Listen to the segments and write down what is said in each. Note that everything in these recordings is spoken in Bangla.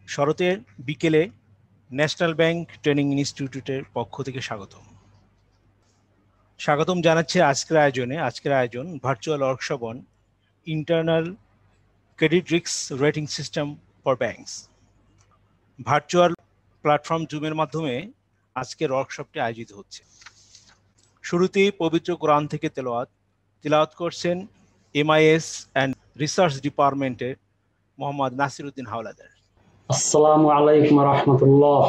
শরতের বিকেলে ন্যাশনাল ব্যাংক ট্রেনিং ইনস্টিটিউটের পক্ষ থেকে স্বাগতম জানাচ্ছে আজকের আয়োজন virtual workshop on internal credit risk rating system for banks. Virtual platform জুমের মাধ্যমে আজকের ওয়ার্কশপটি আয়োজিত হচ্ছে। শুরুতেই পবিত্র কোরআন থেকে তেলাওয়াত করছেন MIS অ্যান্ড রিসার্চ ডিপার্টমেন্টের মোহাম্মদ নাসিরউদ্দিন হাওলাদার। আসসালামু আলাইকুম রাহমাতুল্লাহ।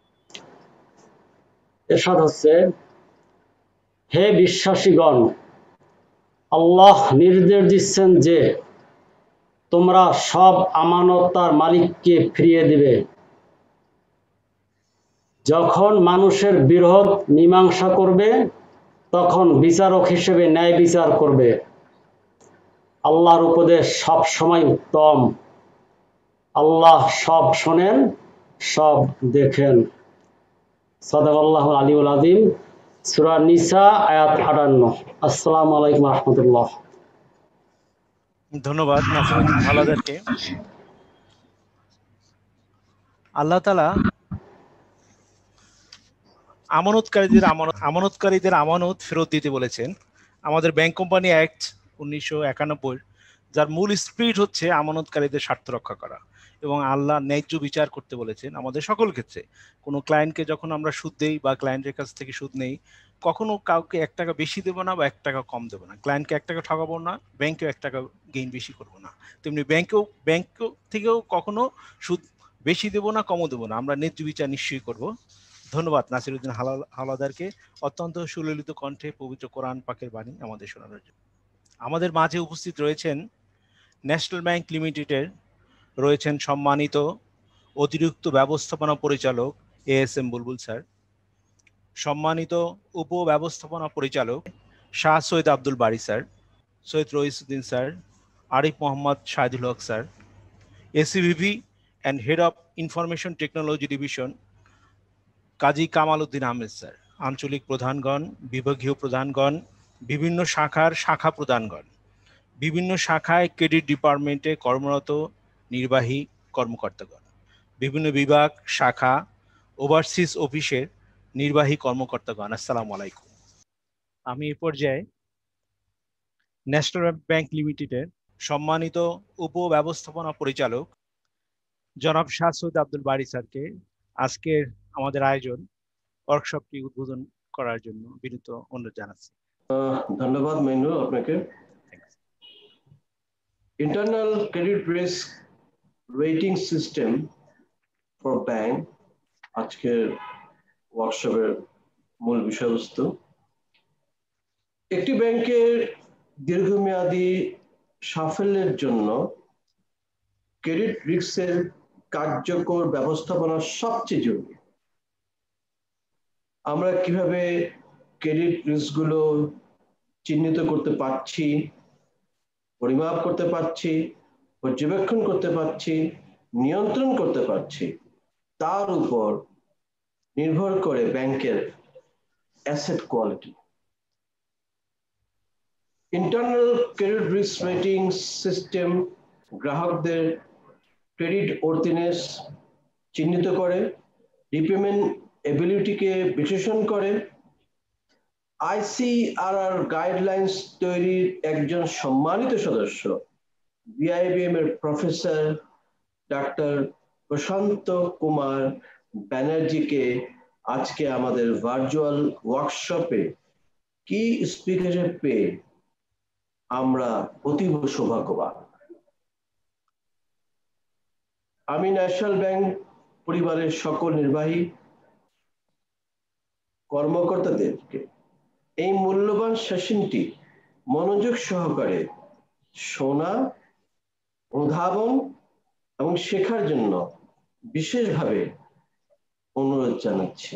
এরশাদ হচ্ছে, হে বিশ্বাসীগণ, আল্লাহ নির্দেশ দিচ্ছেন যে তোমরা সব আমানত তার মালিককে ফিরিয়ে দিবে। যখন মানুষের বিরোধ মীমাংসা করবে তখন বিচারক হিসেবে ন্যায় বিচার করবে। আল্লাহর উপদেশ সব সময় উত্তম। আল্লাহ সব শোনেন, সব দেখেন। সাদাকাল্লাহুল আলিউল আযীম। সূরা নিসা আয়াত 58। আসসালামু আলাইকুম রাহমাতুল্লাহ। ধন্যবাদ নাসিরউদ্দিন হাওলাদারকে। আল্লাহ তাআলা আমানতকারীদের আমানত ফেরত দিতে বলেছেন। আমাদের ব্যাংক কোম্পানি অ্যাক্ট 1991, যার মূল স্পিরিট হচ্ছে আমানতকারীদের স্বার্থ রক্ষা করা এবং আল্লাহ ন্যায্য বিচার করতে বলেছেন আমাদের সকল ক্ষেত্রে। কোনো ক্লায়েন্টকে যখন আমরা সুদ দেই বা ক্লায়েন্টের কাছ থেকে সুদ নেই, কখনো কাউকে 1 টাকা বেশি দেবো না বা 1 টাকা কম দেবো না। ক্লায়েন্টকে 1 টাকা ঠকাবো না, ব্যাংকেও 1 টাকা গেইন বেশি করবো না। তেমনি ব্যাংক থেকেও কখনো সুদ বেশি দেবো না, কমও দেবো না। আমরা ন্যায্য বিচার নিশ্চয়ই করবো। ধন্যবাদ নাসিরউদ্দিন হাওলাদারকে অত্যন্ত সুললিত কণ্ঠে পবিত্র কোরআন পাকের বাণী আমাদের শোনানোর জন্য। আমাদের মাঝে উপস্থিত রয়েছেন ন্যাশনাল ব্যাংক লিমিটেডের সম্মানিত অতিরিক্ত ব্যবস্থাপনা পরিচালক ASM বুলবুল স্যার, সম্মানিত উপ ব্যবস্থাপনা পরিচালক Shah Syed Abdul Bari sir, Syed Raisuddin sir, Arif Mohammad Shahidul Haque sir, ACVP and head of information technology division Kazi Kamal Uddin Ahmed sir, আঞ্চলিক প্রধানগণ, বিভাগীয় প্রধানগণ, বিভিন্ন শাখা প্রধানগণ, বিভিন্ন শাখায় ক্রেডিট ডিপার্টমেন্টে কর্মরত নির্বাহী কর্মকর্তাগণ, বিভিন্ন বিভাগ, শাখা, ওভারসিজ অফিসের নির্বাহী কর্মকর্তাগণ, আসসালামু আলাইকুম। আমি এই পর্যায়ে ন্যাশনাল ব্যাংক লিমিটেডের সম্মানিত উপ ব্যবস্থাপনা পরিচালক জনাব শাহ সৈয়দ আব্দুল বারী স্যারকে আজকের আমাদের আয়োজন ওয়ার্কশপটি উদ্বোধন করার জন্য বিনীত অনুরোধ জানাচ্ছি। ধন্যবাদ মাইনুল আপনাকে। Internal credit risk rating system for bank আজকের ওয়ার্কশপের মূল বিষয়বস্তু। একটি ব্যাংকের দীর্ঘমেয়াদী সাফল্যের জন্য ক্রেডিট রিস্কের কার্যকর ব্যবস্থাপনা সবচেয়ে জরুরি। আমরা কিভাবে ক্রেডিট রিস্কগুলো চিহ্নিত করতে পারছি, পরিমাপ করতে পারছি, পর্যবেক্ষণ করতে পারছি, নিয়ন্ত্রণ করতে পারছি, তার উপর নির্ভর করে ব্যাংকের asset quality. Internal credit risk rating system গ্রাহকদের ক্রেডিট ওর্থিনেস চিহ্নিত করে, রিপেমেন্ট এবিলিটিকে বিশ্লেষণ করে, ICRR গাইডলাইন্স তৈরির একজন সম্মানিত সদস্য BIBM এর প্রফেসর ডাক্তার প্রশান্ত কুমার ব্যানার্জিকে আজকে আমাদের ভার্চুয়াল ওয়ার্কশপে কি স্পিকারে পেয়ে আমরা অতীব সৌভাগ্যবান। আমি ন্যাশনাল ব্যাংক পরিবারের সকল নির্বাহী কর্মকর্তাদেরকে এই মূল্যবান সেশনটি মনোযোগ সহকারে শোনা, অনুধাবন এবং শেখার জন্য বিশেষভাবে অনুরোধ জানাচ্ছি।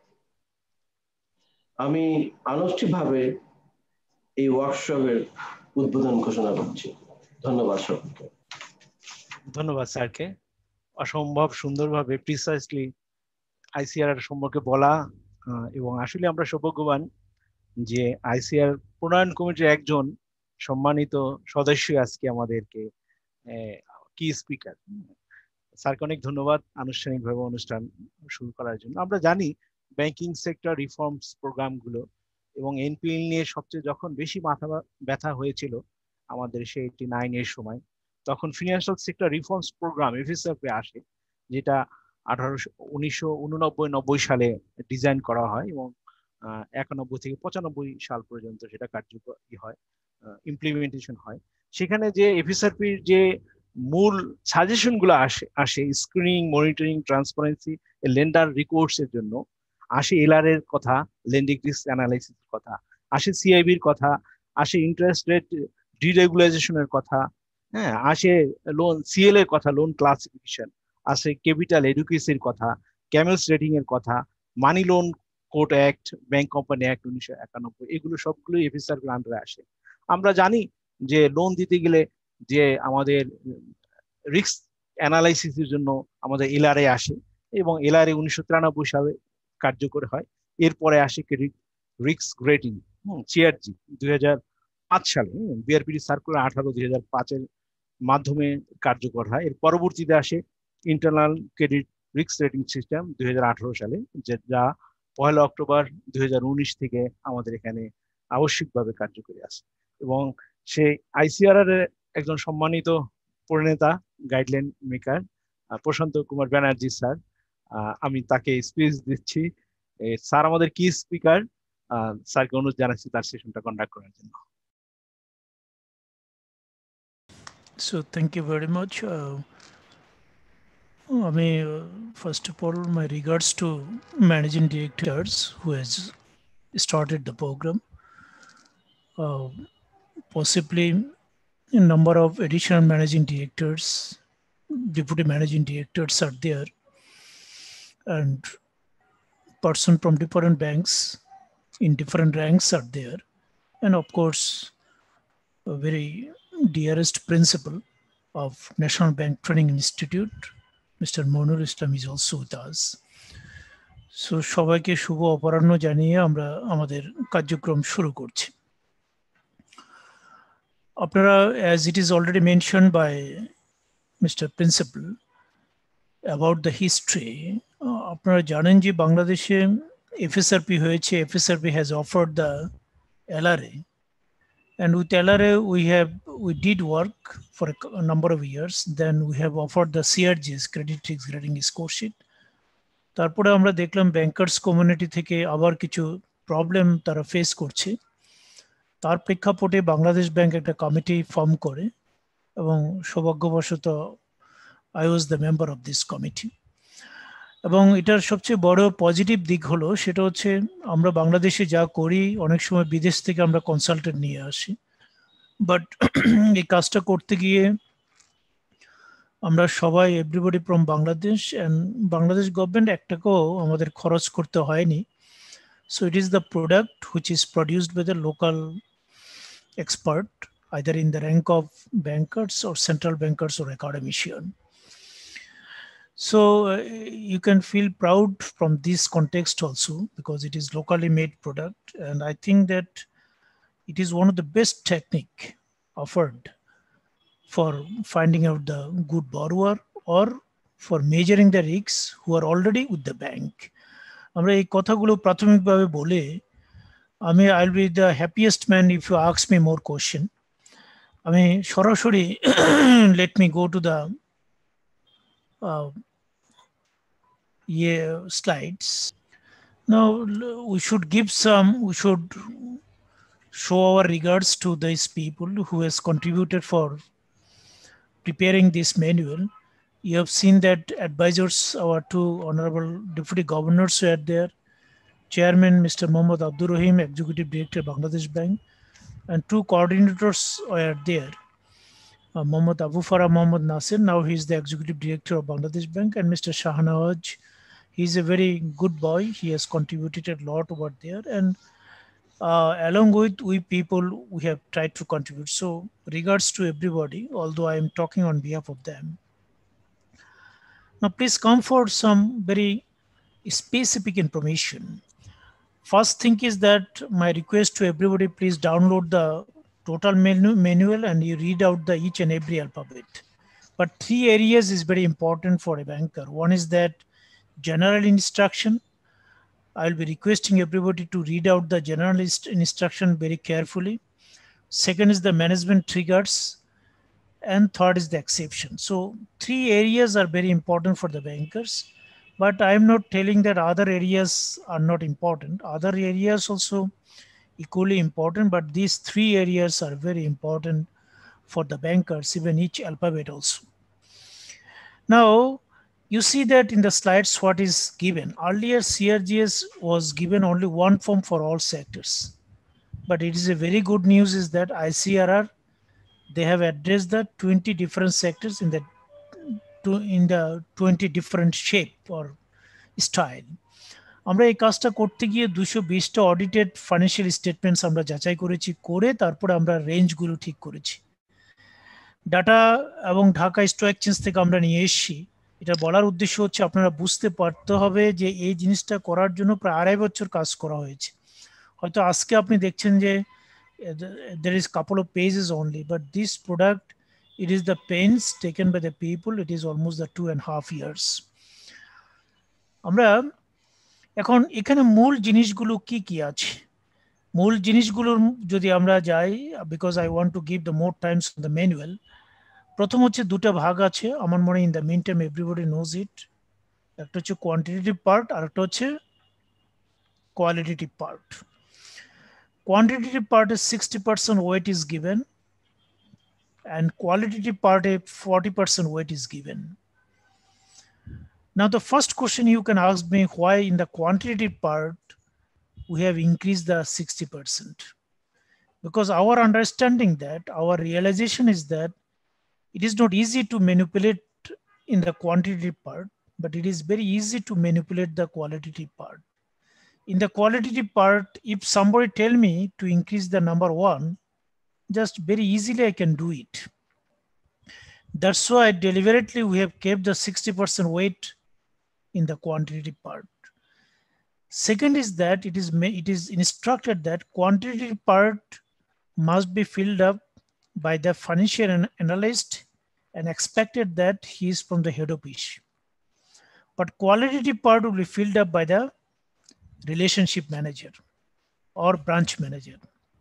আমি আনুষ্ঠানিকভাবে এই ওয়ার্কশপের উদ্বোধন ঘোষণা করছি। ধন্যবাদ সকলকে। ধন্যবাদ স্যারকে অসম্ভব সুন্দরভাবে প্রিসাইসলি ICRR সম্পর্কে বলা, এবং আসলে আমরা সৌভাগ্যবান যে ICRR প্রণয়ন কমিটির একজন সম্মানিত সদস্য আজকে আমাদেরকে কি স্পিকার। স্যারকে অনেক ধন্যবাদ আনুষ্ঠানিকভাবে অনুষ্ঠান শুরু করার জন্য। আমরা জানি ব্যাংকিং সেক্টর রিফর্মস প্রোগ্রামগুলো এবং এনপিএল নিয়ে সবচেয়ে যখন বেশি মাথা ব্যথা হয়েছিল আমাদের সেই 89 এর সময়, তখন financial sector reforms programme FSF আসে, যেটা 1989-90 সালে ডিজাইন করা হয় এবং 91 থেকে 95 সাল পর্যন্ত সেটা কার্যকরী হয়, ইমপ্লিমেন্টেশন হয়। সেখানে যে এফএসআরপির যে মূল সাজেশন গুলো আসে screening, monitoring, transparency, lender recourse এর জন্য আসে, এলআর এর কথা, লেন্ডিং রিস্ক অ্যানালাইসিস এর কথা আসে, সিআইবির কথা আসে, ইন্টারেস্ট রেট ডিরেগুলাইজেশনের কথা, হ্যাঁ আসে, লোন সিএল এর কথা, লোন ক্লাসিফিকেশন আসে, ক্যাপিটাল এডুকেসির কথা, ক্যামেলস রেটিং এর কথা, money loan code act, bank company act 1991, এগুলো সবগুলো এফএসআর এর আন্ডারে আসে। আমরা জানি যে লোন দিতে গেলে যে আমাদের রিস্ক অ্যানালাইসিসের জন্য আমাদের এলআরএ আসে এবং এলআরএ 1993 সালে কার্যকর হয়। এরপরে আসে ক্রেডিট রিস্ক রেটিং, সিআরজি 2005 সালে, বিআরপিডি সার্কুলার 18/2005 মাধ্যমে কার্যকর হয়। এর পরবর্তীতে আসে internal credit risk rating system 2018 সালে, যা 1 অক্টোবর 2019 থেকে আমাদের এখানে আবশ্যিকভাবে কার্যকরী আছে। এবং সেই আইসিআর এর একজন সম্মানিত প্রণেতা, guideline maker Prashanta Kumar Banerjee sir, আমি তাকে স্পিচ দিচ্ছি। স্যার আমাদের কি স্পিকার, স্যারকে অনুরোধ জানাচ্ছি তার সেশনটা কন্ডাক্ট করার জন্য। So thank you very much. First of all, my regards to managing directors who has started the program. Possibly a number of additional managing directors, deputy managing directors are there, and person from different banks in different ranks are there, and of course a very dearest principal of National Bank Training Institute, Mr. Monur Islam, is also with us. So সবাইকে শুভ অপরাহ্ন জানিয়ে আমরা আমাদের কার্যক্রম শুরু করছি। আপনারা, as it is already mentioned by Mr. Principal about the history, আপনারা জানেন যে বাংলাদেশে এফএসআরপি হয়েছে, এফএসআরপি has offered the LRA, and with LRA we did work for a number of years. Then we have offered the CRGs, credit risk rating score sheet. তারপরে আমরা দেখলাম ব্যাংকার্স কমিউনিটি থেকে আবার কিছু প্রবলেম তারা ফেস করছে। তার প্রেক্ষাপটে বাংলাদেশ ব্যাংক একটা কমিটি ফর্ম করে এবং সৌভাগ্যবশত I was the member of this committee. এবং এটার সবচেয়ে বড় পজিটিভ দিক হলো সেটা হচ্ছে আমরা বাংলাদেশে যা করি অনেক সময় বিদেশ থেকে আমরা কনসালটেন্ট নিয়ে আসি, বাট এই কাজটা করতে গিয়ে আমরা সবাই everybody from Bangladesh, and Bangladesh government একটাকেও আমাদের খরচ করতে হয়নি। So it is the product which is produced by the local expert, either in the rank of bankers or central bankers or academician. So you can feel proud from this context also, because it is locally made product, and I think that it is one of the best technique offered for finding out the good borrower or for measuring the risks who are already with the bank. আমরা এই কথাগুলো প্রাথমিকভাবে বলে I'll be the happiest man if you ask me more question. আমি সরাসরি let me go to the slides. Now we should show our regards to these people who has contributed for preparing this manual. You have seen that advisors, our two honorable deputy governors were there, Chairman Mr. Mohammad Abdur Rahim, Executive Director, Bangladesh Bank, and two coordinators were there. Mohammad Abu Farah Mohammad Nasir, now he is the Executive Director of Bangladesh Bank, and Mr. Shahnawaz, he is a very good boy. He has contributed a lot over there, and along with we people, we have tried to contribute. So regards to everybody, although I am talking on behalf of them. Now please come for some very specific information. First thing is that my request to everybody, please download the total manual and you read out the each and every alphabet. But three areas is very important for a banker. One is that general instruction. I'll be requesting everybody to read out the general instruction very carefully. Second is the management triggers. And third is the exception. So three areas are very important for the bankers, but I'm not telling that other areas are not important. Other areas also equally important, but these three areas are very important for the bankers, even each alphabet also. Now, you see that in the slides what is given. Earlier CRGS was given only one form for all sectors, but it is a very good news is that ICRR, they have addressed the 20 different sectors in the 20 different shape or style. আমরা এই কাজটা করতে গিয়ে 220টা অডিটেড ফাইন্যান্সিয়াল স্টেটমেন্টস আমরা যাচাই করেছি, করে তারপরে আমরা রেঞ্জগুলো ঠিক করেছি। ডাটা এবং ঢাকা স্টক এক্সচেঞ্জ থেকে আমরা নিয়ে এসেছি। এটা বলার উদ্দেশ্য হচ্ছে আপনারা বুঝতে পারতে হবে যে এই জিনিসটা করার জন্য প্রায় 2.5 বছর কাজ করা হয়েছে। হয়তো আজকে আপনি দেখছেন যে there is couple of pages only, but this product, it is the pains taken by the people. It is almost the 2.5 years. আমরা এখন এখানে মূল জিনিসগুলো কি কি আছে, মূল জিনিসগুলোর যদি আমরা যাই, because I want to give the more times on the manual. প্রথম হচ্ছে দুটো ভাগ আছে আমার মনে, in the mean time everybody knows it. একটা হচ্ছে কোয়ান্টিটেটিভ পার্ট আর একটা হচ্ছে qualitative part. Quantitative part is 60% weight is given, and qualitative part a 40% weight is given. Now the first question you can ask me, why in the quantitative part we have increased the 60%? Because our understanding that, our realization is that it is not easy to manipulate in the quantitative part, but it is very easy to manipulate the qualitative part. In the qualitative part, if somebody tell me to increase the number 1, just very easily I can do it. That's why deliberately we have kept the 60% weight in the quantitative part. Second is that it is instructed that quantitative part must be filled up by the financial analyst and expected that he is from the head office. But qualitative part will be filled up by the relationship manager or branch manager.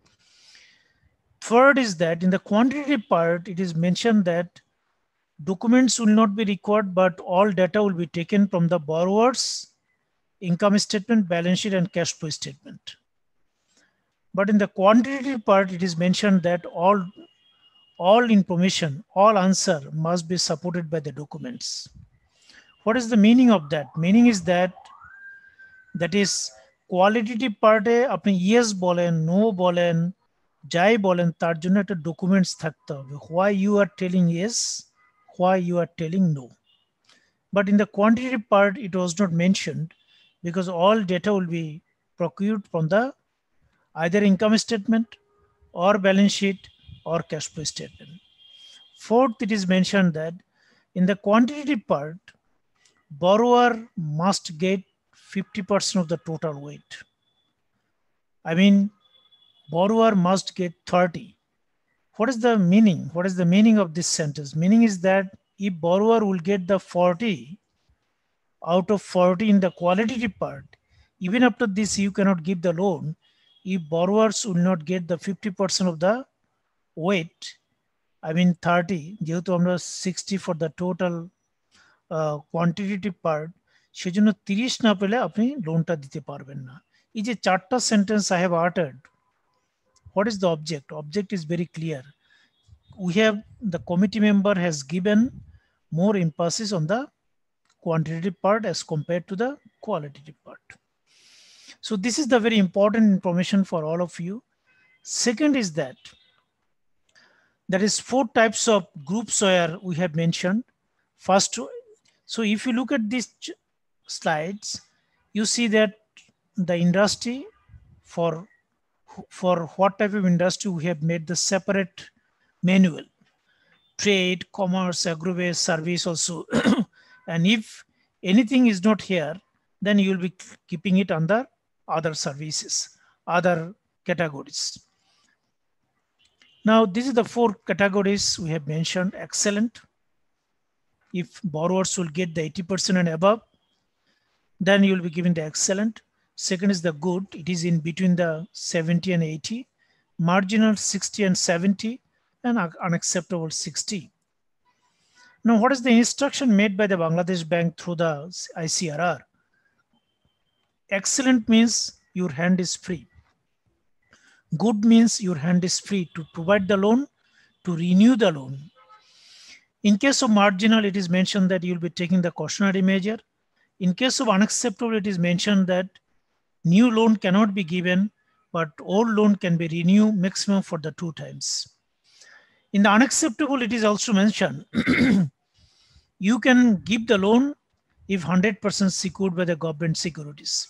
Third is that in the quantitative part, it is mentioned that documents will not be required, but all data will be taken from the borrower's income statement, balance sheet, and cash flow statement. But in the quantitative part, it is mentioned that all information, all answer must be supported by the documents. What is the meaning of that? Meaning is that is qualitative পার্টে আপনি ইয়েস বলেন, নো বলেন, যাই বলেন, তার জন্য একটা ডকুমেন্টস থাকতে হবে, why you are telling yes, why you are telling no. But in the quantitative part it was not mentioned, because all data will be procured from the either income statement or balance sheet or cash flow statement. Fourth, it is mentioned that in the quantitative part, borrower must get 50% of the total weight. I mean, borrower must get 30. What is the meaning? What is the meaning of this sentence? Meaning is that if borrower will get the 40 out of 40 in the qualitative part, even after this you cannot give the loan. If borrowers will not get the 50% of the weight, I mean 30, যেহেতু আমরা 60 for the total quantitative part, সেজন্য 30 না পেলে আপনি লোনটা দিতে পারবেন না। এই যে চারটা sentence I have uttered, what is the object? Object is very clear. We have, the committee member has given more emphasis on the quantitative part as compared to the qualitative part. So this is the very important information for all of you. Second is that there is 4 types of groups where we have mentioned. First, so if you look at these slides, you see that the industry, for what type of industry we have made the separate manual: trade, commerce, agro-based, service also. And if anything is not here, then you will be keeping it under other services, other categories. Now, this is the 4 categories we have mentioned. Excellent. If borrowers will get the 80% and above, then you will be given the excellent. Second is the good. It is in between the 70 and 80, marginal 60 and 70, and unacceptable 60. Now, what is the instruction made by the Bangladesh Bank through the ICRR? Excellent means your hand is free. Good means your hand is free to provide the loan, to renew the loan. In case of marginal, it is mentioned that you'll be taking the cautionary measure. In case of unacceptable, it is mentioned that new loan cannot be given, but old loan can be renewed maximum for the 2 times. In the unacceptable, it is also mentioned you can give the loan if 100% secured by the government securities.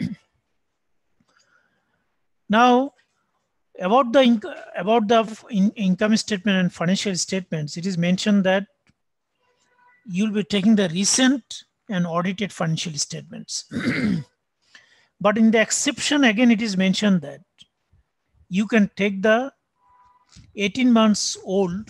Now, about the income statement and financial statements, it is mentioned that you'll be taking the recent and audited financial statements. But in the exception, again, it is mentioned that you can take the 18 months old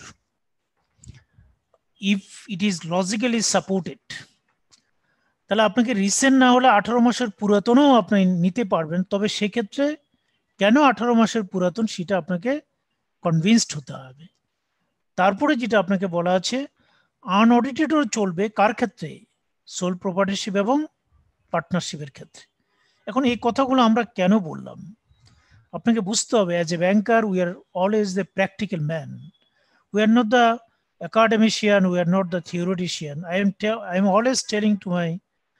if it is logically supported. তাহলে আপনাকে রিসেন্ট না হলে 18 মাসের পুরাতনও আপনি নিতে পারবেন, তবে সেক্ষেত্রে কেন 18 মাসের পুরাতন সেটা আপনাকে কনভিন্সড হতে হবে। তারপরে যেটা আপনাকে বলা আছে আনঅডিটেডও চলবে কার ক্ষেত্রে? সোল প্রপার্টিশিপ এবং পার্টনারশিপের ক্ষেত্রে। এখন এই কথাগুলো আমরা কেন বললাম আপনাকে বুঝতে হবে। As a banker we are always the practical man, we are not the academician, we are not the theoretician. I am always telling to my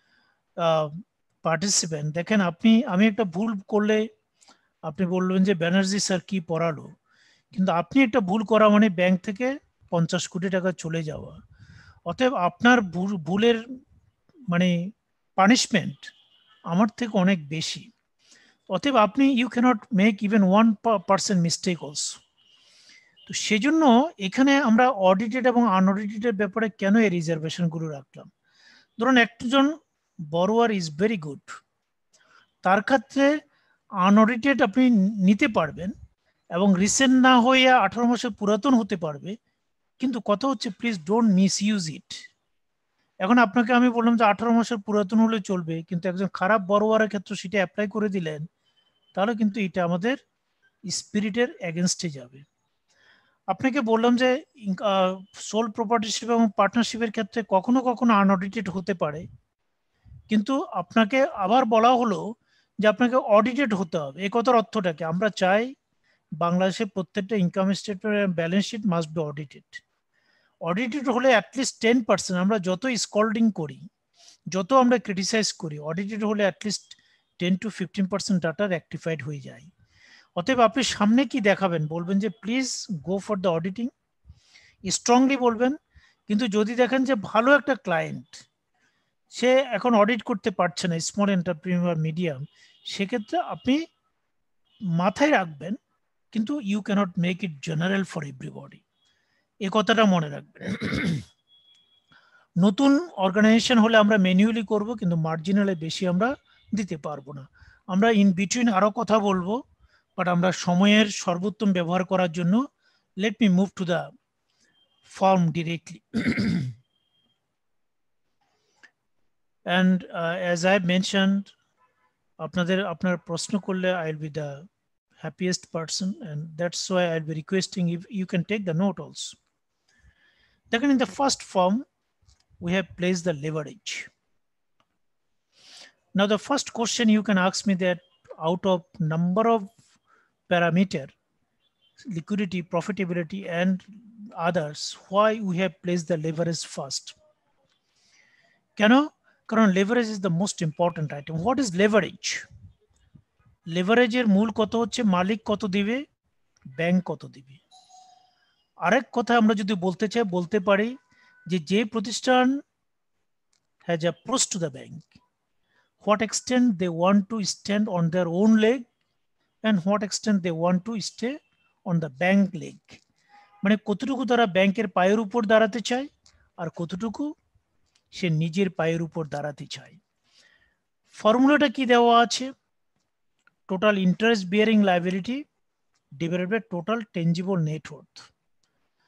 participant, দেখেন আমি একটা ভুল করলে আপনি বলবেন যে ব্যানার্জি স্যার কি পড়ালো, কিন্তু আপনি একটা ভুল করা মানে ব্যাংক থেকে 50 কোটি টাকা চলে যাওয়া। অতএব আপনার ভুলের মানে পানিশমেন্ট আমার থেকে অনেক বেশি। অতএব আপনি you cannot make even 1% mistake also. তো সেজন্য এখানে আমরা অডিটেড এবং আনঅডিটেড ব্যাপারে কেন এই রিজার্ভেশনগুলো রাখলাম। ধরুন একজন বরোয়ার ইজ ভেরি গুড, তার ক্ষেত্রে আনঅডিটেড আপনি নিতে পারবেন এবং রিসেন্ট না হয়ে 18 মাসের পুরাতন হতে পারবে, কিন্তু কথা হচ্ছে please don't misuse it. এখন আপনাকে আমি বললাম যে 18 মাসের পুরাতন হলে চলবে, কিন্তু একজন খারাপ বরোয়ারের ক্ষেত্রে সেটা অ্যাপ্লাই করে দিলেন, তাহলে কিন্তু এটা আমাদের স্পিরিটের এগেনস্টে যাবে। আপনাকে বললাম যে সোল প্রপার্টিশিপ এবং পার্টনারশিপের ক্ষেত্রে কখনো কখনো আনঅডিটেড হতে পারে, কিন্তু আপনাকে আবার বলা হলো যে আপনাকে অডিটেড হতে হবে। এই কথার অর্থটাকে আমরা চাই বাংলাদেশে প্রত্যেকটা income statement balance sheet must be audited. Audited হলে অ্যাটলিস্ট 10%, আমরা যত স্কল্ডিং করি, যত আমরা ক্রিটিসাইজ করি, অডিটেড হলে অ্যাটলিস্ট 10 to 15% ডাটা রেকটিফাইড হয়ে যায়। অতএব আপনি সামনে কি দেখাবেন বলবেন যে please go for the auditing, strongly বলবেন। কিন্তু যদি দেখেন যে ভালো একটা ক্লায়েন্ট সে এখন অডিট করতে পারছে না, স্মল এন্টারপ্রেনিউর মিডিয়াম, সেক্ষেত্রে আপনি মাথায় রাখবেন, কিন্তু you cannot make it general for everybody, এই কথাটা মনে রাখবেন। নতুন অর্গানাইজেশন হলে আমরা ম্যানুয়ালি করব, কিন্তু মার্জিনালে বেশি আমরা দিতে পারবো না। আমরা ইন বিটুইন আরো কথা বলবো, বাট আমরা সময়ের সর্বোত্তম ব্যবহার করার জন্য let me move to the form directly. And as I mentioned, আপনার প্রশ্ন করলে I'll be the happiest person, and that's why I'll be requesting if you can take the note also. Then in the first form, we have placed the leverage. Now the first question you can ask me that out of number of parameter, liquidity, profitability, and others, why we have placed the leverage first? কারণ leverage is the most important item. What is leverage? লেভারেজের মূল কত হচ্ছে মালিক কত দিবে, ব্যাংক কত দিবে। আরেক কথা আমরা যদি বলতে চাই বলতে পারি যে প্রতিষ্ঠান has approached to the bank, what extent they want to stand on their own leg and what extent they want to stay on the bank leg, মানে কতটুকু তারা ব্যাংকের পায়ের উপর দাঁড়াতে চায় আর কতটুকু সে নিজের পায়ের উপর দাঁড়াতে চায়। ফর্মুলাটা কি দেওয়া আছে? Total interest bearing liability divided by total tangible net worth.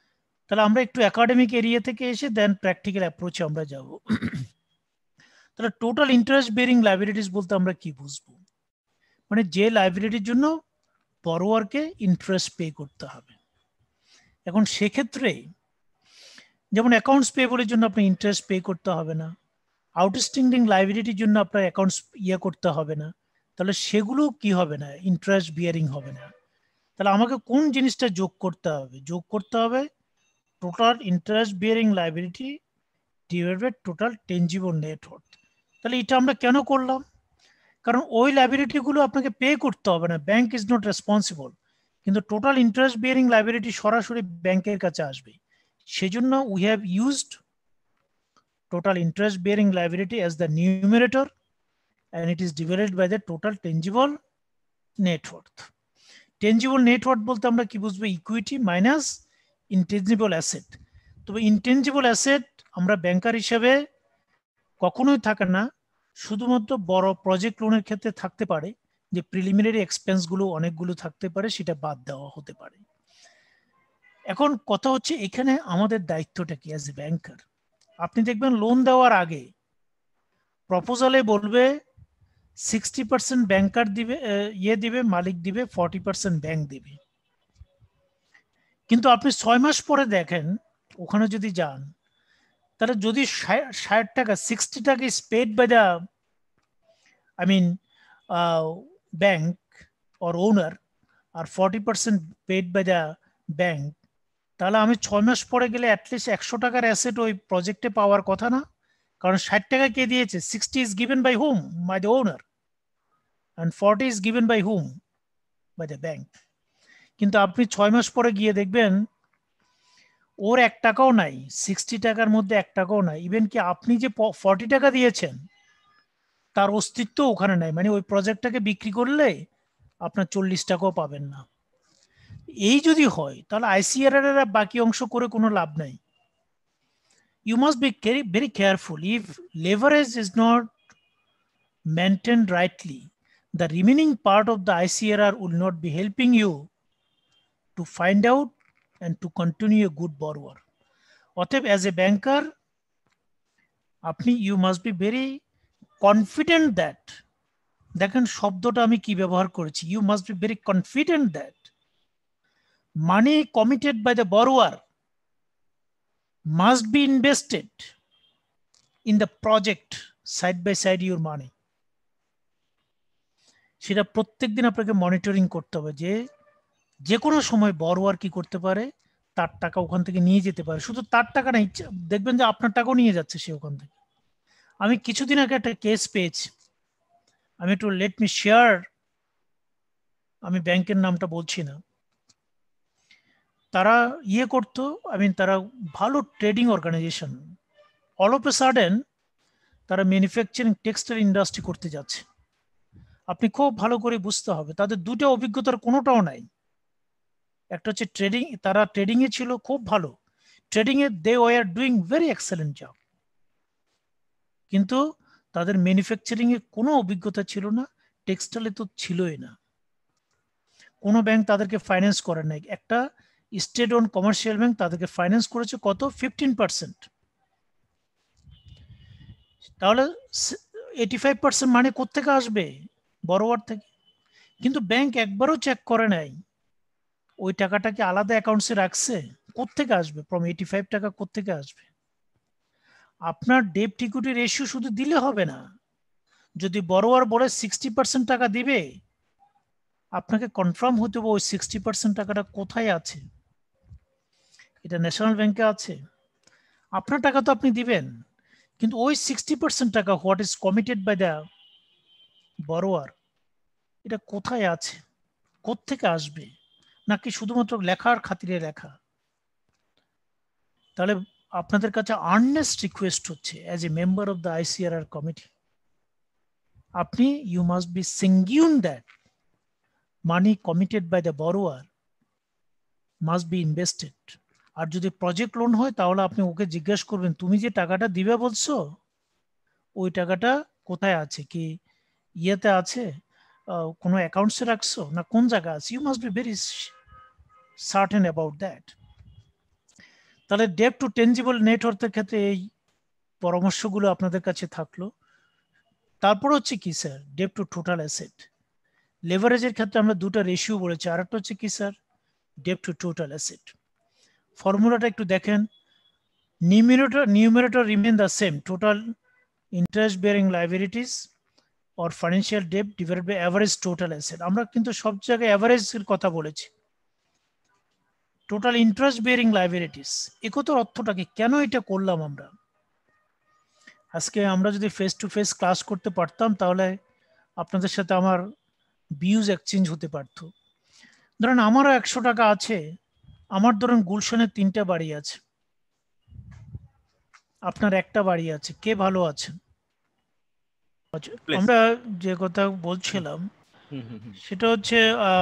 তাহলে আমরা একটু একাডেমিক এরিয়া থেকে এসে দেন প্র্যাকটিক্যাল অ্যাপ্রোচে আমরা যাব। তাহলে টোটাল ইন্টারেস্ট বেয়ারিং লাইবিলিটিস বলতে আমরা কি বুঝবো? মানে যে লাইবিলিটির জন্য বড়োয়ারকে ইন্টারেস্ট পে করতে হবে। এখন সেক্ষেত্রে যেমন অ্যাকাউন্টস পেয়েবলের জন্য আপনি ইন্টারেস্ট পে করতে হবে না, আউটস্ট্যান্ডিং লাইবিলিটির জন্য আপনার অ্যাকাউন্টস করতে হবে না, তাহলে সেগুলো কি হবে না, ইন্টারেস্ট বিয়ারিং হবে না। তাহলে আমাকে কোন জিনিসটা যোগ করতে হবে? যোগ করতে হবে total interest bearing liability divided by total tangible net worth. তাহলে এটা আমরা কেন করলাম? কারণ ওই লাইবিলিটি গুলো আপনাকে পে করতে হবে না, ব্যাংক ইজ নট রেসপন্সিবল, কিন্তু টোটাল ইন্টারেস্ট বিয়ারিং লাইবিলিটি সরাসরি ব্যাংকের কাছে আসবে। সেজন্য we have used total interest bearing liability as the numerator and it is divided by the total tangible net worth. Tangible net worth বলতে আমরা কি বুঝবো? Equity minus intangible asset. তবে ইনটেনজিবল অ্যাসেট আমরা ব্যাংকার হিসেবে কখনোই থাকে না, শুধুমাত্র বড় প্রজেক্ট লোনের ক্ষেত্রে থাকতে পারে যে প্রিলিমিনারি এক্সপেন্স গুলো অনেকগুলো থাকতে পারে, সেটা বাদ দেওয়া হতে পারে। এখন কথা হচ্ছে এখানে আমাদের দায়িত্বটা কি অ্যাজ এ ব্যাংকার? আপনি দেখবেন লোন দেওয়ার আগে প্রপোজালে বলবে 60% ব্যাংকার দিবে, দিবে, মালিক দিবে, 40% ব্যাংক দিবে। কিন্তু আপনি 6 মাস পরে দেখেন ওখানে যদি যান, তাহলে যদি 60 টাকা 60 টাকা is paid by the bank or owner আর 40% পেড বাই দ্য ব্যাংক, তাহলে আমি 6 মাস পরে গেলে অ্যাটলিস্ট 100 টাকার অ্যাসেট ওই প্রজেক্টে পাওয়ার কথা না? কারণ 60 টাকা কে দিয়েছে? 60 is given by hmm? By the owner, and 40 is given by whom? By the bank. কিন্তু আপনি 6 মাস পরে গিয়ে দেখবেন ওর 1 টাকাও নাই, 60 টাকার মধ্যে 1 টাকাও নাই, ইভেন কি আপনি যে 40 টাকা দিয়েছেন তার অস্তিত্ব ওখানে নাই। মানে ওই প্রজেক্টটাকে বিক্রি করলে আপনার 40 টাকাও পাবেন না। এই যদি হয় তাহলে আইসিআরআর এর বাকি অংশ করে কোনো লাভ নাই। You must be very careful. If leverage is not maintained rightly, the remaining part of the ICRR will not be helping you to find out and to continue a good borrower. অতএব as a banker, you must be very confident that, দেখেন শব্দটা আমি কি ব্যবহার করেছি, you must be very confident that money committed by the borrower must be invested in the project side by side your money. সেটা প্রত্যেকদিন আপনাকে মনিটরিং করতে হবে যে কোনো সময় বড়োয়ার কি করতে পারে, তার টাকা ওখান থেকে নিয়ে যেতে পারে। শুধু তার টাকা না, দেখবেন যে আপনার টাকাও নিয়ে যাচ্ছে সে ওখান থেকে। আমি কিছুদিন আগে একটা কেস পেয়েছি, আমি একটু লেট মি শেয়ার, আমি ব্যাংকের নামটা বলছি না। তারা করতো, তারা ভালো trading organisation, all of a sudden তারা ম্যানুফ্যাকচারিং টেক্সটাইল ইন্ডাস্ট্রি করতে যাচ্ছে। আপনি খুব ভালো করে বুঝতে হবে, তাদের দুটো অভিজ্ঞতার কোনোটাও নাই। একটা হচ্ছে ট্রেডিং, তারা ট্রেডিং এ ছিল খুব ভালো, ট্রেডিং এ they were doing very excellent job, কিন্তু তাদের ম্যানুফ্যাকচারিং এ কোনো অভিজ্ঞতা ছিল না, টেক্সটাইলে তো ছিলই না। কোনো ব্যাংক তাদেরকে ফাইন্যান্স করে নাই। একটা স্টেট ওন কমার্শিয়াল ব্যাংক তাদেরকে ফাইন্যান্স করেছে কত? 15%। তাহলে 85% মানে কোত্থেকে আসবে? বড়োয়ার থেকে। কিন্তু ব্যাংক একবারও চেক করে নাই ওই টাকাটাকে আলাদা অ্যাকাউন্টসে রাখছে, কোত্থেকে আসবে? ফ্রম 85 টাকা কোত্থেকে আসবে? আপনার ডেট ইকুইটি রেশিও শুধু দিলে হবে না, যদি বড়োয়ার বলে 60% টাকা দিবে, আপনাকে কনফার্ম হতে হবে ওই 60% টাকাটা কোথায় আছে। এটা ন্যাশনাল ব্যাংকে আছে, আপনার টাকা তো আপনি দিবেন, কিন্তু ওই 60% টাকা what is committed by the borrower, এটা কোথায় আছে, কোত্থেকে আসবে, নাকি শুধুমাত্র লেখার খাতিরে লেখা? তাহলে আপনাদের কাছে আর্নেস্ট রিকোয়েস্ট হচ্ছে as a member of the ICRR committee, আপনি you must be sanguine that money committed by the borrower must be invested. আর যদি প্রজেক্ট লোন হয় তাহলে আপনি ওকে জিজ্ঞেস করবেন, তুমি যে টাকাটা দিবে বলছো ওই টাকাটা কোথায় আছে, কি ইয়েতে আছে, কোনো অ্যাকাউন্টসে রাখছো না কোন জায়গায় আছে? You must be very certain about that. তাহলে ডেট টু টেনজিবল নেট ওয়ার্থের ক্ষেত্রে এই পরামর্শগুলো আপনাদের কাছে থাকলো। তারপর হচ্ছে কি sir, debt to total asset. লেভারেজের ক্ষেত্রে আমরা দুটো রেশিও বলেছি, আর একটা হচ্ছে কি sir, debt to total asset. ফর্মুলাটা একটু দেখেন, numerator remain the same, total interest bearing liabilities or financial debt divided by average total asset। আমরা কিন্তু সব জায়গায় অ্যাভারেজের কথা বলেছি। টোটাল ইন্টারেস্ট বেয়ারিং লাইবিলিটিস, একথা অর্থটা কি, কেন এটা করলাম আমরা? আজকে আমরা যদি ফেস টু ফেস ক্লাস করতে পারতাম তাহলে আপনাদের সাথে আমার ভিউজ এক্সচেঞ্জ হতে পারতো। ধরেন আমারও 100 টাকা আছে, আমার ধরেন গুলশানের 3টা বাড়ি আছে, আপনার একটা বাড়ি আছে, কে ভালো আছেন? আমরা যে কথা বলছিলাম সেটা হচ্ছে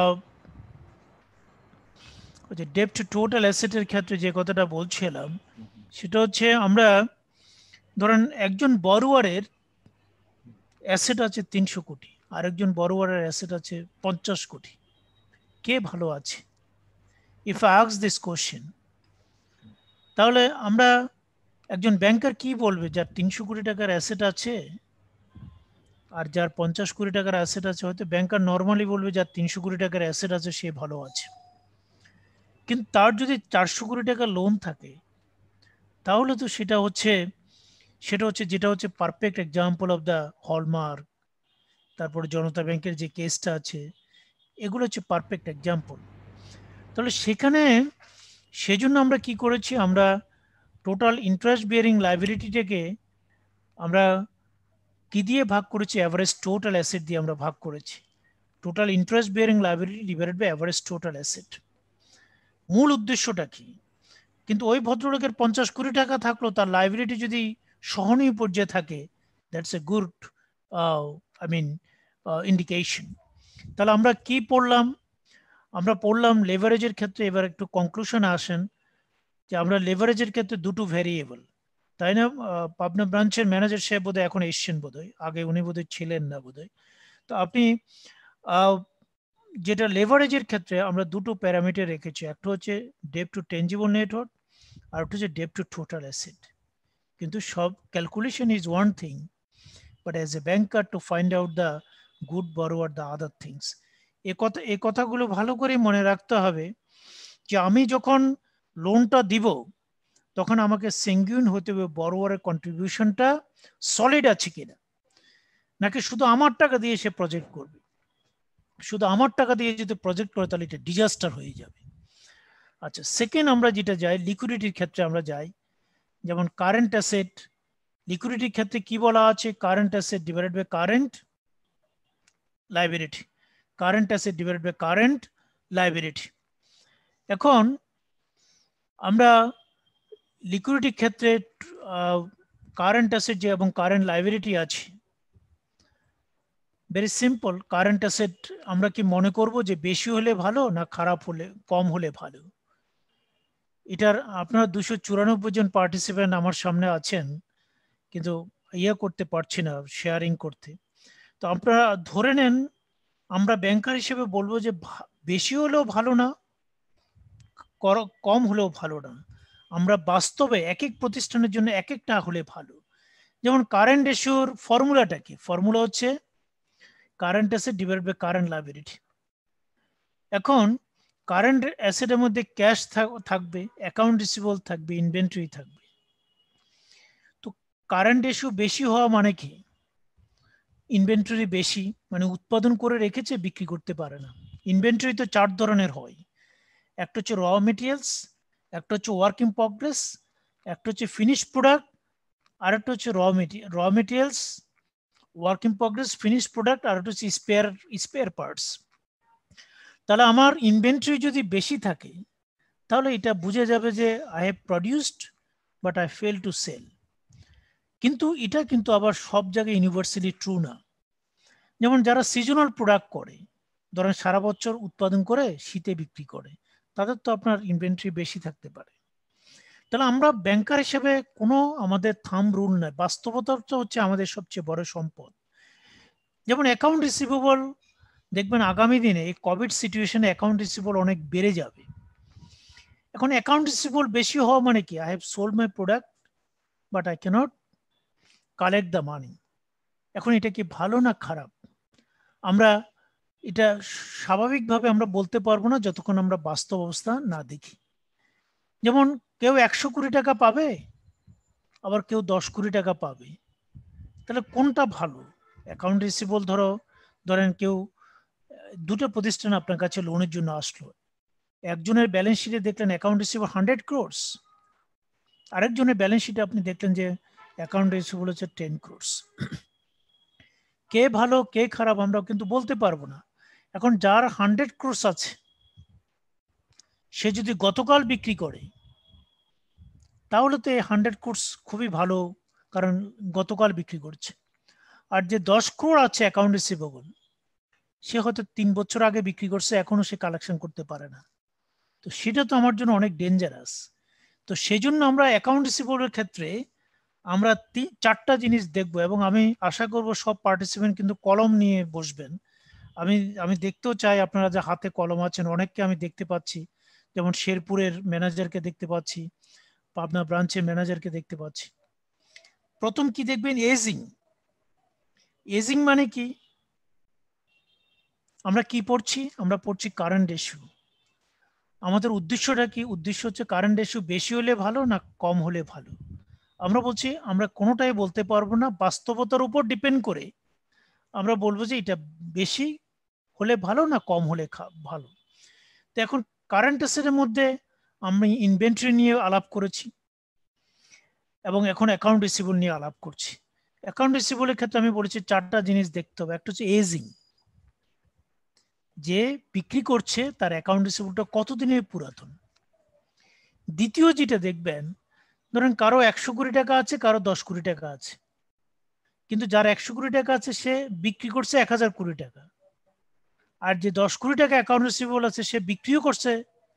ডেট টু টোটাল অ্যাসেটের ক্ষেত্রে যে কথাটা বলছিলাম সেটা হচ্ছে, আমরা ধরেন একজন বড়োয়ারের অ্যাসেট আছে 300 কোটি, আরেকজন বড়োয়ারের অ্যাসেট আছে 50 কোটি, কে ভালো আছে? If I ask this question, তাহলে আমরা একজন ব্যাংকার কি বলবে, যার 300 কোটি টাকার অ্যাসেট আছে আর যার 50 কোটি টাকার অ্যাসেট আছে, হয়তো ব্যাংকার নর্মালি বলবে যার 300 কোটি টাকার অ্যাসেট আছে সে ভালো আছে। কিন্তু তার যদি 400 কোটি টাকার লোন থাকে তাহলে তো সেটা হচ্ছে যেটা হচ্ছে perfect example of the Hallmark, তারপরে জনতা ব্যাংকের যে কেসটা আছে, এগুলো হচ্ছে পারফেক্ট এক্সাম্পল। তাহলে সেখানে সেজন্য আমরা কি করেছি, আমরা টোটাল ইন্টারেস্ট বিয়ারিং লাইবিলিটিটাকে আমরা কি দিয়ে ভাগ করেছি, অ্যাভারেজ টোটাল অ্যাসেট দিয়ে আমরা ভাগ করেছি। Total interest bearing liability divided by average total asset. মূল উদ্দেশ্যটা কি? কিন্তু ওই ভদ্রলোকের 50 কোটি টাকা থাকলো, তার লাইবিলিটি যদি সহনীয় পর্যায়ে থাকে, দ্যাটস এ গুড ইন্ডিকেশন। তাহলে আমরা কি পড়লাম? আমরা পড়লাম লেভারেজের ক্ষেত্রে, এবার একটু কনক্লুশনে আসেন যে আমরা লেভারেজের ক্ষেত্রে দুটো ভ্যারিয়েবল, তাই না? পাবনা ব্রাঞ্চের ম্যানেজার সাহেব বোধহয় এখন এসছেন, বোধহয় আগে উনি বোধহয় ছিলেন না বোধহয়। তো আপনি যেটা লেভারেজের ক্ষেত্রে আমরা দুটো প্যারামিটার রেখেছি, একটা হচ্ছে debt to tangible net worth, আর একটা হচ্ছে ডেট টু টোটাল অ্যাসেট। কিন্তু সব calculation is one thing, but as a banker to find out the good borrower the other things. এই কথাগুলো ভালো করে মনে রাখতে হবে যে আমি যখন লোনটা দিব তখন আমাকে সিঙ্গুইন হতে হবে বরোয়ারের কন্ট্রিবিউশনটা সলিড আছে কিনা, নাকি শুধু আমার টাকা দিয়ে সে প্রজেক্ট করবে। শুধু আমার টাকা দিয়ে যদি প্রজেক্ট করে তাহলে এটা ডিজাস্টার হয়ে যাবে। আচ্ছা, সেকেন্ড আমরা যেটা যাই, লিকুইডিটির ক্ষেত্রে আমরা যাই, যেমন কারেন্ট অ্যাসেট। লিকুইডিটির ক্ষেত্রে কি বলা আছে? Current asset divided by current liability, current asset divided by current liability. এখন আমরা লিকুইডিটির ক্ষেত্রে কারেন্ট অ্যাসেট যে এবং কারেন্ট লাইবিলিটি আছে, ভেরি সিম্পল। কারেন্ট অ্যাসেট আমরা কি মনে করব যে বেশি হলে ভালো না খারাপ হলে, কম হলে ভালো? এটার আপনারা 294 জন পার্টিসিপেন্ট আমার সামনে আছেন, কিন্তু করতে পারছি না শেয়ারিং করতে। তো আপনারা ধরে নেন আমরা ব্যাংকার হিসেবে বলবো যে বেশি হলেও ভালো না, কম হলেও ভালো না। আমরা বাস্তবে এক এক প্রতিষ্ঠানের জন্য এক একটা হলে ভালো। যেমন কারেন্ট রেশিওর ফর্মুলাটা কি? ফর্মুলা হচ্ছে current asset divided by current liability. এখন কারেন্ট অ্যাসেটের মধ্যে ক্যাশ থাকবে, অ্যাকাউন্ট রিসিভেবল থাকবে, ইনভেন্টরি থাকবে। তো কারেন্ট রেশিও বেশি হওয়া মানে কি? ইনভেন্টরি বেশি মানে উৎপাদন করে রেখেছে, বিক্রি করতে পারে না। ইনভেন্টরি তো 4 ধরনের হয়, একটা হচ্ছে র মেটেরিয়ালস, একটা হচ্ছে ওয়ার্ক ইন প্রগ্রেস, একটা হচ্ছে ফিনিশ প্রোডাক্ট, আর একটা হচ্ছে raw materials, work in progress, finish product, আর একটা হচ্ছে স্পেয়ার পার্টস। তাহলে আমার ইনভেন্টরি যদি বেশি থাকে তাহলে এটা বুঝে যাবে যে I have produced but I fail to sell. কিন্তু এটা কিন্তু আবার সব জায়গায় ইউনিভার্সালি ট্রু না। যেমন যারা সিজনাল প্রোডাক্ট করে, ধরেন সারা বছর উৎপাদন করে শীতে বিক্রি করে, তাদের তো আপনার ইনভেন্টরি বেশি থাকতে পারে। তাহলে আমরা ব্যাংকার হিসেবে কোনো আমাদের থাম্ব রুল নাই, বাস্তবতা হচ্ছে আমাদের সবচেয়ে বড় সম্পদ। যেমন অ্যাকাউন্ট রিসিভেবল, দেখবেন আগামী দিনে এই কোভিড সিচুয়েশনে অ্যাকাউন্ট রিসিভেবল অনেক বেড়ে যাবে। এখন অ্যাকাউন্ট রিসিভেবল বেশি হওয়া মানে কি, I have sold my product but I cannot collect the money. এখন এটা কি ভালো না খারাপ, আমরা এটা স্বাভাবিকভাবে আমরা বলতে পারবো না যতক্ষণ আমরা বাস্তব অবস্থা না দেখি। যেমন কেউ 100 কোটি টাকা পাবে, আবার কেউ 10 কোটি টাকা পাবে, তাহলে কোনটা ভালো? অ্যাকাউন্ট রিসিভেবল ধরেন কেউ দুটো প্রতিষ্ঠান আপনার কাছে লোনের জন্য আসলো, একজনের ব্যালেন্স শিটে দেখলেন অ্যাকাউন্ট রিসিভেবল 100 crores, আরেকজনের ব্যালেন্স শিটে আপনি দেখলেন যে অ্যাকাউন্ট রিসিভেবল হচ্ছে 10 crores। কে ভালো কে খারাপ আমরা কিন্তু বলতে পারবো না। এখন যার 100 crores আছে সে যদি গতকাল বিক্রি করে তাহলে তো এই 100 crores খুবই ভালো, কারণ গতকাল বিক্রি করছে। আর যে 10 crore আছে অ্যাকাউন্ট রিসিভেবল, সে হয়তো 3 বছর আগে বিক্রি করছে, এখনো সে কালেকশন করতে পারে না, তো সেটা তো আমার জন্য অনেক ডেঞ্জারাস। তো সেই জন্য আমরা অ্যাকাউন্ট রিসিভেবলের ক্ষেত্রে আমরা 4টা জিনিস দেখব, এবং আমি আশা করব সব পার্টিসিপেন্ট কিন্তু কলম নিয়ে বসবেন। আমি দেখতেও চাই আপনারা যে হাতে কলম আছেন, অনেককে আমি দেখতে পাচ্ছি, যেমন শেরপুরের ম্যানেজারকে দেখতে পাচ্ছি, পাবনা ব্রাঞ্চের ম্যানেজারকে দেখতে পাচ্ছি। প্রথম কি দেখবেন, এজিং। এজিং মানে কি, আমরা কি পড়ছি, আমরা পড়ছি কারেন্ট রেশিও। আমাদের উদ্দেশ্যটা কি, উদ্দেশ্য হচ্ছে কারেন্ট রেশিও বেশি হলে ভালো না কম হলে ভালো। আমরা বলছি আমরা কোনোটাই বলতে পারবো না, বাস্তবতার উপর ডিপেন্ড করে আমরা বলবো যে এটা বেশি হলে ভালো না কম হলে ভালো। তো এখন কারেন্ট অ্যাসেটের মধ্যে আমি ইনভেন্টরি নিয়ে আলাপ করেছি, এবং এখন অ্যাকাউন্ট রিসিভেবল নিয়ে আলাপ করছি। অ্যাকাউন্ট রিসিভেবলের ক্ষেত্রে আমি বলেছি 4টা জিনিস দেখতে হবে। একটা হচ্ছে এজিং, যে বিক্রি করছে তার অ্যাকাউন্ট রিসিভেবলটা কতদিনের পুরাতন। দ্বিতীয় যেটা দেখবেন, ধরেন কারো 100 কোটি টাকা আছে, কারো 10 কোটি টাকা আছে, কিন্তু যার 100 কোটি টাকা আছে সে বিক্রি করছে 1000 কোটি টাকা, আর যে 10 কোটি টাকা অ্যাকাউন্ট রিসিভেবল আছে সে বিক্রিও করছে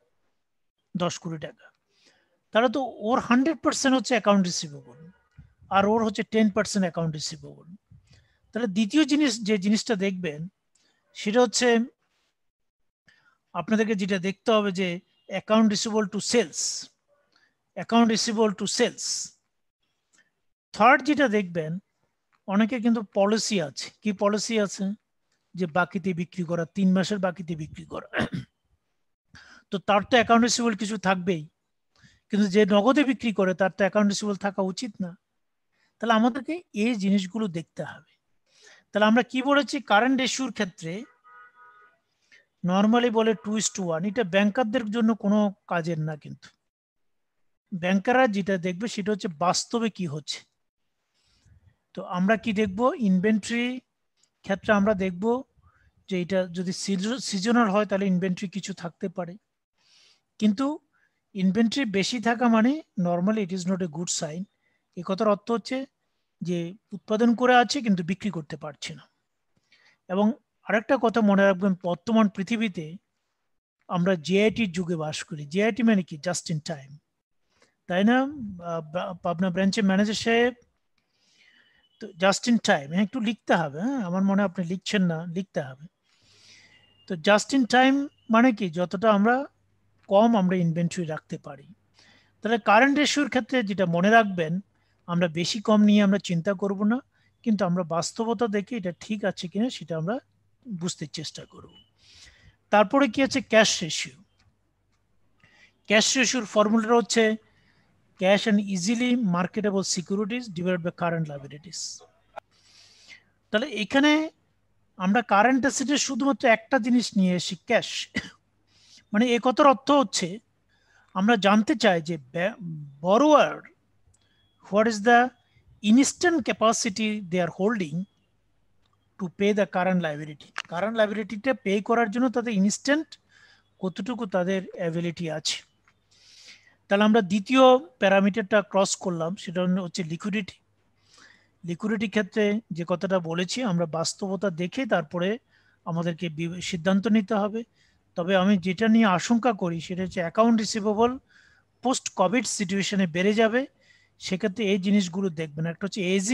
10 কোটি টাকা। তাহলে তো ওর 100% হচ্ছে অ্যাকাউন্ট রিসিভেবল, আর ওর হচ্ছে 10% অ্যাকাউন্ট রিসিভেবল। তাহলে দ্বিতীয় জিনিস যে জিনিসটা দেখবেন সেটা হচ্ছে আপনাদেরকে যেটা দেখতে হবে যে account receivable to sales, account receivable to sales. Third যেটা দেখবেন, অনেকে কিন্তু পলিসি আছে। কি পলিসি আছে? যে বাকিতে বিক্রি করা, 3 মাসের বাকিতে বিক্রি করা, তো তার তো অ্যাকাউন্ট রিসিভেবল কিছু থাকবেই, কিন্তু যে নগদে বিক্রি করে তার তো অ্যাকাউন্ট রিসিভেবল থাকা উচিত না। তাহলে আমাদেরকে এই জিনিসগুলো দেখতে হবে। তাহলে আমরা কি বলেছি, কারেন্ট রেশিওর ক্ষেত্রে নর্মালি বলে 2:1, এটা ব্যাংকারদের জন্য কোনো কাজের না, কিন্তু ব্যাংকাররা যেটা দেখবে সেটা হচ্ছে বাস্তবে কি হচ্ছে। তো আমরা কি দেখব, ইনভেন্টরি ক্ষেত্রে আমরা দেখব যে এটা যদি সিজনাল হয় তাহলে ইনভেন্টরি কিছু থাকতে পারে, কিন্তু ইনভেন্টরি বেশি থাকা মানে normally it is not a good sign. এই কথার অর্থ হচ্ছে যে উৎপাদন করে আছে কিন্তু বিক্রি করতে পারছে না। এবং আরেকটা কথা মনে রাখবেন, বর্তমান পৃথিবীতে আমরা জিআইটির যুগে বাস করি। জিআইটি মানে কি, জাস্ট ইন টাইম, তাই না? পাবনা ব্রাঞ্চের ম্যানেজার সাহেব, তো জাস্ট ইন টাইম একটু লিখতে হবে। হ্যাঁ, আমার মনে হয় আপনি লিখছেন না, লিখতে হবে। তো জাস্ট ইন টাইম মানে কি, যতটা আমরা কম আমরা ইনভেন্টরি রাখতে পারি। তাহলে কারেন্ট রেশিওর ক্ষেত্রে যেটা মনে রাখবেন, আমরা বেশি কম নিয়ে আমরা চিন্তা করব না, কিন্তু আমরা বাস্তবতা দেখে এটা ঠিক আছে কিনা সেটা আমরা বুঝতে চেষ্টা করব। তারপরে কি আছে, ক্যাশ রেশিও। ক্যাশ রেশিওর ফর্মুলাটা হচ্ছে cash and easily marketable securities divided by current liabilities. তাহলে এখানে আমরা কারেন্ট অ্যাসেটের শুধুমাত্র একটা জিনিস নিয়ে এসি, ক্যাশ। মানে এ কথার অর্থ হচ্ছে আমরা জানতে চাই যে borrower what is the instant capacity they are holding to pay the current liability. Current লায়াবিলিটিটা পে করার জন্য তাদের ইনস্ট্যান্ট কতটুকু তাদের অ্যাবিলিটি আছে। তাহলে আমরা দ্বিতীয় প্যারামিটারটা ক্রস করলাম, সেটা হচ্ছে লিকুইডিটি। লিকুইডিটি ক্ষেত্রে যে কথাটা বলেছি, আমরা বাস্তবতা দেখে তারপরে আমাদেরকে সিদ্ধান্ত নিতে হবে। তবে আমি যেটা নিয়ে আশঙ্কা করি সেটা হচ্ছে অ্যাকাউন্ট রিসিভেবল পোস্ট কোভিড সিচুয়েশনে বেড়ে যাবে, সেক্ষেত্রে এই জিনিসগুলো দেখবেন। একটা হচ্ছে ageing,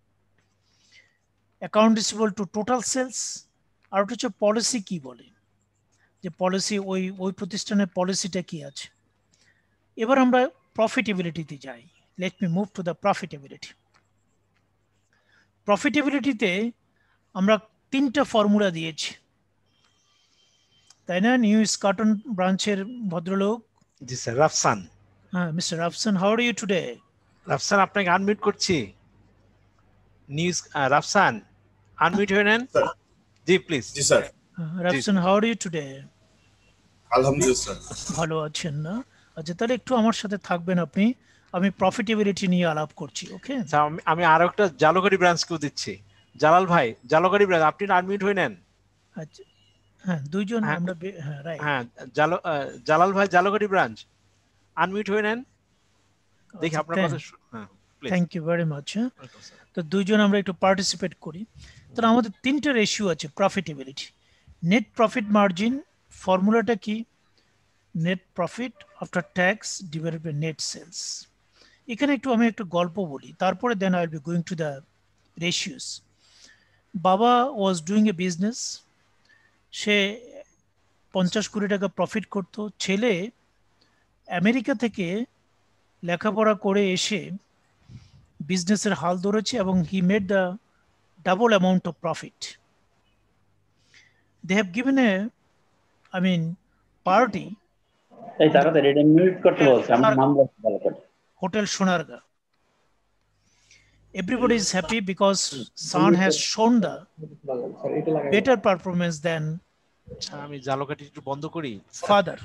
account receivable to total sales, আর একটা হচ্ছে পলিসি কি বলে, যে পলিসি ওই প্রতিষ্ঠানের পলিসিটা কি আছে। এবার আমরা প্রফিটেবিলিটিতে যাই। Let me move to the profitability. প্রফিটেবিলিটিতে আমরা 3টা ফর্মুলা দিয়েছি, তাই না? নিউ স্কটন ব্রাঞ্চের ভদ্রলোক। জি স্যার, রাফসান। হ্যাঁ, mister Rafsan, how are you today? Rafsan, আপনাকে আনমিউট করছি। নিউজ রাফসান, আনমিউট হয়ে নেন। জি প্লিজ। জি sir. Rafsan, how are you today? আলহামদুলিল্লাহ স্যার। ভালো আছেন না? আচ্ছা, তাহলে একটু আমার সাথে থাকবেন আপনি। আমি প্রফিটেবিলিটি নিয়ে আলাপ করছি। ওকে স্যার, আমি আরো একটা জালকাঠি ব্রাঞ্চকেও দিচ্ছি। জালাল ভাই, জালকাঠি ব্রাঞ্চ, আপনি আনমিউট হয়ে নেন। আচ্ছা, হ্যাঁ, দুইজন হ্যাঁ, আমরা হ্যাঁ, রাইট। হ্যাঁ, জালাল ভাই, জালকাঠি ব্রাঞ্চ, আনমিউট হয়ে নেন। দেখি আপনার কথা। হ্যাঁ, please. Thank you very much. তো দুইজন আমরা একটু পার্টিসিপেট করি। তাহলে আমাদের 3টে রেশিও আছে প্রফিটেবিলিটি। নেট প্রফিট মার্জিন ফর্মুলাটা কি? Net profit after tax divided by net sales. এখানে আমি একটু গল্প বলি, তারপরে then I will be going to the ratios. বাবা ওয়াজ ডুইং এ বিজনেস, সে 50 কোটি টাকা প্রফিট করত। ছেলে আমেরিকা থেকে লেখাপড়া করে এসে বিজনেসের হাল ধরেছে এবং he made the double amount of profit. They have given a party এই টাকাটা রেড মিউট করতে বলছে, আমার নাম বলতে ভালো করে। Hotel Sonargaon. Everybody is happy because son has shown the better performance than আমি জালকাঠি একটু বন্ধ করি father.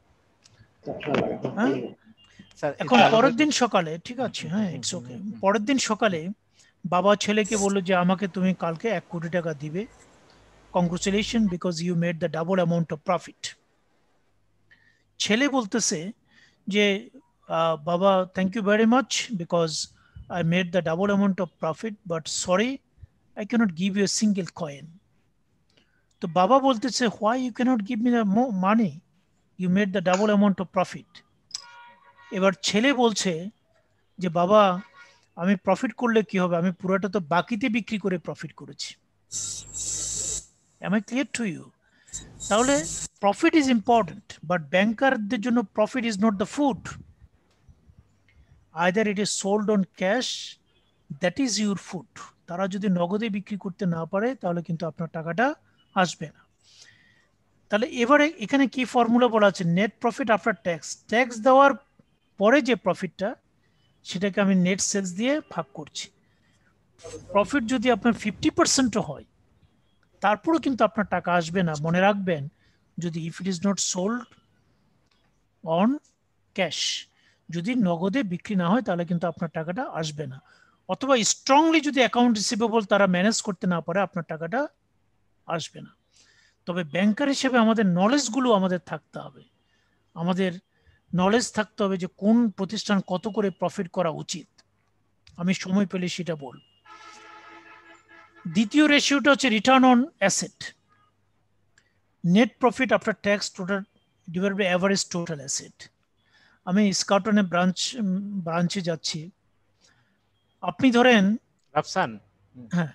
স্যার। এখন পরের দিন সকালে, ঠিক আছে, হ্যাঁ, ইটস ওকে, পরের দিন সকালে বাবা ছেলেকে বললো যে আমাকে তুমি কালকে 1 কোটি টাকা দিবে, congratulation because you made the double amount of profit. ছেলে বলতেছে যে বাবা, thank you very much because I made the double amount of profit, but sorry, I cannot give you a single coin. তো বাবা বলতেছে, why you cannot give me the money? You made the double amount of profit. এবার ছেলে বলছে যে বাবা, আমি প্রফিট করলে কি হবে? আমি পুরোটা তো বাকিতে বিক্রি করে প্রফিট করেছি। Am I clear to you? তাহলে প্রফিট ইজ ইম্পর্টেন্ট, বাট ব্যাংকারদের জন্য profit is not the food. Either it is sold on cash, that is your food. তারা যদি নগদে বিক্রি করতে না পারে তাহলে কিন্তু আপনার টাকাটা আসবে না। তাহলে এবারে এখানে কি ফর্মুলা বলা আছে? Net profit after tax. Tax দেওয়ার পরে যে প্রফিটটা, সেটাকে আমি নেট সেলস দিয়ে ভাগ করছি। প্রফিট যদি আপনার 50% হয়, তারপরেও কিন্তু আপনার টাকা আসবে না। মনে রাখবেন, যদি if it is not sold on cash, যদি নগদে বিক্রি না হয় তাহলে কিন্তু আপনার টাকাটা আসবে না। অথবা স্ট্রংলি যদি অ্যাকাউন্ট রিসিভেবল তারা ম্যানেজ করতে না পারে, আপনার টাকাটা আসবে না। তবে ব্যাংকার হিসেবে আমাদের নলেজগুলো আমাদের থাকতে হবে। আমাদের নলেজ থাকতে হবে যে কোন প্রতিষ্ঠান কত করে প্রফিট করা উচিত। আমি সময় পেলে সেটা বল। দ্বিতীয় রেশিওটা হচ্ছে return on asset. Net profit after tax total divided by average total asset. আমি স্কাউটনে ব্রাঞ্চে যাচ্ছি, আপনি ধরেন রাফসান। হ্যাঁ,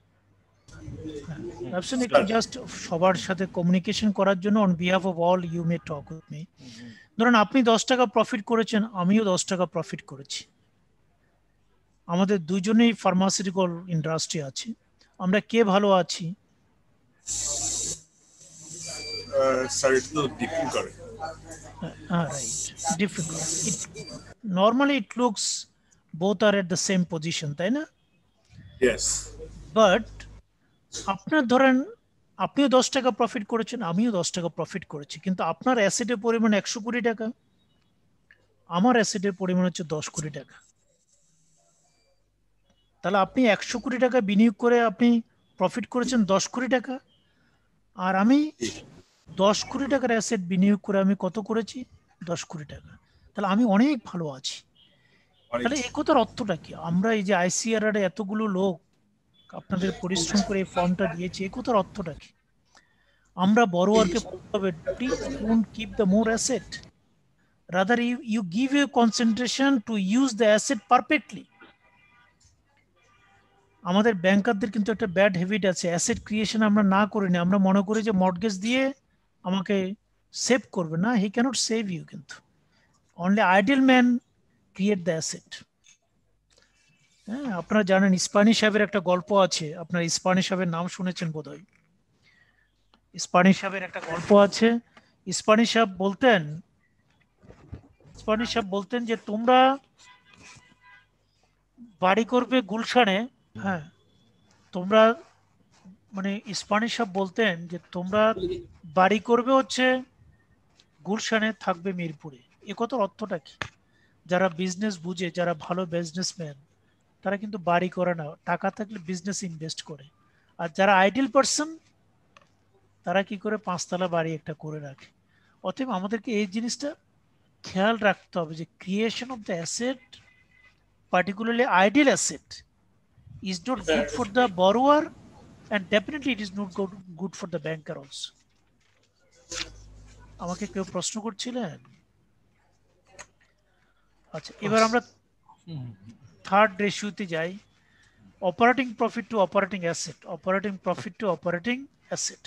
রাফসান, একটু জাস্ট সবার সাথে কমিউনিকেশন করার জন্য on behalf of all you may talk with me. ধরেন আপনি 10 টাকা প্রফিট করেছেন, আমিও 10 টাকা প্রফিট করেছি। আমাদের দুজনেই ফার্মাসিউটিক্যাল ইন্ডাস্ট্রি আছে। আমরা কে ভালো আছি? স্যার, একটু ডিপেন্ড করে। Right, difficult. Normally it looks both are at the same position, তাই না? Yes. But আপনার ধরেন আপনিও 10 টাকা প্রফিট করেছেন, আমিও 10 টাকা প্রফিট করেছি, কিন্তু আপনার অ্যাসেটের পরিমাণ 100 কোটি টাকা, আমার অ্যাসেটের পরিমাণ হচ্ছে 10 কোটি টাকা। তাহলে আপনি 100 কোটি টাকা বিনিয়োগ করে আপনি প্রফিট করেছেন 10 কোটি টাকা, আর আমি 10 কোটি টাকার অ্যাসেট বিনিয়োগ করে আমি কত করেছি? 10 কোটি টাকা। তাহলে আমি অনেক ভালো আছি। তাহলে এই কথার অর্থটা কি? আমরা এই যে ICRR এতগুলো লোক আপনাদের পরিশ্রম করে এই ফর্মটা দিয়েছি, এই কথার অর্থটা কি? আমরা বড়োয়ারকে বলতে হবে, please don't keep the more asset, rather you give you concentration to use the asset perfectly. আমাদের ব্যাংকারদের কিন্তু একটা ব্যাড হ্যাবিট আছে, অ্যাসেট ক্রিয়েশন আমরা না করি না। আমরা মনে করি যে মর্টগেজ দিয়ে আমাকে সেভ করবে না। He cannot save you. কিন্তু only idle men create the asset. হ্যাঁ, আপনারা জানেন ইস্পানি সাহেবের একটা গল্প আছে, আপনারা ইস্পানি সাহেবের নাম শুনেছেন বোধহয়। ইস্পানি সাহেবের একটা গল্প আছে। ইস্পানি সাহেব বলতেন যে তোমরা বাড়ি করবে গুলশানে, হ্যাঁ তোমরা মানে ইস্পানি সাহেব বলতেন যে তোমরা বাড়ি করবে হচ্ছে গুলশানে, থাকবে মিরপুরে। এ কথার অর্থটা কি? যারা বিজনেস বুঝে, যারা ভালো বিজনেসম্যান, তারা কিন্তু বাড়ি করে না, টাকা থাকলে বিজনেস ইনভেস্ট করে। আর যারা আইডিয়াল পার্সন, তারা কি করে 5 তলা বাড়ি একটা করে রাখে। অতএব আমাদেরকে এই জিনিসটা খেয়াল রাখতে হবে যে creation of the asset, particularly ideal asset, is not good for the borrower, and definitely it is not good for the banker also. আমাকে কেউ প্রশ্ন করছিলেন? আচ্ছা, এবার আমরা থার্ড রেশিওতে যাই, operating profit to operating asset. Operating profit to operating asset,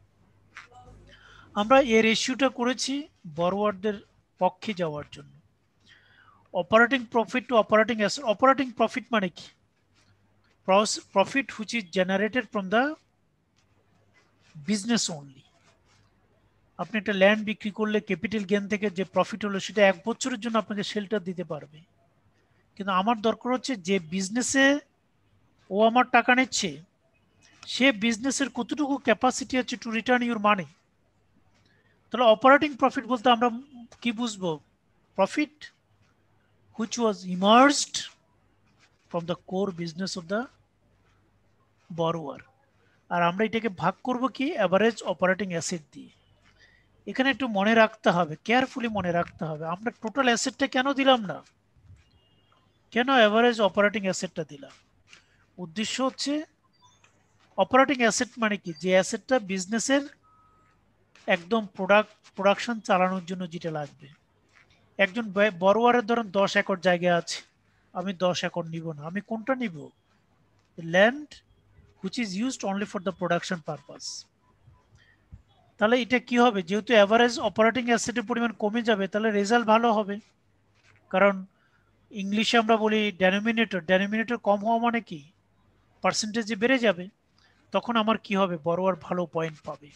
আমরা এই রেশিওটা করেছি বড়োয়ারদের পক্ষে যাওয়ার জন্য। Operating profit to operating asset, operating profit মানে কি? Profit which is generated from the business only. আপনি একটা ল্যান্ড বিক্রি করলে ক্যাপিটাল গেন থেকে যে প্রফিট হলো সেটা 1 বছরের জন্য আপনাকে শেল্টার দিতে পারবে। কিন্তু আমার দরকার হচ্ছে যে বিজনেসে ও আমার টাকা নিচ্ছে, সে বিজনেসের কতটুকু ক্যাপাসিটি আছে টু রিটার্ন ইউর মানি। তাহলে অপারেটিং প্রফিট বলতে আমরা কি বুঝবো? Profit which was emerged from the core business of the borrower। আর আমরা এটাকে ভাগ করব কি? অ্যাভারেজ অপারেটিং অ্যাসেট দিয়ে। এখানে একটু মনে রাখতে হবে, কেয়ারফুলি মনে রাখতে হবে, আমরা টোটাল অ্যাসেটটা কেন দিলাম না, কেন অ্যাভারেজ অপারেটিং অ্যাসেটটা দিলাম? উদ্দেশ্য হচ্ছে অপারেটিং অ্যাসেট মানে কি? যে অ্যাসেটটা বিজনেসের একদম প্রোডাকশন চালানোর জন্য যেটা লাগবে। একজন বড়োয়ারের ধরুন 10 একর জায়গা আছে, আমি 10 একর নিব না, আমি কোনটা নিব? Land which is used only for the production purpose. তাহলে এটা কি হবে? যেহেতু অ্যাভারেজ অপারেটিং অ্যাসেটের পরিমাণ কমে যাবে, তাহলে রেজাল্ট ভালো হবে। কারণ ইংলিশে আমরা বলি ডেনোমিনেটর কম হওয়া মানে কি? পার্সেন্টেজ বেড়ে যাবে, তখন আমার কি হবে? বড়োয়ার ভালো পয়েন্ট পাবে।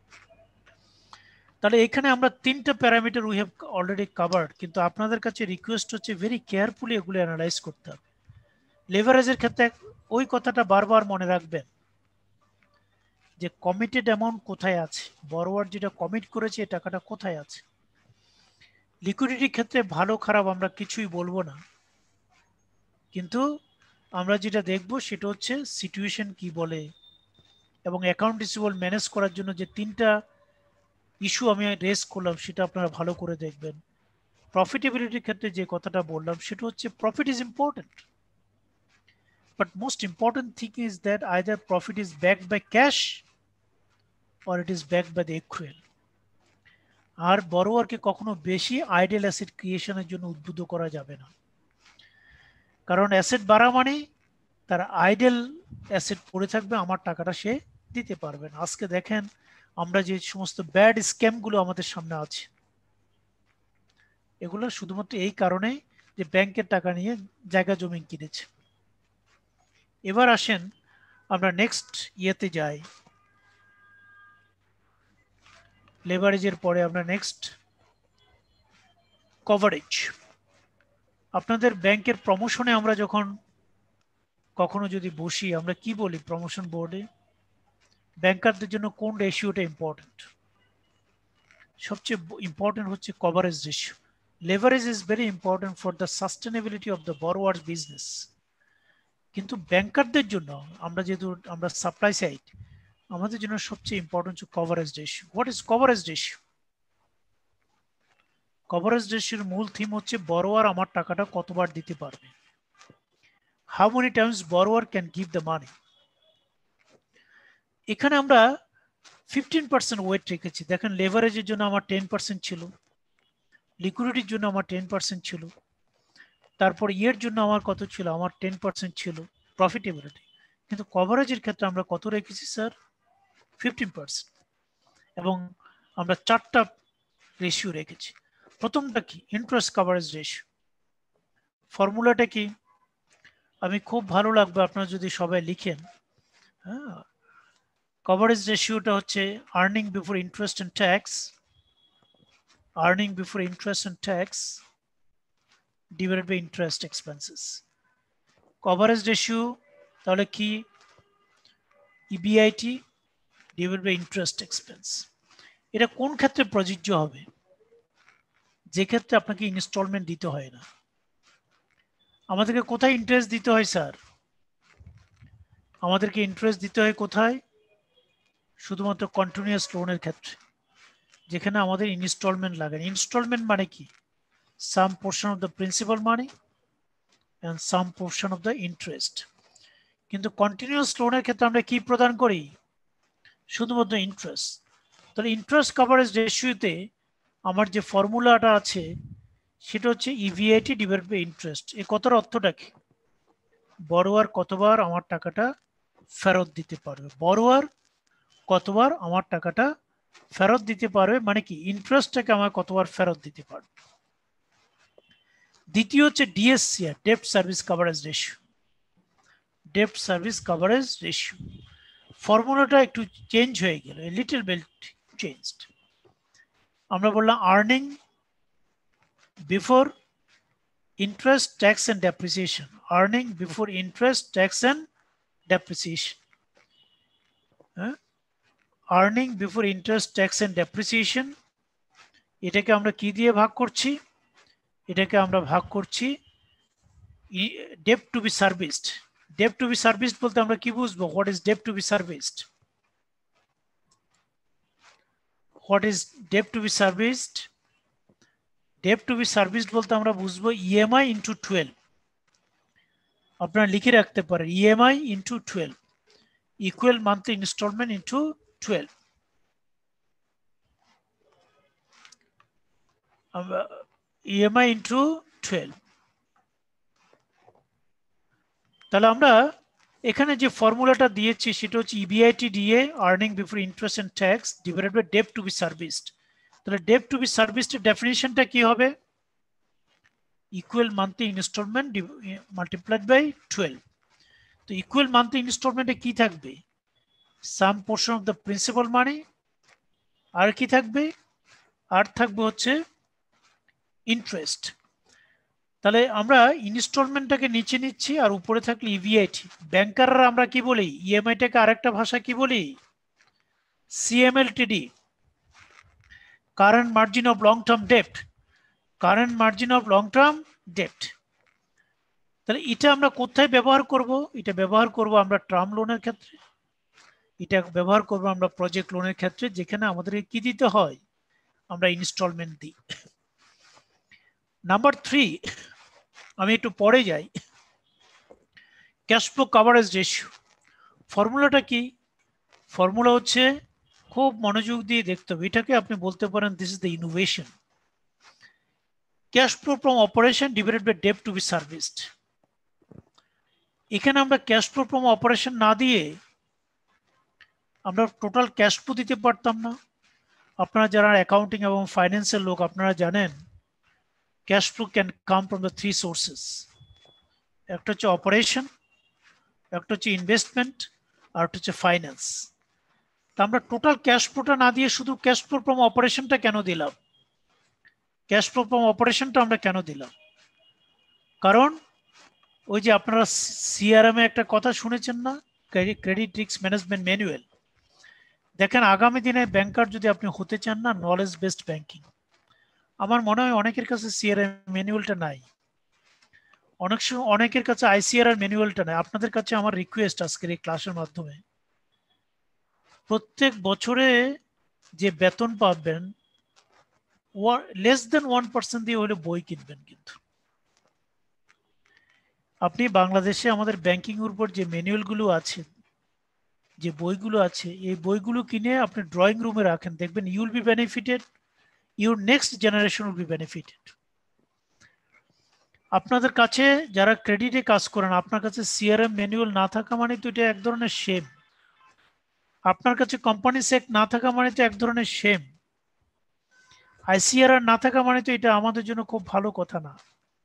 তাহলে এখানে আমরা 3টা parameter we have already covered, কিন্তু আপনাদের কাছে রিকোয়েস্ট হচ্ছে ভেরি কেয়ারফুলি এগুলো অ্যানালাইজ করতে হবে। লেভারেজের ক্ষেত্রে ওই কথাটা বারবার মনে রাখবেন যে কমিটেড অ্যামাউন্ট কোথায় আছে, বড়োয়ার যেটা কমিট করেছে এই টাকাটা কোথায় আছে। লিকুইডিটির ক্ষেত্রে ভালো খারাপ আমরা কিছুই বলবো না, কিন্তু আমরা যেটা দেখব সেটা হচ্ছে সিচুয়েশন কি বলে, এবং অ্যাকাউন্ট রিসিভেবল ম্যানেজ করার জন্য যে 3টা ইস্যু আমি রেজ করলাম সেটা আপনারা ভালো করে দেখবেন। প্রফিটেবিলিটির ক্ষেত্রে যে কথাটা বললাম সেটা হচ্ছে profit is important, but most important thing is that either profit is backed by cash or it is backed by the equal. আর বড়োয়ারকে কখনো বেশি আইডেল অ্যাসেট ক্রিয়েশনের জন্য উদ্বুদ্ধ করা যাবে না, কারণ অ্যাসেট বাড়া মানে তার আইডেল অ্যাসেট পড়ে থাকবে, আমার টাকাটা সে দিতে পারবে না। আজকে দেখেন আমরা যে সমস্ত ব্যাড স্ক্যামগুলো আমাদের সামনে আছে, এগুলো শুধুমাত্র এই কারণে যে ব্যাংকের টাকা নিয়ে জায়গা জমি কিনেছে। এবার আসেন আমরা নেক্সট ইয়েতে যাই, লেভারেজের পরে আমরা নেক্সট কভারেজ। আপনাদের ব্যাংকের প্রমোশনে আমরা যখন কখনো যদি বসি, আমরা কি বলি প্রমোশন বোর্ডে? ব্যাংকারদের জন্য কোন রেশিওটা ইম্পর্টেন্ট? সবচেয়ে ইম্পর্টেন্ট হচ্ছে coverage ratio. Leverage is very important for the sustainability of the borrower's business, কিন্তু ব্যাংকারদের জন্য আমরা যেহেতু আমরা সাপ্লাই সাইড, আমাদের জন্য সবচেয়ে ইম্পর্টেন্ট হচ্ছে coverage ratio. What is coverage ratio? Coverage রেশিওর মূল থিম হচ্ছে বড়োয়ার আমার টাকাটা কতবার দিতে পারবে, how many times borrower can give the money. এখানে আমরা 15% ওয়েট রেখেছি। দেখেন লেভারেজের জন্য আমার 10% ছিল, লিকুইডিটির জন্য আমার 10% ছিল, তারপর ইয়ের জন্য আমার কত ছিল? আমার 10% ছিল প্রফিটেবিলিটি। কিন্তু কভারেজের ক্ষেত্রে আমরা কত রেখেছি স্যার? 15%। এবং আমরা 4টা রেশিও রেখেছি। প্রথমটা কি? Interest coverage ratio. ফর্মুলাটা কি? আমি খুব ভালো লাগবে আপনারা যদি সবাই লিখেন। হ্যাঁ, কভারেজ রেশিওটা হচ্ছে earning before interest and tax, earning before interest and tax divided by interest expenses. Coverage ratio তাহলে কি? EBIT divided by interest expense. এটা কোন ক্ষেত্রে প্রযোজ্য হবে? যে ক্ষেত্রে আপনাকে ইনস্টলমেন্ট দিতে হয় না। আমাদেরকে কোথায় ইন্টারেস্ট দিতে হয় স্যার? আমাদেরকে ইন্টারেস্ট দিতে হয় কোথায়? শুধুমাত্র কন্টিনিউয়াস লোনের ক্ষেত্রে, যেখানে আমাদের ইনস্টলমেন্ট লাগে। ইনস্টলমেন্ট মানে কি? Some portion of the principal money and some portion of the interest. কিন্তু কন্টিনিউয়াস লোনের ক্ষেত্রে আমরা কি প্রদান করি? শুধুমাত্র ইন্টারেস্ট। তাহলে ইন্টারেস্ট কভারেজ রেশিওতে আমার যে ফর্মুলাটা আছে সেটা হচ্ছে ইভিআইটি ডিভাইডেড বাই ইন্টারেস্ট। এই কথার অর্থটা কি? বড়োয়ার কতবার আমার টাকাটা ফেরত দিতে পারবে, বড়োয়ার কতবার আমার টাকাটা ফেরত দিতে পারবে, মানে কি ইন্টারেস্টটাকে আমার কতবার ফেরত দিতে পারবে। দ্বিতীয় হচ্ছে ডিএসসিআর, ডেপ্ট সার্ভিস কভারেজ রেশিও। ডেপ্ট সার্ভিস কভারেজ রেশিও ফর্মুলাটা একটু চেঞ্জ হয়ে গেল, লিটল বিট চেঞ্জড। আমরা বললাম earning before interest tax and depreciation, earning before interest tax and depreciation. হ্যাঁ, earning before interest tax and depreciation, এটাকে আমরা কি দিয়ে ভাগ করছি? এটাকে আমরা ভাগ করছি ডেপ্ট টু বি সার্ভিসড। ডেপ্ট টু বি সার্ভিসড বলতে আমরা কি বুঝবো? হোয়াট ইজ ডেপ্ট to be serviced? What is ডেপ্ট টু বি সার্ভিসড? ডেপ্ট টু বি সার্ভিসড বলতে আমরা বুঝবো ইএমআই ইন্টু 12। আপনারা লিখে রাখতে পারেন EMI into 12 equal monthly instalment into 12। EMI into 12। তাহলে আমরা এখানে যে ফর্মুলাটা দিয়েছি সেটা হচ্ছে EBIT DA, earning before interest and tax divided by ডেপ্ট টু বি সার্ভিসড। তাহলে ডেপ্ট টু বি সার্ভিসড এর ডেফিনিশনটা কি হবে? Equal monthly instalment multiplied by 12। তো ইকুয়াল মান্থলি ইনস্টলমেন্টে কি থাকবে? Some portion of the principal money, আর কি থাকবে? আর থাকবে হচ্ছে ইন্টারেস্ট। তাহলে আমরা ইনস্টলমেন্টটাকে নিচে নিচ্ছি আর উপরে থাকলে ইভিআইটি। ব্যাংকাররা আমরা কি বলি? ইএমআইটাকে আরেকটা ভাষা কি বলি? CMLTD, current margin of long term ডেপ্ট, current margin of long term ডেপ্ট। তাহলে এটা আমরা কোথায় ব্যবহার করব? এটা ব্যবহার করব আমরা টার্ম লোনের ক্ষেত্রে, এটা ব্যবহার করব আমরা প্রজেক্ট লোনের ক্ষেত্রে, যেখানে আমাদেরকে কি দিতে হয়? আমরা ইনস্টলমেন্ট দিই। নাম্বার 3, আমি একটু পরে যাই। ক্যাশ ফ্লো কভারেজ রেশিও ফর্মুলাটা কি? ফর্মুলা হচ্ছে, খুব মনোযোগ দিয়ে দেখতে হবে, এটাকে আপনি বলতে পারেন this is the innovation. Cash flow from operation divided by ডেপ্ট টু বি সার্ভিসড। এখানে আমরা ক্যাশ ফ্লো ফ্রম অপারেশন না দিয়ে আমরা টোটাল ক্যাশ ফ্লো দিতে পারতাম না? আপনারা যারা অ্যাকাউন্টিং এবং ফাইন্যান্সের লোক আপনারা জানেন cash flow can come from the 3 sources. একটা হচ্ছে অপারেশন, একটা হচ্ছে ইনভেস্টমেন্ট, আর একটা হচ্ছে ফাইন্যান্স। তা আমরা টোটাল ক্যাশ ফ্লোটা না দিয়ে শুধু ক্যাশ ফ্লো ফ্রম অপারেশনটা কেন দিলাম? ক্যাশ ফ্লো ফ্রম অপারেশনটা আমরা কেন দিলাম? কারণ ওই যে আপনারা সিআরএম এ একটা কথা শুনেছেন না, ক্রেডিট রিস্ক ম্যানেজমেন্ট ম্যানুয়াল। দেখেন আগামী দিনে ব্যাংকার যদি আপনি হতে চান না, নলেজ বেসড ব্যাংকিং, আমার মনে হয় অনেকের কাছে সিআরএম ম্যানুয়ালটা নাই, অনেক সময় অনেকের কাছে আইসিআর ম্যানুয়ালটা নাই। আপনাদের কাছে আমার রিকোয়েস্ট আজকের এই ক্লাসের মাধ্যমে, প্রত্যেক বছরে যে বেতন পাবেন লেস দেন 1% দিয়ে হলে বই কিনবেন। কিন্তু আপনি বাংলাদেশে আমাদের ব্যাংকিং এর উপর যে ম্যানুয়ালগুলো আছে, যে বইগুলো আছে, এই বইগুলো কিনে আপনি ড্রয়িং রুমে রাখেন, দেখবেন you will be benefited, your next generation will be benefited. আপনাদের কাছে যারা ক্রেডিটে কাজ করেন, আপনার কাছে সিআরএম ম্যানুয়াল না থাকা মানে তো এটা এক ধরনের শেম। আপনার কাছে কোম্পানি সেক না থাকা মানে তো এক ধরনের শেম। আইসিআরআর না থাকা মানে তো এটা আমাদের জন্য খুব ভালো কথা না।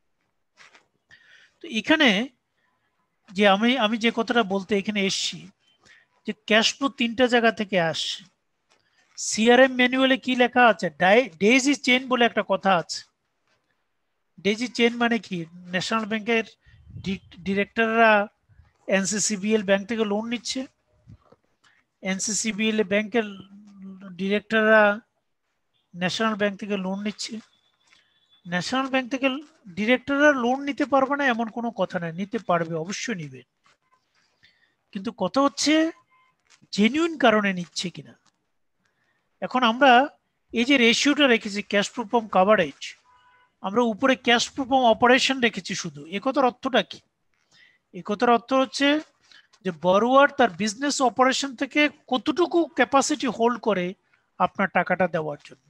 তো এখানে যে আমি যে কথাটা বলতে এখানে এসছি, যে ক্যাশ ফ্লো 3টা জায়গা থেকে আসছে। সিআরএম ম্যানুয়ালে কি লেখা আছে, ডেইজি চেইন বলে একটা কথা আছে। ডেইজি চেইন মানে কি, ন্যাশনাল ব্যাংকের ডিরেক্টররা এনসিসিবিএল ব্যাংক থেকে লোন নিচ্ছে, এনসিসিবিএল ব্যাংকের ডিরেক্টররা ন্যাশনাল ব্যাংক থেকে লোন নিচ্ছে। ন্যাশনাল ব্যাংক থেকে ডিরেক্টররা লোন নিতে পারবে না এমন কোনো কথা নাই, নিতে পারবে, অবশ্যই নিবে। কিন্তু কথা হচ্ছে জেনুইন কারণে নিচ্ছে কিনা। এখন আমরা এই যে রেশিওটা রেখেছি ক্যাশ ফ্লো ফ্রম কভারেজ, আমরা উপরে ক্যাশ ফ্লো ফ্রম অপারেশন রেখেছি শুধু। এ কথার অর্থটা কি? এ কথার অর্থ হচ্ছে যে বরোয়ার তার বিজনেস অপারেশন থেকে কতটুকু ক্যাপাসিটি হোল্ড করে আপনার টাকাটা দেওয়ার জন্য।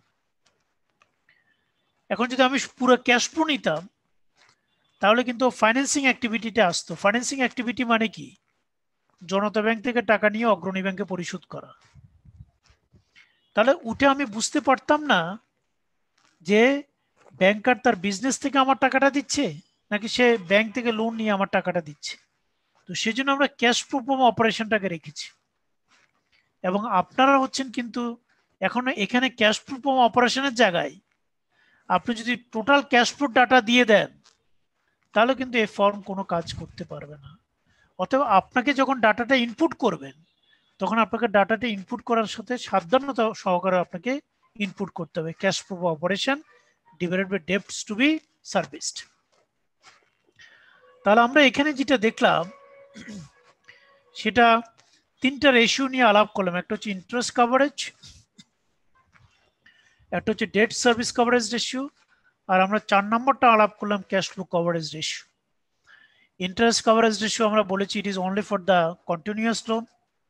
এখন যদি আমি পুরো ক্যাশ ফ্লো নিতাম তাহলে কিন্তু ফাইন্যান্সিং অ্যাক্টিভিটিতে আসতো। ফাইন্যান্সিং অ্যাক্টিভিটি মানে কি, জনতা ব্যাংক থেকে টাকা নিয়ে অগ্রণী ব্যাংকে পরিশোধ করা। তাহলে উঠে আমি বুঝতে পারতাম না যে ব্যাংকার তার বিজনেস থেকে আমার টাকাটা দিচ্ছে নাকি সে ব্যাংক থেকে লোন নিয়ে আমার টাকাটা দিচ্ছে। তো সেজন্য আমরা ক্যাশ ফ্লো ফ্রম অপারেশনটাকে রেখেছি। এবং আপনারা হচ্ছেন কিন্তু এখন এখানে ক্যাশ ফ্লো ফ্রম অপারেশনের জায়গায় আপনি যদি টোটাল ক্যাশ ফ্লো ডাটা দিয়ে দেন তাহলে কিন্তু এই ফর্ম কোনো কাজ করতে পারবে না। অতএব আপনাকে যখন ডাটাটা ইনপুট করবেন তখন আপনাকে ডাটাটা ইনপুট করার সাথে সাবধানতা সহকারে আপনাকে ইনপুট করতে হবে cash flow operation divided by debts to be serviced. তাহলে আমরা এখানে যেটা দেখলাম সেটা 3টা রেশিও নিয়ে আলাপ করলাম। একটা হচ্ছে ইন্টারেস্ট কভারেজ, একটা হচ্ছে ডেট সার্ভিস কভারেজ রেশিও, আর আমরা 4 নম্বরটা আলাপ করলাম cash flow coverage ratio. Interest coverage ratio আমরা বলেছি it is only for the continuous loan.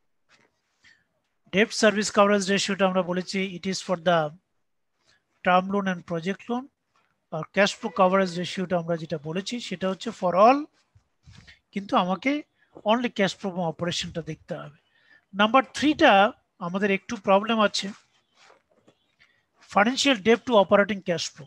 Debt service coverage রেশিওটা আমরা বলেছি it is for the term loan and project loan. আর ক্যাশ ফ্লো কভারেজ রেশিওটা আমরা যেটা বলেছি সেটা হচ্ছে ফর অল, কিন্তু আমাকে অনলি ক্যাশ ফ্লো অপারেশনটা দেখতে হবে। নাম্বার 3টা আমাদের একটু প্রবলেম আছে, financial debt to operating cash flow.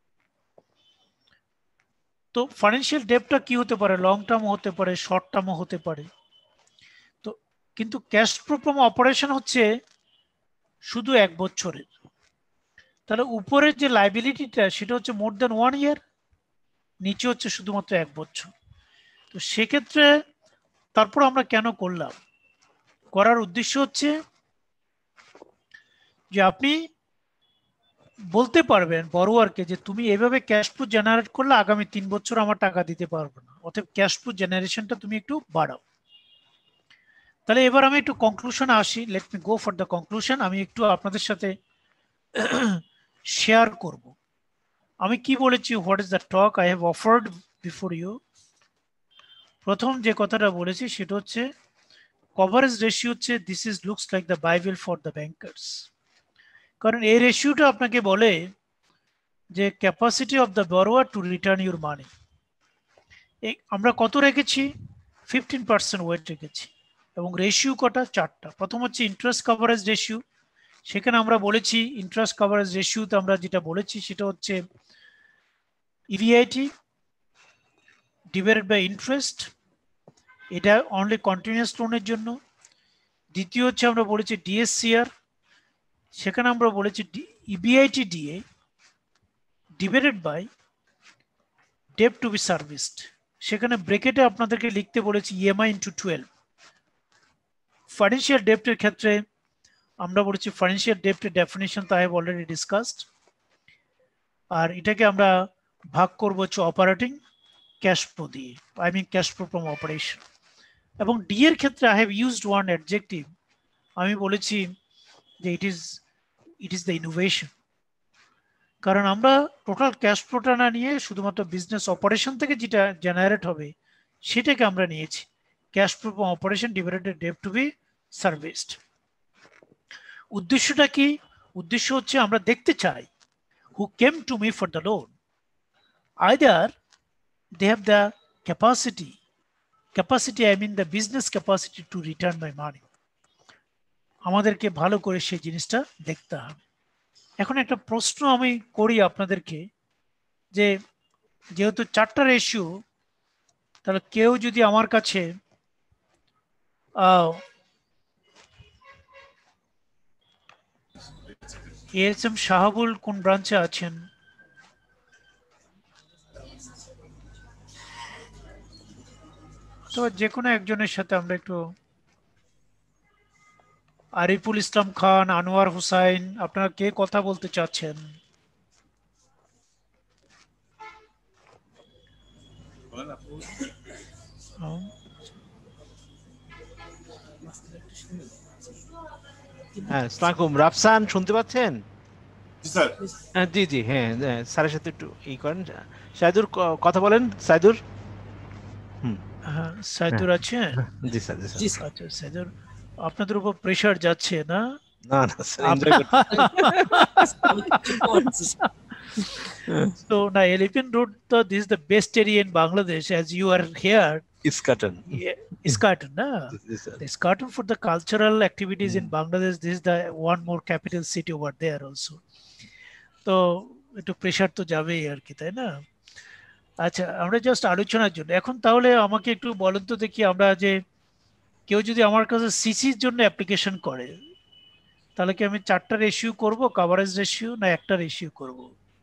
তো ফাইন্যান্সিয়াল ডেটটা কি হতে পারে, লং টার্ম হতে পারে, শর্ট টার্মও হতে পারে। তো কিন্তু ক্যাশ ফ্লো ফ্রম অপারেশন হচ্ছে শুধু 1 বছরের। তাহলে উপরের যে লাইবিলিটিটা সেটা হচ্ছে মোর দেন 1 ইয়ার, নিচে হচ্ছে শুধুমাত্র 1 বছর। তো সেক্ষেত্রে তারপর আমরা কেন করলাম, করার উদ্দেশ্য হচ্ছে যে আপনি বলতে পারবেন বড়োয়ারকে যে তুমি এভাবে ক্যাশ ফ্লো জেনারেট করলে আগামী 3 বছর আমার টাকা দিতে পারবে না, অতএব ক্যাশ ফ্লো জেনারেশনটা তুমি একটু বাড়াও। তাহলে এবার আমি একটু কনক্লুশনে আসি। Let me go for the conclusion. আমি একটু আপনাদের সাথে শেয়ার করব আমি কি বলেছি, what is the talk I have offered before you. প্রথম যে কথাটা বলেছি সেটা হচ্ছে কভারেজ রেশিও হচ্ছে this is looks like the Bible for the bankers. কারণ এই রেশিওটা আপনাকে বলে যে capacity of the borrower to return your money. আমরা কত রেখেছি, 15% ওয়েট রেখেছি। এবং রেশিও কটা, 4টা। প্রথম হচ্ছে ইন্টারেস্ট কভারেজ রেশিও। সেখানে আমরা বলেছি ইন্টারেস্ট কভারেজ রেশিওতে আমরা যেটা বলেছি সেটা হচ্ছে ইভিআইটি ডিভাইডেড বাই ইন্টারেস্ট, এটা অনলি কন্টিনিউয়াস লোনের জন্য। দ্বিতীয় হচ্ছে আমরা বলেছি ডিএসসিআর, সেখানে আমরা বলেছি EBIT DA divided by debt to be serviced, সেখানে ব্রেকেটে আপনাদেরকে লিখতে বলেছি ইএমআই ইন্টু 12। ফাইন্যান্সিয়াল ডেপ্টের ক্ষেত্রে আমরা বলেছি ফাইন্যান্সিয়াল ডেপ্টের ডেফিনিশন তো আই হ্যাভ অলরেডি ডিসকাসড। আর এটাকে আমরা ভাগ করবো হচ্ছে অপারেটিং ক্যাশ ফ্লো দিয়ে, I mean cash flow from operation. এবং ডি এর ক্ষেত্রে I have used one adjective, আমি বলেছি যে ইট ইজ দ্য ইনোভেশন। কারণ আমরা টোটাল ক্যাশ ফ্লোটা না নিয়ে শুধুমাত্র বিজনেস অপারেশন থেকে যেটা জেনারেট হবে সেটাকে আমরা নিয়েছি cash flow from operation divided debt to be serviced. উদ্দেশ্যটা কি, উদ্দেশ্য হচ্ছে আমরা দেখতে চাই who came to me for the loan, either they have the capacity I mean the business capacity to return my money। আমাদেরকে ভালো করে সেই জিনিসটা দেখতে হবে। এখন একটা প্রশ্ন আমি করি আপনাদেরকে, যে যেহেতু 4টা রেশিও, তাহলে কেউ যদি আমার কাছে এএসএম শাহাবুল কোন ব্রাঞ্চে আছেন? তো যে কোনো একজনের সাথে আমরা একটু, আরিফুল ইসলাম খান, আনোয়ার হুসাইন, আপনারা কে কথা বলতে চাচ্ছেন? হ্যাঁ, আসসালামু আলাইকুম। রাফসান শুনতে পাচ্ছেন? জি স্যার। জি জি, হ্যাঁ স্যারের সাথে একটু করেন। সাইদুর কথা বলেন, সাইদুর। হ্যাঁ, সাইদুর আছে? জি স্যার, জি স্যার। আচ্ছা সাইদুর, আপনাদের উপর প্রেশার যাচ্ছে না? না না স্যার, এনজয় করতে। So now Elephant Road, this is the best area in Bangladesh, as you are here. Iskatan. Yeah, Iskatan, na? Yes, sir. Iskatan for the cultural activities in Bangladesh. This is the one more capital city over there also. তো একটু প্রেশার তো যাবেই আর কি, তাই না? আচ্ছা, আমরা জাস্ট আলোচনার জন্য এখন, তাহলে আমাকে একটু বলেন তো দেখি, আমরা যে কেউ যদি আমার কাছে সিসির জন্য অ্যাপ্লিকেশন করে, তাহলে কি আমি 4টা রেশিও করব, কভারেজ রেশিও, না একটা রেশিও করব?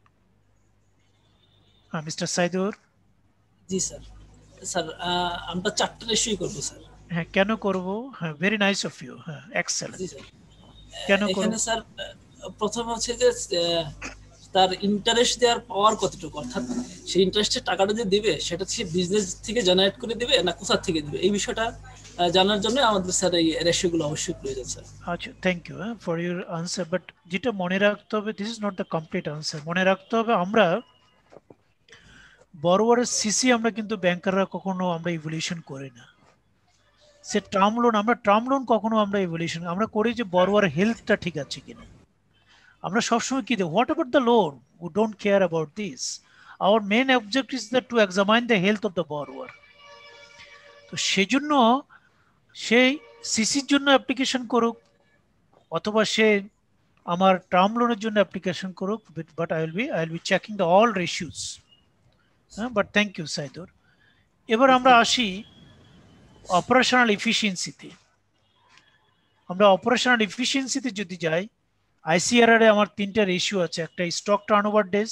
হ্যাঁ, মিস্টার সাইদুর। জি স্যার। স্যার আমরা 4টা রেশিও করব স্যার। হ্যাঁ, কেন করব? হ্যাঁ, ভেরি নাইস অফ ইউ। হ্যাঁ, এক্সেলেন্ট। জি স্যার। কেন করব? এখানে স্যার প্রথম হচ্ছে যে তার ইন্টারেস্ট দেওয়ার পাওয়ার কতটুকু, অর্থাৎ সেই ইন্টারেস্টের টাকাটা যে দিবে সেটা সে বিজনেস থেকে জেনারেট করে দিবে না কোথা থেকে দিবে, এই বিষয়টা জানার জন্য আমাদের স্যার এই রেশিওগুলো অবশ্যই প্রয়োজন স্যার। আচ্ছা, thank you for your answer. But যেটা মনে রাখতে হবে, this is not the complete answer. মনে রাখতে হবে, আমরা বড়োয়ারের সিসি আমরা কিন্তু ব্যাংকাররা কখনো আমরা ইভ্যালুয়েশন করি না। সে টার্ম লোন, আমরা টার্ম লোন কখনো আমরা ইভ্যালুয়েশন আমরা করি যে বড়োয়ার হেলথটা ঠিক আছে কিনা। আমরা সবসময় কি দেব, what about the loan, we don't care about this. Our main objective is that to examine the health of the borrower. তো সেজন্য সেই সিসির জন্য অ্যাপ্লিকেশন করুক, অথবা সে আমার টার্ম লোনের জন্য অ্যাপ্লিকেশন করুক, but I will be checking the all ratios. But thank you Saidur. এবার আমরা আসি অপারেশনাল এফিসিয়েন্সিতে। আমরা অপারেশনাল এফিসিয়েন্সিতে যদি যাই, আইসিআরআর এ আমার 3টা রেশিও আছে। একটা স্টক টার্নওভার ডেজ,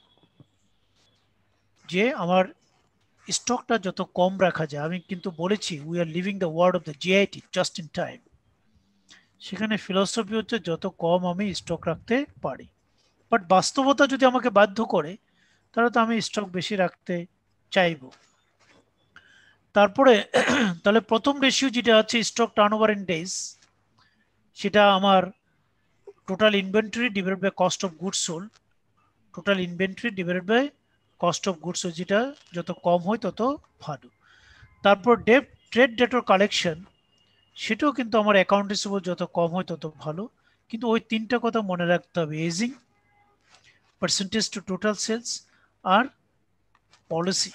যে আমার স্টকটা যত কম রাখা যায়। আমি কিন্তু বলেছি we are living the world of the JIT, just in time. সেখানে ফিলসফি হচ্ছে যত কম আমি স্টক রাখতে পারি। বাট বাস্তবতা যদি আমাকে বাধ্য করে, তাহলে তো আমি স্টক বেশি রাখতে চাইব। তারপরে তাহলে প্রথম রেশিও যেটা আছে স্টক টার্নওভার ইন ডেজ, সেটা আমার total inventory divided by cost of goods sold. Total inventory divided by cost of goods sold, যেটা যত কম হয় তত ভালো। তারপর ট্রেড ডেটর কালেকশন, সেটাও কিন্তু আমার অ্যাকাউন্ট রিসিভেবল যত কম হয় তত ভালো। কিন্তু ওই 3টা কথা মনে রাখতে হবে, ageing, percentage to total sales, আর পলিসি।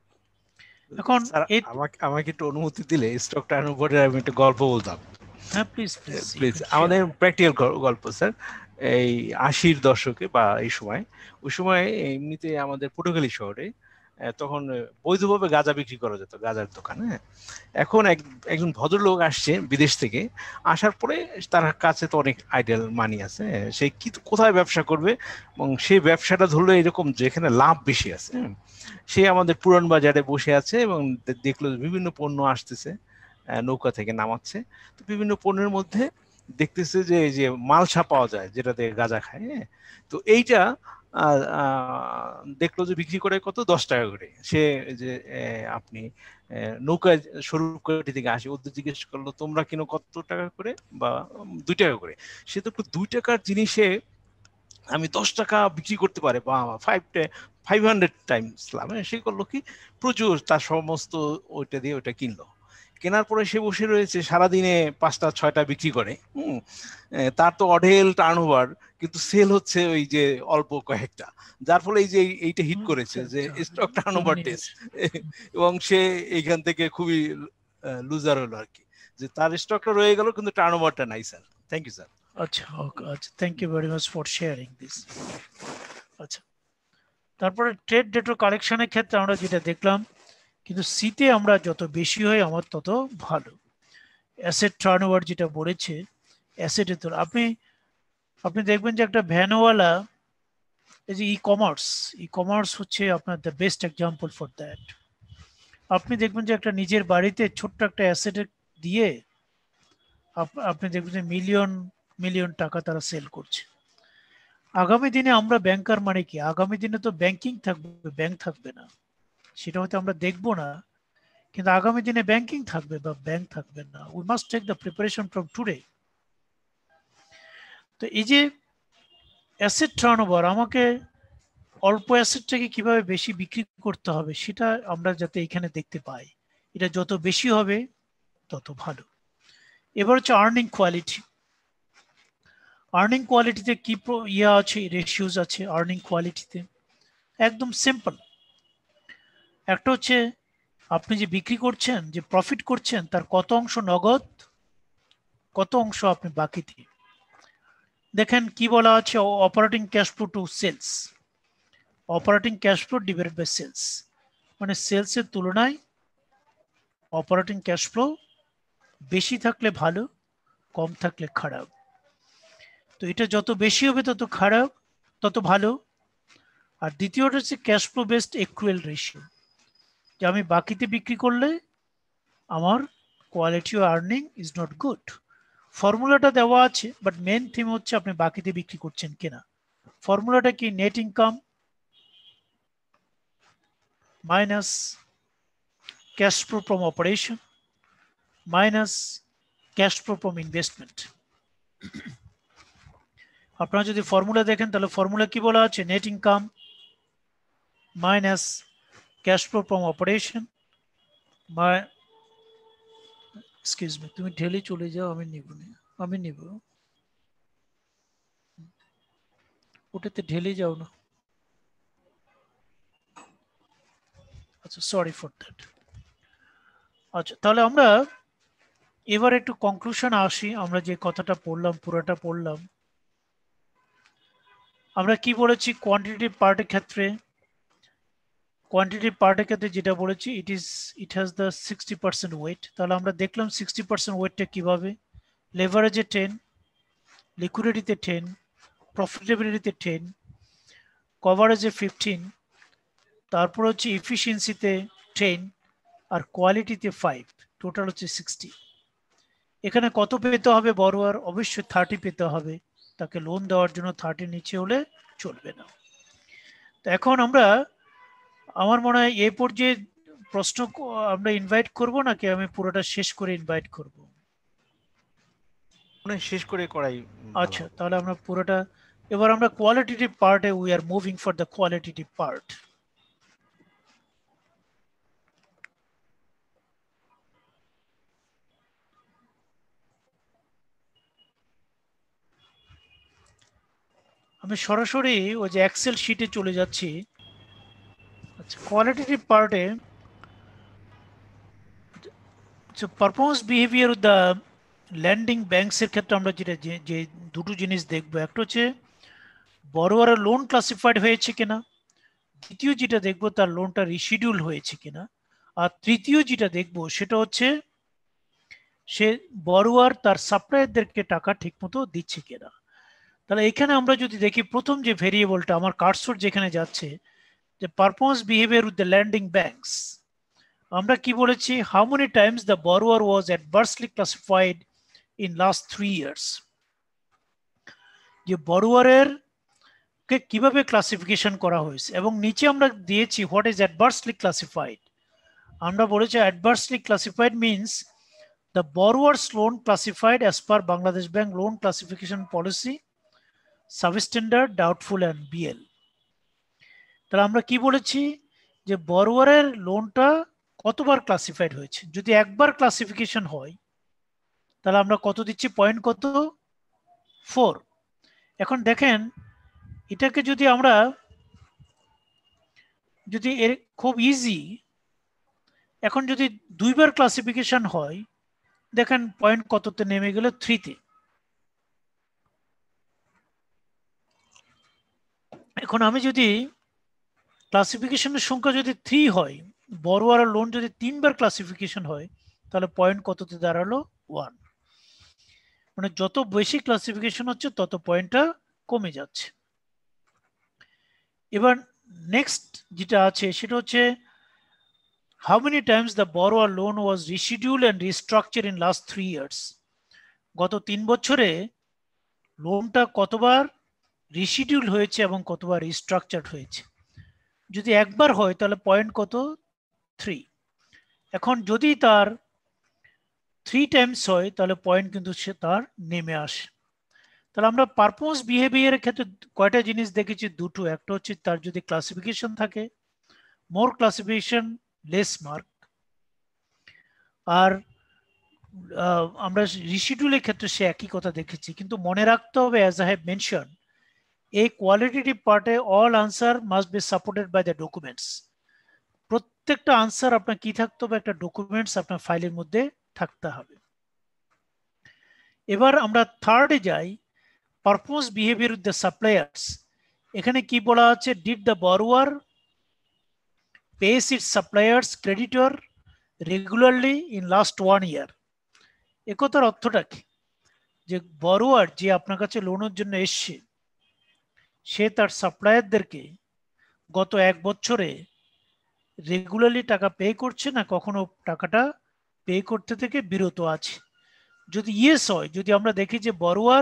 এখন আমাকে একটু অনুমতি দিলে স্টক টার্নওভারের আমি একটা গল্প বলতাম। হ্যাঁ, প্লিজ প্লিজ। আমাদের প্র্যাকটিক্যাল গল্প স্যার। এই 80-র দশকে বা এই সময়, ওই সময় এমনিতে আমাদের পটুয়াখালী শহরে তখন বৈধভাবে গাঁজা বিক্রি করা যেত, গাঁজার দোকান। হ্যাঁ, এখন একজন ভদ্রলোক আসছে বিদেশ থেকে। আসার পরে তার কাছে তো অনেক আইডিয়াল মানি আছে, সে কি কোথায় ব্যবসা করবে, এবং সেই ব্যবসাটা ধরলো এরকম যেখানে লাভ বেশি আছে। সে আমাদের পুরান বাজারে বসে আছে এবং দেখলো বিভিন্ন পণ্য আসতেছে, নৌকা থেকে নামাচ্ছে। তো বিভিন্ন পণ্যের মধ্যে দেখতেছে যে এই যে মালসা পাওয়া যায় যেটাতে গাঁজা খায়। হ্যাঁ, তো এইটা দেখলো যে বিক্রি করে কত, 10 টাকা করে। সে যে আপনি নৌকায় স্বরূপকাঠি থেকে আসে, ওদের জিজ্ঞেস করলো তোমরা কিনো কত টাকা করে, বা 2 টাকা করে। সে তো 2 টাকার জিনিসে আমি 10 টাকা বিক্রি করতে পারে, বা 500 টাইমস লাভ। সে করলো কি, প্রচুর তার সমস্ত ওইটা দিয়ে ওইটা কিনলো। কেনার পরে সে বসে রয়েছে সারাদিনে 5টা 6টা বিক্রি করে। তার তো অঢেল টার্নওভার, কিন্তু সেল হচ্ছে ওই যে অল্প কয়েকটা। যার ফলে এই যে এইটা হিট করেছে যে স্টক টার্নওভার টেস্ট, এবং সে এইখান থেকে খুবই লুজার হলো আর কি, যে তার স্টকটা রয়ে গেল কিন্তু টার্নওভারটা নাই স্যার। Thank you sir. আচ্ছা আচ্ছা, thank you very much for sharing this. আচ্ছা, তারপরে ট্রেড ডেটর কালেকশনের ক্ষেত্রে আমরা যেটা দেখলাম, কিন্তু সিতে আমরা যত বেশি হয় আমার তত ভালো। অ্যাসেট টার্নওভার যেটা বলেছে, অ্যাসেটের তো আপনি দেখবেন যে একটা ভ্যানওয়ালা, এই যে ই কমার্স হচ্ছে আপনার the best example for that. আপনি দেখবেন যে একটা নিজের বাড়িতে ছোট্ট একটা অ্যাসেট দিয়ে আপনি দেখবেন যে মিলিয়ন টাকা তারা সেল করছে। আগামী দিনে আমরা ব্যাংকার মানে কি, আগামী দিনে তো ব্যাংকিং থাকবে, ব্যাংক থাকবে না, সেটা হয়তো আমরা দেখবো না, কিন্তু আগামী দিনে ব্যাংকিং থাকবে বা ব্যাংক থাকবে না। We must take the preparation from today. তো এই যে অ্যাসেট টার্নওভার, আমাকে অল্প অ্যাসেটটাকে কিভাবে বেশি বিক্রি করতে হবে সেটা আমরা যাতে এখানে দেখতে পাই, এটা যত বেশি হবে তত ভালো। এবার হচ্ছে আর্নিং কোয়ালিটি। আর্নিং কোয়ালিটিতে কি আছে, রেশিওস আছে আর্নিং কোয়ালিটিতে, একদম সিম্পল। একটা হচ্ছে আপনি যে বিক্রি করছেন, যে প্রফিট করছেন, তার কত অংশ নগদ, কত অংশ আপনি বাকিতে। দেখেন কি বলা আছে, operating cash flow to sales, operating cash flow divided by sales, মানে সেলসের তুলনায় অপারেটিং ক্যাশ ফ্লো বেশি থাকলে ভালো, কম থাকলে খারাপ। তো এটা যত বেশি হবে তত খারাপ, তত ভালো। আর দ্বিতীয়টা হচ্ছে cash flow based accrual ratio, যে আমি বাকিতে বিক্রি করলে আমার quality of earning is not good. ফর্মুলাটা দেওয়া আছে, বাট মেন থিম হচ্ছে আপনি বাকিতে বিক্রি করছেন কিনা। ফর্মুলাটা কি, net income minus cash flow from operation minus cash flow from investment. আপনারা যদি ফর্মুলা দেখেন তাহলে ফর্মুলা কি বলা আছে, net income minus cash flow from operation excuse me, তুমি ঢেলে চলে যাও, আমি নিব ওটাতে ঢেলে যাও না। আচ্ছা, সরি ফর দ্যাট। আচ্ছা, তাহলে আমরা এবার একটু কনক্লুশন আসি। আমরা যে কথাটা পড়লাম পুরোটা পড়লাম, আমরা কি বলেছি কোয়ান্টিটেটিভ পার্টের ক্ষেত্রে, কোয়ান্টিটেটিভ পার্টের ক্ষেত্রে যেটা বলেছি, ইট হ্যাজ দ্য 60% ওয়েট। তাহলে আমরা দেখলাম 60% ওয়েটটা কিভাবে, লেভারেজে 10, লিকুইডিটিতে 10, প্রফিটেবিলিটিতে 10, কভারেজে 15, তারপর হচ্ছে এফিসিয়েন্সিতে 10, আর কোয়ালিটিতে 5, টোটাল হচ্ছে 60। এখানে কত পেতে হবে বড়োয়ার, অবশ্যই 30 পেতে হবে, তাকে লোন দেওয়ার জন্য 30 নিচে হলে চলবে না। তো এখন আমরা, আমার মনে হয় এই পর্যায়ে প্রশ্ন আমরা ইনভাইট করব নাকি আমি পুরোটা শেষ করে ইনভাইট করব? শেষ করে করাই। আচ্ছা, তাহলে আমরা পুরোটা, এবার আমরা কোয়ালিটেটিভ পার্টে we are moving for the qualitative part. আমি সরাসরি ওই যে এক্সেল শিটে চলে যাচ্ছি। আচ্ছা, কোয়ালিটেটিভ পার্টে পারফরমেন্স বিহেভিয়ার দ্য ল্যান্ডিং ব্যাংকসের ক্ষেত্রে আমরা যেটা যে দুটো জিনিস দেখবো, একটা হচ্ছে বড়োয়ারের লোন ক্লাসিফাইড হয়েছে কিনা, দ্বিতীয় যেটা দেখবো তার লোনটা রিশিডিউল হয়েছে কিনা, আর তৃতীয় যেটা দেখবো সেটা হচ্ছে সে বড়োয়ার তার সাপ্লায়ারদেরকে টাকা ঠিকমতো দিচ্ছে কিনা। তাহলে এখানে আমরা যদি দেখি প্রথম যে ভেরিয়েবলটা আমার কার্সর যেখানে যাচ্ছে, যে performance behaviour with the lending banks, আমরা কি বলেছি, how many times the borrower was adversely classified in last 3 years, যে বরোয়ারের কে কিভাবে ক্লাসিফিকেশন করা হয়েছে, এবং নিচে আমরা দিয়েছি হোয়াট ইজ অ্যাডভার্সলি ক্লাসিফাইড। আমরা বলেছি adversely classified means the borrower's loan classified as per Bangladesh Bank loan classification policy, substandard, doubtful and BL. তাহলে আমরা কি বলেছি, যে বরোয়ারের লোনটা কতবার ক্লাসিফাইড হয়েছে। যদি একবার ক্লাসিফিকেশন হয় তাহলে আমরা কত দিচ্ছি, পয়েন্ট কত, 4। এখন দেখেন এটাকে যদি আমরা, যদি এর খুব ইজি, এখন যদি 2বার ক্লাসিফিকেশন হয়, দেখেন পয়েন্ট কততে নেমে গেল, 3-তে। এখন আমি যদি ক্লাসিফিকেশনের সংখ্যা যদি 3 হয়, বড়োয়ার লোন যদি 3 বার ক্লাসিফিকেশন হয়, তাহলে পয়েন্ট কততে দাঁড়ালো? 1। মানে যত বেশি ক্লাসিফিকেশন হচ্ছে তত পয়েন্টটা কমে যাচ্ছে। এবার নেক্সট যেটা আছে সেটা হচ্ছে how many times the borrower loan was rescheduled and restructured in last 3 years? গত 3 বছরে লোনটা কতবার রিশিডিউল হয়েছে এবং কতবার রিস্ট্রাকচার্ড হয়েছে। যদি একবার হয় তাহলে পয়েন্ট কত? 3। এখন যদি তার 3 টাইমস হয় তাহলে পয়েন্ট কিন্তু সে তার নেমে আসে। তাহলে আমরা পারপোজ বিহেভিয়ারের ক্ষেত্রে কয়টা জিনিস দেখেছি? দুটো। একটা হচ্ছে তার যদি ক্লাসিফিকেশন থাকে, মোর ক্লাসিফিকেশন লেস মার্ক। আর আমরা রিশিডিউলের ক্ষেত্রে সে একই কথা দেখেছি। কিন্তু মনে রাখতে হবে, অ্যাজ আই হ্যাভ মেনশন, এই কোয়ালিটেটিভ পার্টে all answer must be supported by the documents. প্রত্যেকটা আনসার আপনার কি থাকতে হবে? একটা ডকুমেন্টস আপনার ফাইলের মধ্যে থাকতে হবে। এবার আমরা থার্ডে যাই, purpose behaviour with the suppliers. এখানে কি বলা আছে? Did the borrower pays its suppliers creditor regularly in last 1 year? একথার অর্থটা কি? যে বরোয়ার যে আপনার কাছে লোনের জন্য এসছে, সে তার সাপ্লায়ারদেরকে গত 1 বছরে রেগুলারলি টাকা পে করছে না কখনো টাকাটা পে করতে থেকে বিরত আছে? যদি ইয়েস হয়, যদি আমরা দেখি যে বরোয়ার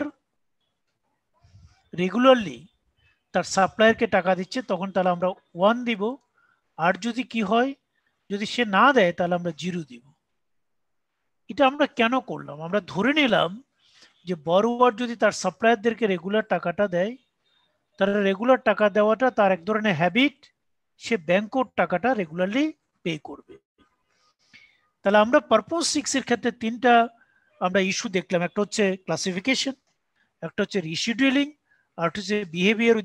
রেগুলারলি তার সাপ্লায়ারকে টাকা দিচ্ছে, তখন তাহলে আমরা 1 দিব। আর যদি কি হয়, যদি সে না দেয় তাহলে আমরা 0 দিব। এটা আমরা কেন করলাম? আমরা ধরে নিলাম যে বরোয়ার যদি তার সাপ্লায়ারদেরকে রেগুলার টাকাটা দেয়, তাহলে রেগুলার টাকা দেওয়াটা তার এক ধরনের হ্যাবিট, সে ব্যাংকও টাকাটা রেগুলারলি পে করবে। তাহলে আমরা পারপোজ 6 এর ক্ষেত্রে 3টা আমরা ইস্যু দেখলাম। একটা হচ্ছে ক্লাসিফিকেশন, একটা হচ্ছে রিশিডিউলিং, আর একটা হচ্ছে বিহেভিয়ার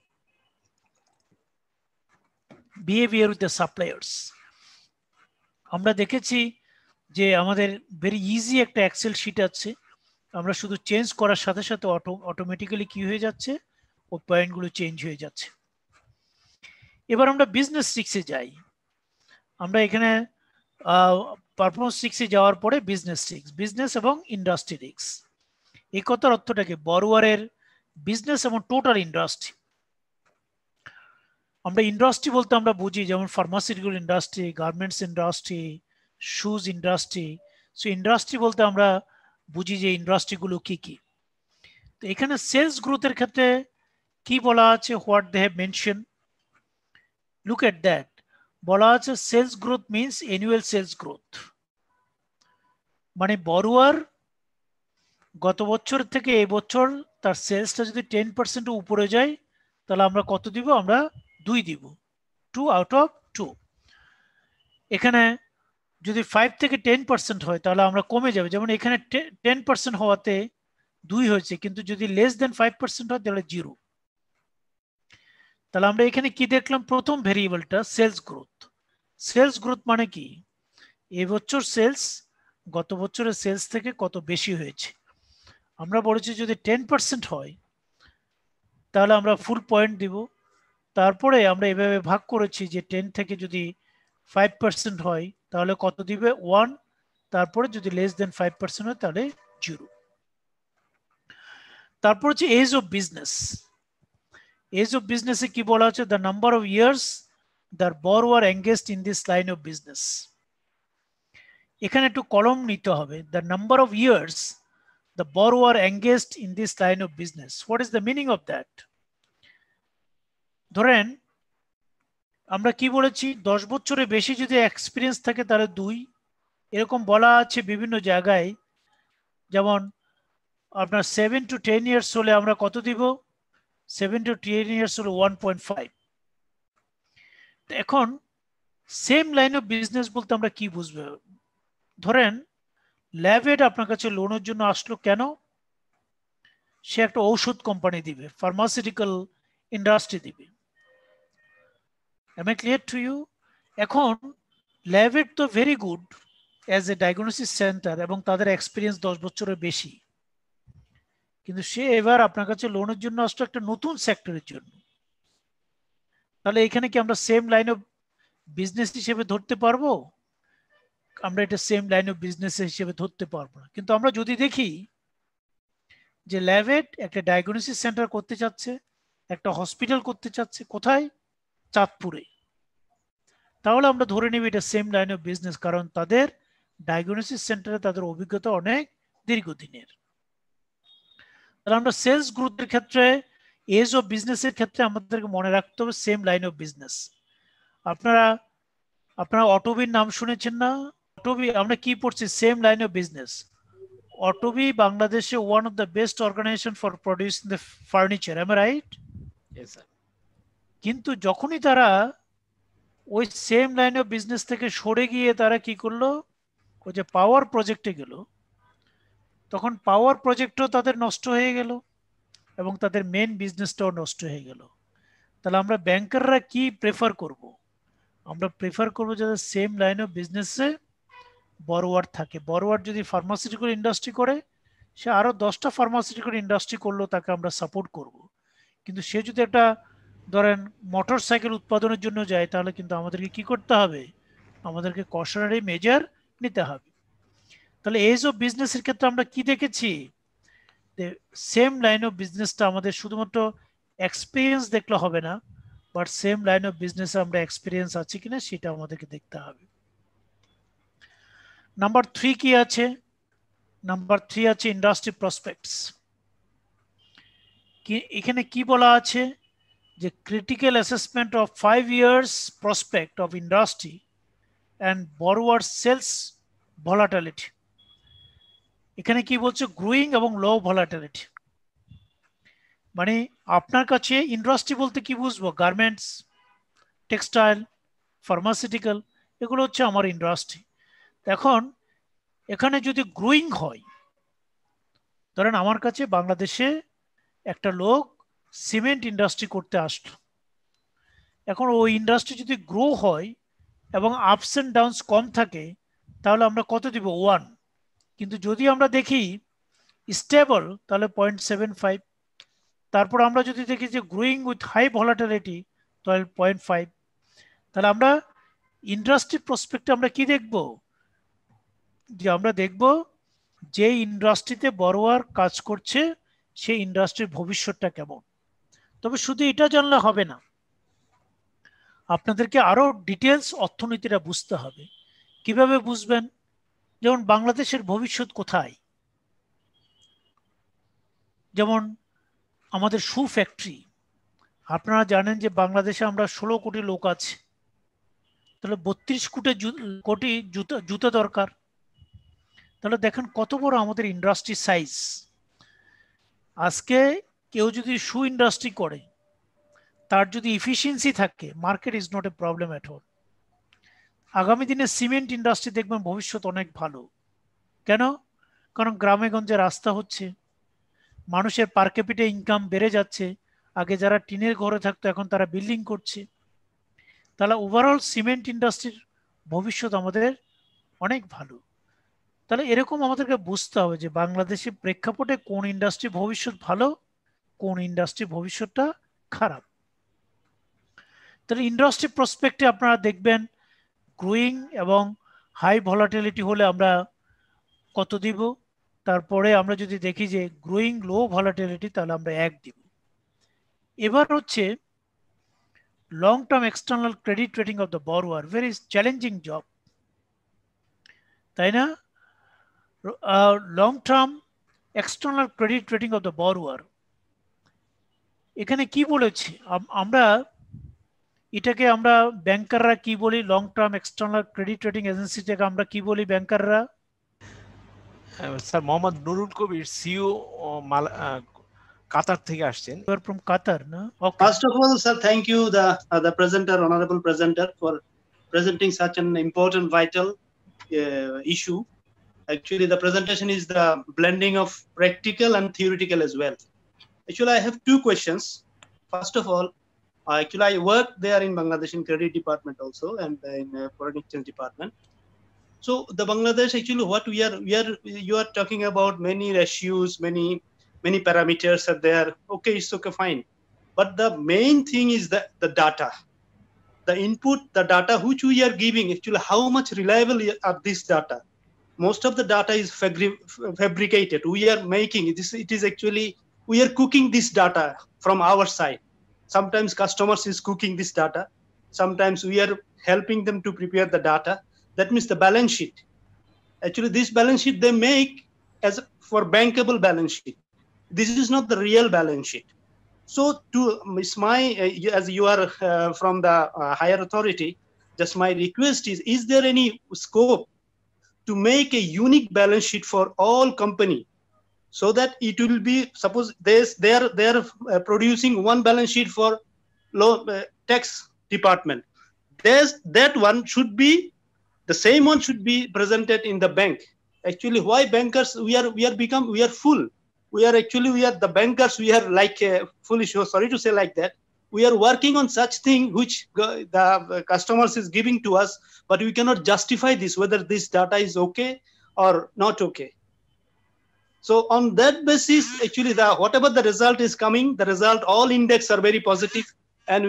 উইথ দ্য সাপ্লায়ার্স। আমরা দেখেছি যে আমাদের ভেরি ইজি একটা এক্সেল শিট আছে, আমরা শুধু চেঞ্জ করার সাথে সাথে অটোমেটিক্যালি কি হয়ে যাচ্ছে? ওই পয়েন্টগুলো চেঞ্জ হয়ে যাচ্ছে। এবার আমরা বিজনেস 6-এ যাই। আমরা এখানে পারফরমেন্স 6-এ যাওয়ার পরে বিজনেস এবং ইন্ডাস্ট্রি রিস্ক। এই কথার অর্থটাকে বরোয়ারের বিজনেস এবং টোটাল ইন্ডাস্ট্রি। আমরা ইন্ডাস্ট্রি বলতে আমরা বুঝি যেমন pharmaceutical industry, garments industry, shoes industry. So industry বলতে আমরা বুঝি যে ইন্ডাস্ট্রিগুলো কি কি। তো এখানে সেলস গ্রোথের ক্ষেত্রে কি বলা আছে? What they have mention, look at that. বলা আছে sales growth means annual sales growth. মানে বরোয়ার গত বছর থেকে এই বছর তার সেলসটা যদি 10% উপরে যায়, তাহলে আমরা কত দিব? আমরা 2 দিব, 2 আউট অফ 2। এখানে যদি 5 থেকে 10% হয় তাহলে আমরা কমে যাবে। যেমন এখানে 10% হওয়াতে 2 হয়েছে, কিন্তু যদি লেস দেন 5% হয় তাহলে 0। তাহলে আমরা এখানে কি দেখলাম? প্রথম ভেরিয়েবলটা সেলস গ্রোথ। সেলস গ্রোথ মানে কি? এবছর সেলস গত বছরের সেলস থেকে কত বেশি হয়েছে। আমরা বলেছি যদি 10% হয় তাহলে আমরা ফুল পয়েন্ট দিব। তারপরে আমরা এভাবে ভাগ করেছি যে 10 থেকে যদি 5% হয় তাহলে কত দিবে? 1। তারপরে যদি লেস দেন 5% হয় তাহলে 0। তারপর হচ্ছে age of business. Age of বিজনেসে কি বলা আছে? The number of years the borrower engaged in this line of business. এখানে একটু কলম নিতে হবে। The number of years the borrower engaged in this line of business, what is the meaning of that? ধরেন আমরা কি বলেছি? 10 বছরের বেশি যদি এক্সপিরিয়েন্স থাকে তাহলে 2। এরকম বলা আছে বিভিন্ন জায়গায়। যেমন আপনার 7 to 10 ইয়ার্স হলে আমরা কত দিব? 7 to 10 ইয়ার্স হলে 1.5। এখন সেম লাইন অফ বিজনেস বলতে আমরা কি বুঝবো? ধরেন ল্যাভেড আপনার কাছে লোনের জন্য আসলো, কেন? সে একটা ঔষধ কোম্পানি দিবে, ফার্মাসিউটিক্যাল ইন্ডাস্ট্রি দিবে। Am I clear to you? এখন ল্যাভেড তো very good as a diagnosis centre এবং তাদের এক্সপিরিয়েন্স 10 বছরের বেশি, কিন্তু সে এবার আপনার কাছে লোনের জন্য আসলো একটা নতুন সেক্টরের জন্য। তাহলে এখানে কি আমরা সেম লাইন অফ বিজনেস হিসেবে ধরতে পারবো? আমরা এটা সেম লাইন অফ বিজনেস হিসেবে ধরতে পারবো না। কিন্তু আমরা যদি দেখি যে ল্যাভেট একটা ডায়াগনোসিস সেন্টার করতে চাচ্ছে, একটা হসপিটাল করতে চাচ্ছে, কোথায়? চাঁদপুরে। তাহলে আমরা ধরে নেব এটা সেম লাইন অফ বিজনেস, কারণ তাদের ডায়াগনোসিস সেন্টারে তাদের অভিজ্ঞতা অনেক দীর্ঘদিনের। তাহলে আমরা সেলস গ্রোথের ক্ষেত্রে, এজ অফ বিজনেসের ক্ষেত্রে আমাদেরকে মনে রাখতে হবে সেম লাইন অফ বিজনেস। আপনারা অটোবির নাম শুনেছেন না? অটোবি আমরা কি পড়ছি? Same line of business. Otobi বাংলাদেশে one of the best organisation for producing the furniture, am I right? কিন্তু যখনই তারা ওই সেম লাইন অফ বিজনেস থেকে সরে গিয়ে তারা কি করলো, ওই যে পাওয়ার প্রজেক্টে গেল, তখন পাওয়ার প্রজেক্টও তাদের নষ্ট হয়ে গেল এবং তাদের মেন বিজনেসটাও নষ্ট হয়ে গেল। তাহলে আমরা ব্যাংকাররা কি প্রেফার করব? আমরা প্রেফার করবো যাতে সেম লাইন অফ বিজনেসে বড়োয়ার থাকে। বড়োয়ার যদি ফার্মাসিউটিক্যাল ইন্ডাস্ট্রি করে, সে আরো 10টা ফার্মাসিউটিক্যাল ইন্ডাস্ট্রি করলেও তাকে আমরা সাপোর্ট করব। কিন্তু সে যদি একটা ধরেন মোটর সাইকেল উৎপাদনের জন্য যায়, তাহলে কিন্তু আমাদেরকে কি করতে হবে? আমাদেরকে কশনারি মেজার নিতে হবে। তাহলে এজ অফ বিজনেসের ক্ষেত্রে আমরা কি দেখেছি? সেম লাইন অফ বিজনেসটা আমাদের শুধুমাত্র এক্সপিরিয়েন্স দেখলে হবে না, বাট সেম লাইন অফ বিজনেসে আমরা এক্সপিরিয়েন্স আছে কিনা সেটা আমাদেরকে দেখতে হবে। নাম্বার 3 কি আছে? নাম্বার 3 আছে ইন্ডাস্ট্রি প্রসপেক্টস। এখানে কি বলা আছে? যে critical assessment of 5 years prospect of industry and borrower sales volatility. এখানে কি বলছে? গ্রোয়িং এবং লো ভলাটিলিটি। মানে আপনার কাছে ইন্ডাস্ট্রি বলতে কি বুঝবো? গার্মেন্টস, টেক্সটাইল, ফার্মাসিউটিক্যাল, এগুলো হচ্ছে আমার ইন্ডাস্ট্রি। এখন এখানে যদি গ্রোয়িং হয়, ধরেন আমার কাছে বাংলাদেশে একটা লোক সিমেন্ট ইন্ডাস্ট্রি করতে আসলো, এখন ওই ইন্ডাস্ট্রি যদি গ্রো হয় এবং আপস এন্ড ডাউনস কম থাকে, তাহলে আমরা কত দিব? 1। কিন্তু যদি আমরা দেখি স্টেবল, তাহলে 0.75। তারপর আমরা যদি দেখি যে গ্রোয়িং উইথ হাই ভলাটিলিটি, তাহলে 0.5। তাহলে আমরা ইন্ডাস্ট্রি প্রসপেক্টে আমরা কি দেখব? যে আমরা দেখব যে ইন্ডাস্ট্রিতে বড়োয়ার কাজ করছে সেই ইন্ডাস্ট্রির ভবিষ্যৎটা কেমন। তবে শুধু এটা জানলে হবে না, আপনাদেরকে আরো ডিটেলস অর্থনীতিটা বুঝতে হবে। কিভাবে বুঝবেন? যেমন বাংলাদেশের ভবিষ্যৎ কোথায়? যেমন আমাদের শু ফ্যাক্টরি, আপনারা জানেন যে বাংলাদেশে আমরা 16 কোটি লোক আছে, তাহলে 32 কোটি জুতা দরকার। তাহলে দেখেন কত বড় আমাদের ইন্ডাস্ট্রি সাইজ। আজকে কেউ যদি শু ইন্ডাস্ট্রি করে, তার যদি এফিসিয়েন্সি থাকে, market is not a problem at all. আগামী দিনে সিমেন্ট ইন্ডাস্ট্রি দেখবেন ভবিষ্যৎ অনেক ভালো। কেন? কারণ গ্রামে গঞ্জে রাস্তা হচ্ছে, মানুষের পার ক্যাপিটা ইনকাম বেড়ে যাচ্ছে। আগে যারা টিনের ঘরে থাকতো এখন তারা বিল্ডিং করছে। তাহলে ওভারঅল সিমেন্ট ইন্ডাস্ট্রির ভবিষ্যৎ আমাদের অনেক ভালো। তাহলে এরকম আমাদেরকে বুঝতে হবে যে বাংলাদেশের প্রেক্ষাপটে কোন ইন্ডাস্ট্রি ভবিষ্যৎ ভালো, কোন ইন্ডাস্ট্রি ভবিষ্যৎটা খারাপ। তাহলে ইন্ডাস্ট্রি প্রসপেক্টে আপনারা দেখবেন গ্রোয়িং এবং হাই ভলাটিলিটি হলে আমরা কত দিব। তারপরে আমরা যদি দেখি যে গ্রোয়িং লো ভলাটিলিটি, তাহলে আমরা 1 দিব। এবার হচ্ছে long term external credit rating of the borrower, very challenging job, তাই না? Long term external credit rating of the borrower, এখানে কি বলেছি আমরা? এটাকে আমরা ব্যাংকাররা কি বলি? Long term external credit rating এজেন্সিটাকে আমরা কি বলি ব্যাংকাররা? Sir Mohammad Nurul Kabir, CEO Qatar থেকে আসছেন। You are from Qatar, no? Okay. First of all, sir, thank you the presenter, honorable presenter, for presenting such an important, vital issue. Actually, the presentation is the blending of practical and theoretical as well. Actually, I have 2 questions. First of all, actually, I work there in Bangladesh in credit department also, and in foreign exchange department. So the Bangladesh, actually, what you are talking about many ratios, many parameters are there. Okay, it's okay, fine. But the main thing is the data. the input, the data which we are giving, actually how much reliable are this data? Most of the data is fabricated. We are making this. It is actually, we are cooking this data from our side. Sometimes customers is cooking this data. Sometimes we are helping them to prepare the data. That means the balance sheet. Actually, this balance sheet they make as for bankable balance sheet. This is not the real balance sheet. So it's my, as you are from the higher authority, just my request is there any scope to make a unique balance sheet for all company, so that it will be, suppose they are producing one balance sheet for tax department. That one should be, the same one should be presented in the bank. Actually, why bankers, we are full. We are the bankers, we are like foolish, sorry to say like that. We are working on such thing which the customers is giving to us, but we cannot justify this, whether this data is okay or not okay. So on that basis, actually, whatever the result is coming, the result, all index are very positive. And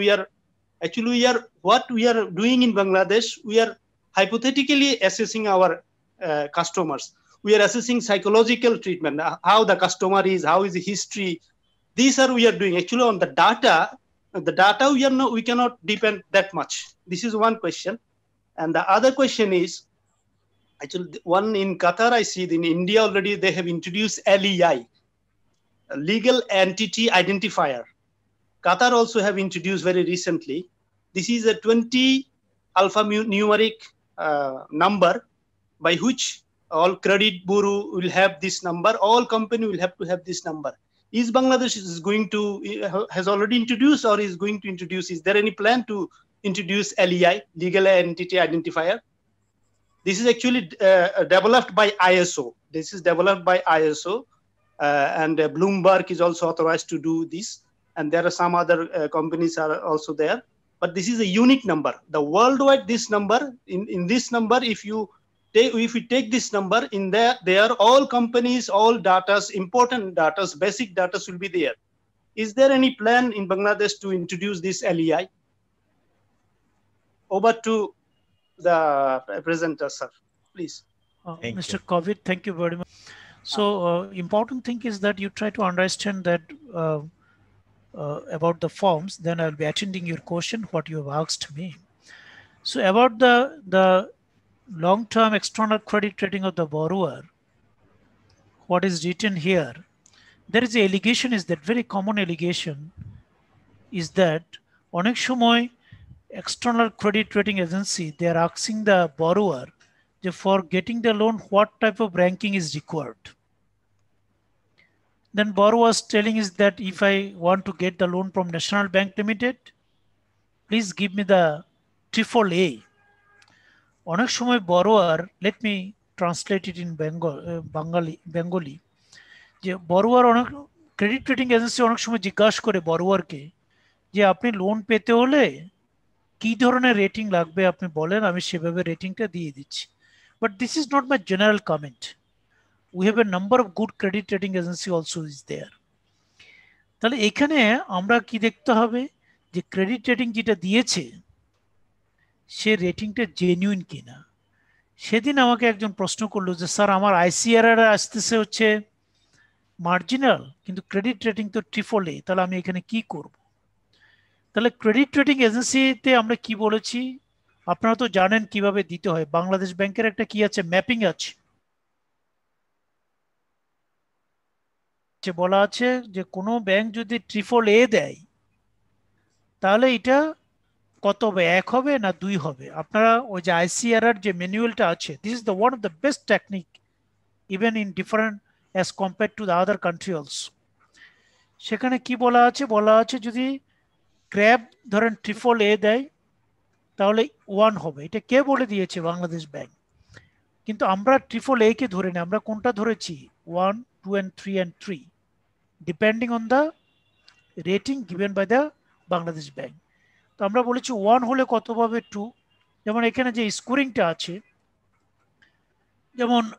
what we are doing in Bangladesh, we are hypothetically assessing our customers. We are assessing psychological treatment, how the customer is, how is the history. These are we are doing. Actually, on the data we cannot depend that much. This is one question. And the other question is, actually, one in Qatar, I see in India already they have introduced LEI, legal entity identifier. Qatar also have introduced very recently. This is a 20 alphanumeric number by which all credit bureau will have this number, all company will have to have this number. Is Bangladesh has already introduced or is going to introduce? Is there any plan to introduce LEI, legal entity identifier? This is actually developed by ISO. This is developed by ISO, and Bloomberg is also authorized to do this. And there are some other companies are also there. But this is a unique number. The worldwide, this number, in this number, if you take this number in there are all companies, all datas, important datas, basic datas will be there. Is there any plan in Bangladesh to introduce this LEI? Over to the presenter, sir, please. Mr. Kovid, thank you very much. So important thing is that you try to understand that about the forms, then I'll be attending your question, what you have asked me. So about the long-term external credit rating of the borrower, what is written here, there is a allegation, is that very common allegation is that onek shomoy external credit rating agency, they are asking the borrower for getting the loan what type of ranking is required. Then borrower was telling is that if I want to get the loan from National Bank Limited, please give me the AAA. অনেক সময় borrower, let me translate it in Bengali, যে borrower অনেক ক্রেডিট রেটিং এজেন্সি অনেক সময় জিজ্ঞাসা করে borrowerকে যে আপনি লোন পেতে হলে কি ধরনের রেটিং লাগবে আপনি বলেন, আমি সেভাবে রেটিংটা দিয়ে দিচ্ছি। But this is not my general comment. We have a number of good credit rating agency also is there. তাহলে এখানে আমরা কি দেখতে হবে যে ক্রেডিট রেটিং যেটা দিয়েছে সে রেটিংটা জেনুইন কিনা। সেদিন আমাকে একজন প্রশ্ন করলো যে স্যার আমার ICRR আসতেছে হচ্ছে মার্জিনাল, কিন্তু ক্রেডিট রেটিং তো AAA, তাহলে আমি এখানে কি করব? তাহলে ক্রেডিট রেটিং এজেন্সিতে আমরা কি বলেছি, আপনারা তো জানেন কিভাবে দিতে হয়। বাংলাদেশ ব্যাংকের একটা কি আছে, ম্যাপিং আছে, বলা আছে যে কোনো ব্যাংক যদি AAA দেয় তাহলে এটা কত হবে, 1 হবে না 2 হবে। আপনারা ওই যে ICRR যে ম্যানুয়ালটা আছে, this is the one of the best technique even in different as compare to the other country also. সেখানে কি বলা আছে যদি ক্র্যাব ধরেন AAA দেয় তাহলে 1 হবে। এটা কে বলে দিয়েছে? বাংলাদেশ ব্যাংক। কিন্তু আমরা AAA কে ধরে না, আমরা কোনটা ধরেছি? 1, 2 and 3 and 3 depending on the rating given by the Bangladesh Bank. তো আমরা বলেছি 1 হলে কত পাবে? 2। যেমন এখানে যে স্কোরিংটা আছে, যেমন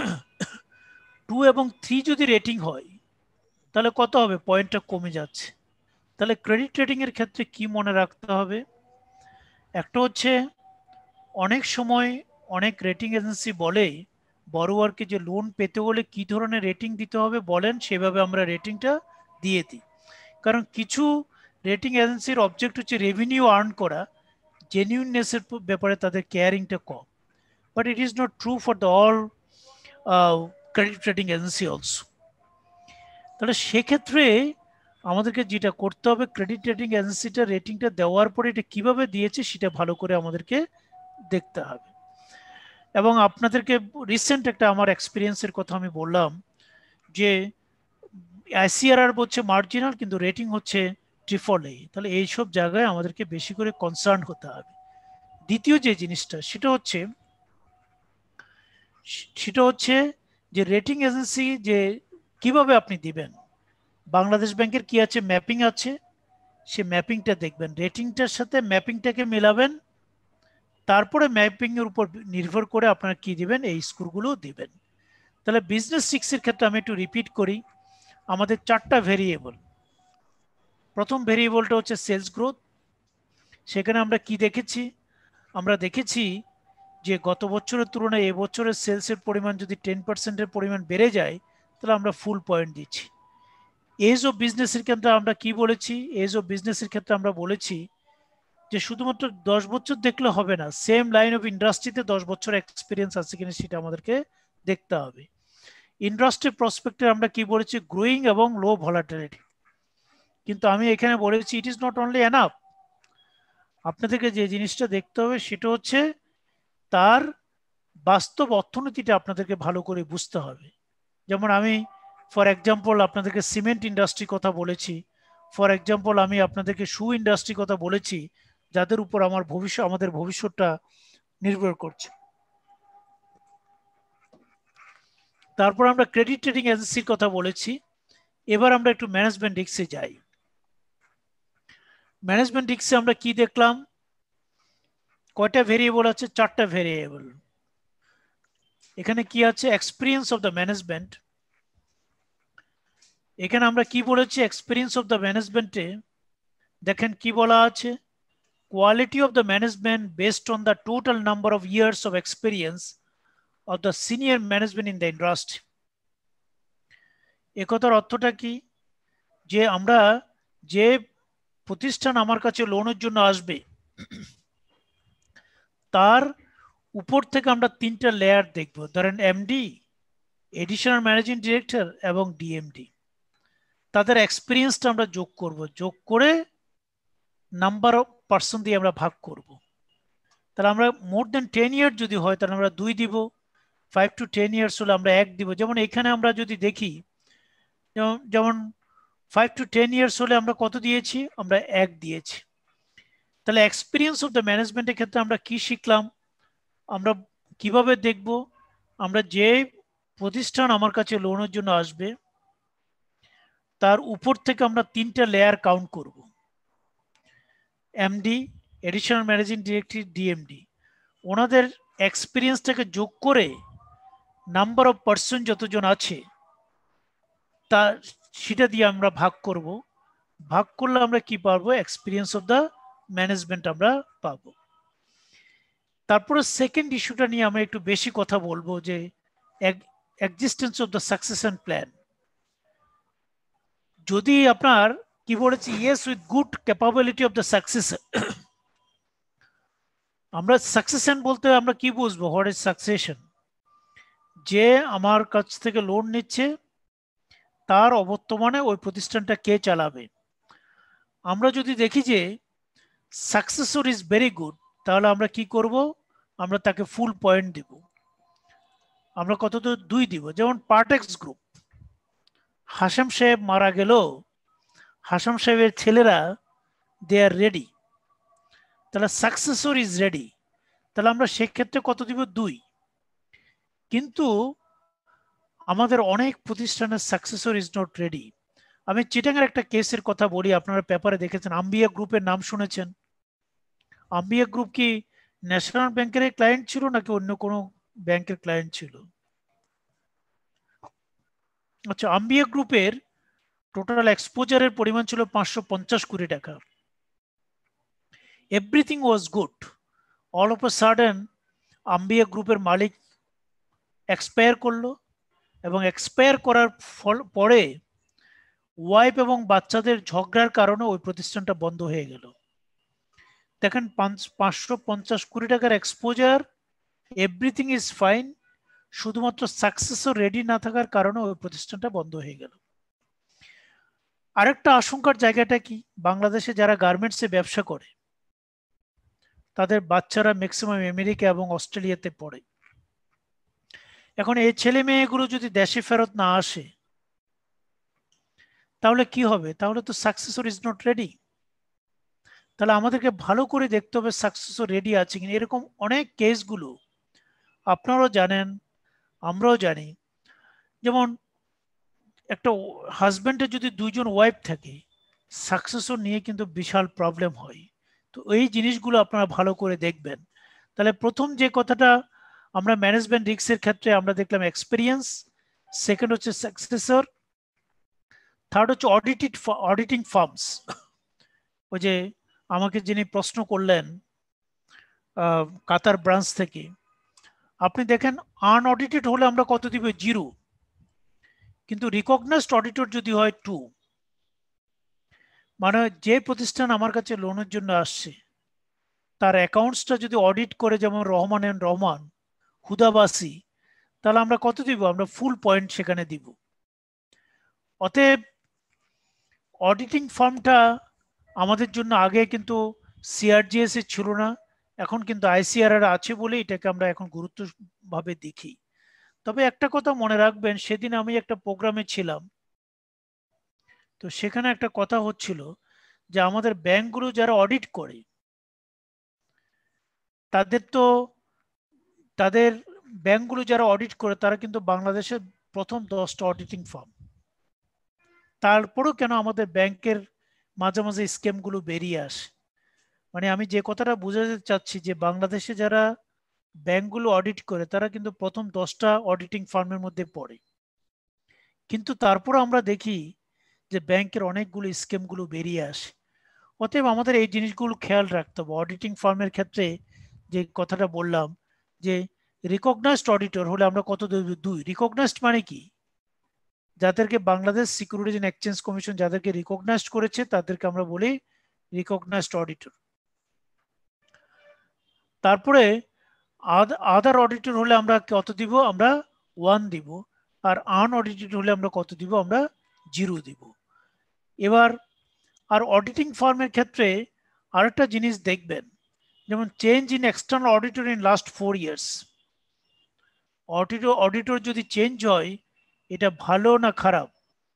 2 এবং 3 যদি রেটিং হয় তাহলে কত হবে? পয়েন্টটা কমে যাচ্ছে। তাহলে ক্রেডিট রেটিং এর ক্ষেত্রে কি মনে রাখতে হবে? একটা হচ্ছে অনেক সময় অনেক রেটিং এজেন্সি বলে বড়োয়ারকে যে লোন পেতে হলে কি ধরনের রেটিং দিতে হবে বলেন, সেভাবে আমরা রেটিংটা দিয়ে দিই। কারণ কিছু রেটিং এজেন্সির অবজেক্ট হচ্ছে রেভিনিউ আর্ন করা, জেনুইননেসের ব্যাপারে তাদের কেয়ারিংটা কম। But it is not true for the all credit rating agency also. তাহলে সেক্ষেত্রে আমাদেরকে যেটা করতে হবে, ক্রেডিট রেটিং এজেন্সিটা রেটিংটা দেওয়ার পরে এটা কিভাবে দিয়েছে সেটা ভালো করে আমাদেরকে দেখতে হবে। এবং আপনাদেরকে রিসেন্ট একটা আমার এক্সপিরিয়েন্সের কথা আমি বললাম যে আইসিআরআর বলছে মার্জিনাল, কিন্তু রেটিং হচ্ছে AAA। তাহলে এইসব জায়গায় আমাদেরকে বেশি করে কনসার্ন হতে হবে। দ্বিতীয় যে জিনিসটা সেটা হচ্ছে যে রেটিং এজেন্সি যে কিভাবে আপনি দিবেন। বাংলাদেশ ব্যাংকের কি আছে, ম্যাপিং আছে, সে ম্যাপিংটা দেখবেন, রেটিংটার সাথে ম্যাপিংটাকে মেলাবেন, তারপরে ম্যাপিং এর উপর নির্ভর করে আপনারা কি দিবেন, এই স্কোরগুলো দিবেন। তাহলে বিজনেস 6 এর ক্ষেত্রে আমি একটু রিপিট করি, আমাদের 4টা ভেরিয়েবল। প্রথম ভেরিয়েবলটা হচ্ছে সেলস গ্রোথ। সেখানে আমরা কি দেখেছি, আমরা দেখেছি যে গত বছরের তুলনায় এবছরের সেলসের পরিমাণ যদি 10%-এর পরিমাণ বেড়ে যায় তাহলে আমরা ফুল পয়েন্ট দিচ্ছি। এজ অফ বিজনেসের ক্ষেত্রে আমরা কি বলেছি, এজ অফ বিজনেসের ক্ষেত্রে আমরা বলেছি যে শুধুমাত্র 10 বছর দেখলে হবে না, সেম লাইন অফ ইন্ডাস্ট্রিতে 10 বছর এক্সপিরিয়েন্স আছে কিনা সেটা আমাদেরকে দেখতে হবে। ইন্ডাস্ট্রি প্রসপেক্টে আমরা কি বলেছি, গ্রোয়িং এবং লো ভলাটিলিটি। কিন্তু আমি এখানে বলেছি it is not only enough, আপনাদেরকে যে জিনিসটা দেখতে হবে সেটা হচ্ছে তার বাস্তব অর্থনীতিটা আপনাদেরকে ভালো করে বুঝতে হবে। যেমন আমি ফর এক্সাম্পল আপনাদেরকে সিমেন্ট ইন্ডাস্ট্রি কথা বলেছি, ফর এক্সাম্পল আমি আপনাদেরকে শু ইন্ডাস্ট্রি কথা বলেছি, যাদের উপর আমাদের ভবিষ্যৎটা নির্ভর করছে। তারপর আমরা ক্রেডিট রেটিং এজেন্সির কথা বলেছি। এবার আমরা একটু ম্যানেজমেন্ট রিস্কে যাই। ম্যানেজমেন্ট রিস্কে আমরা কি দেখলাম, কয়টা ভেরিয়েবল আছে, 4টা ভেরিয়েবল। এখানে কি আছে, এক্সপিরিয়েন্স অফ দ্য ম্যানেজমেন্ট। এখানে আমরা কি বলেছি, এক্সপিরিয়েন্স অফ দ্য ম্যানেজমেন্টে দেখেন কি বলা আছে, quality of the management based on the total number of years of experience of the senior management in the industry. একথার অর্থটা কি, যে আমরা যে প্রতিষ্ঠান আমার কাছে লোনের জন্য আসবে তার উপর থেকে আমরা 3টা লেয়ার দেখব। ধরেন এমডি, এডিশনাল ম্যানেজিং ডিরেক্টর এবং ডিএমডি, তাদের এক্সপিরিয়েন্সটা আমরা যোগ করব, যোগ করে নাম্বার অফ পার্সন দিয়ে আমরা ভাগ করব। তাহলে আমরা মোর দেন 10 ইয়ার যদি হয় তাহলে আমরা 2 দিব, 5 to 10 ইয়ার্স হলে আমরা 1 দিব। যেমন এখানে আমরা যদি দেখি, যেমন 5 to 10 ইয়ার্স হলে আমরা কত দিয়েছি, আমরা 1 দিয়েছি। তাহলে এক্সপিরিয়েন্স অফ দ্য ম্যানেজমেন্টের ক্ষেত্রে আমরা কি শিখলাম, আমরা কিভাবে দেখব, আমরা যে প্রতিষ্ঠান আমার কাছে লোনের জন্য আসবে তার উপর থেকে আমরা 3টা লেয়ার কাউন্ট করব, MD, additional managing director, DMD, ওনাদের এক্সপিরিয়েন্সটাকে যোগ করে নাম্বার অফ পার্সন যতজন আছে তা সেটা দিয়ে আমরা ভাগ করব। ভাগ করলে আমরা কি পাবো, এক্সপিরিয়েন্স অফ দ্য ম্যানেজমেন্ট আমরা পাবো। তারপরে সেকেন্ড ইস্যুটা নিয়ে আমরা একটু বেশি কথা বলবো, যে existence of the succession plan. যদি আপনার কি বলেছি, yes with good capability of the successor. আমরা সাকসেশন বলতে আমরা কি বুঝবো, হোয়াট ইজ সাকসেশন, যে আমার কাছ থেকে লোন নিচ্ছে তার অবর্তমানে ওই প্রতিষ্ঠানটা কে চালাবে। আমরা যদি দেখি যে সাকসেসর ইজ ভেরি গুড, তাহলে আমরা কি করব, আমরা তাকে ফুল পয়েন্ট দিব। আমরা কত, 2 দিব। যেমন পার্টেক্স গ্রুপ, হাসাম সাহেব মারা গেল, হাসাম সাহেবের ছেলেরা দে আর রেডি, তাহলে সাকসেসর ইজ রেডি, তাহলে আমরা সেক্ষেত্রে কত দিব, 2। কিন্তু আমাদের অনেক প্রতিষ্ঠানের সাকসেসর ইজ নট রেডি। আমি চিটাঙ্গের একটা কেসের কথা বলি, আপনারা পেপারে দেখেছেন, আম্বিয়া গ্রুপের নাম শুনেছেন। আম্বিয়া গ্রুপ কি ন্যাশনাল ব্যাংকের ক্লায়েন্ট ছিল নাকি অন্য কোনো ব্যাংকের ক্লায়েন্ট ছিল? আচ্ছা, আম্বিয়া গ্রুপের টোটাল এক্সপোজারের পরিমাণ ছিল 550 কোটি টাকা। Everything was good, all of a sudden Ambia গ্রুপের মালিক এক্সপায়ার করলো, এবং এক্সপায়ার করার পরে ওয়াইফ এবং বাচ্চাদের ঝগড়ার কারণে ওই প্রতিষ্ঠানটা বন্ধ হয়ে গেল। দেখেন 550 কোটি টাকার এক্সপোজার, এভরিথিং ইজ ফাইন, শুধুমাত্র সাকসেসও রেডি না থাকার কারণে ওই প্রতিষ্ঠানটা বন্ধ হয়ে গেল। আরেকটা আশঙ্কার জায়গাটা কি, বাংলাদেশে যারা গার্মেন্টসে ব্যবসা করে তাদের বাচ্চারা ম্যাক্সিমাম আমেরিকা এবং অস্ট্রেলিয়াতে পড়ে। এখন এই ছেলে মেয়েগুলো যদি দেশে ফেরত না আসে তাহলে কি হবে? তাহলে তো সাকসেসর ইজ নট রেডি। তাহলে আমাদেরকে ভালো করে দেখতে হবে সাকসেসর রেডি আছে কিনা। এরকম অনেক কেসগুলো আপনারাও জানেন, আমরাও জানি। যেমন একটা হাজব্যান্ডের যদি 2 জন ওয়াইফ থাকে, সাকসেসর নিয়ে কিন্তু বিশাল প্রবলেম হয়। তো এই জিনিসগুলো আপনারা ভালো করে দেখবেন। তাহলে প্রথম যে কথাটা আমরা ম্যানেজমেন্ট রিস্কের ক্ষেত্রে আমরা দেখলাম এক্সপিরিয়েন্স, সেকেন্ড হচ্ছে সাকসেসর, থার্ড হচ্ছে অডিটিং ফার্মস। ওই যে আমাকে যিনি প্রশ্ন করলেন কাতার ব্রাঞ্চ থেকে, আপনি দেখেন আনঅডিটেড হলে আমরা কত দিব? 0। কিন্তু রিকগনাইজড অডিটর যদি হয় 2, মানে যে প্রতিষ্ঠান আমার কাছে লোনের জন্য আসছে তার অ্যাকাউন্টসটা যদি অডিট করে, যেমন রহমান হুদাবাসী, তাহলে আমরা কত দিব? আমরা ফুল পয়েন্ট সেখানে দিব। অতএব অডিটিং ফার্মটা আমাদের জন্য আগে কিন্তু সিআরজিএস এ ছিল না, এখন কিন্তু আইসিআরআর আছে বলে এটাকে আমরা এখন গুরুত্বভাবে দেখি। তবে একটা কথা মনে রাখবেন, সেদিন আমি একটা প্রোগ্রামে ছিলাম, তো সেখানে একটা কথা হচ্ছিল যে আমাদের ব্যাংকগুলো যারা অডিট করে তাদের ব্যাংকগুলো যারা অডিট করে তারা কিন্তু বাংলাদেশের প্রথম 10টা অডিটিং ফার্ম। তারপরেও কেন আমাদের ব্যাংকের মাঝে মাঝে স্ক্যামগুলো বেরিয়ে আসে? মানে আমি যে কথাটা বোঝাতে চাচ্ছি যে বাংলাদেশে যারা ব্যাংকগুলো অডিট করে তারা কিন্তু প্রথম 10টা অডিটিং ফার্মের মধ্যে পড়ে, কিন্তু তারপর আমরা দেখি যে ব্যাংকের অনেকগুলো স্ক্যামগুলো বেরিয়ে আসে। অতএব আমাদের এই জিনিসগুলো খেয়াল রাখতে হবে। অডিটিং ফার্মের ক্ষেত্রে যে কথাটা বললাম যে রিকগনাইজড অডিটর হলে আমরা কত দেব? 2। রিকগনাইজড মানে কি? যাদেরকে Bangladesh Securities and Exchange Commission যাদেরকে রিকগনাইজড করেছে তাদেরকে আমরা বলি রিকগনাইজড অডিটর। তারপরে আদার অডিটর হলে আমরা কত দিব? আমরা 1 দিব। আর আনঅডিটেড হলে আমরা কত দিব? আমরা 0 দিব। এবার আর অডিটিং ফার্মের ক্ষেত্রে আরেকটা জিনিস দেখবেন, যেমন change in external auditor in last 4 years. Auditor যদি চেঞ্জ হয় এটা ভালো না খারাপ?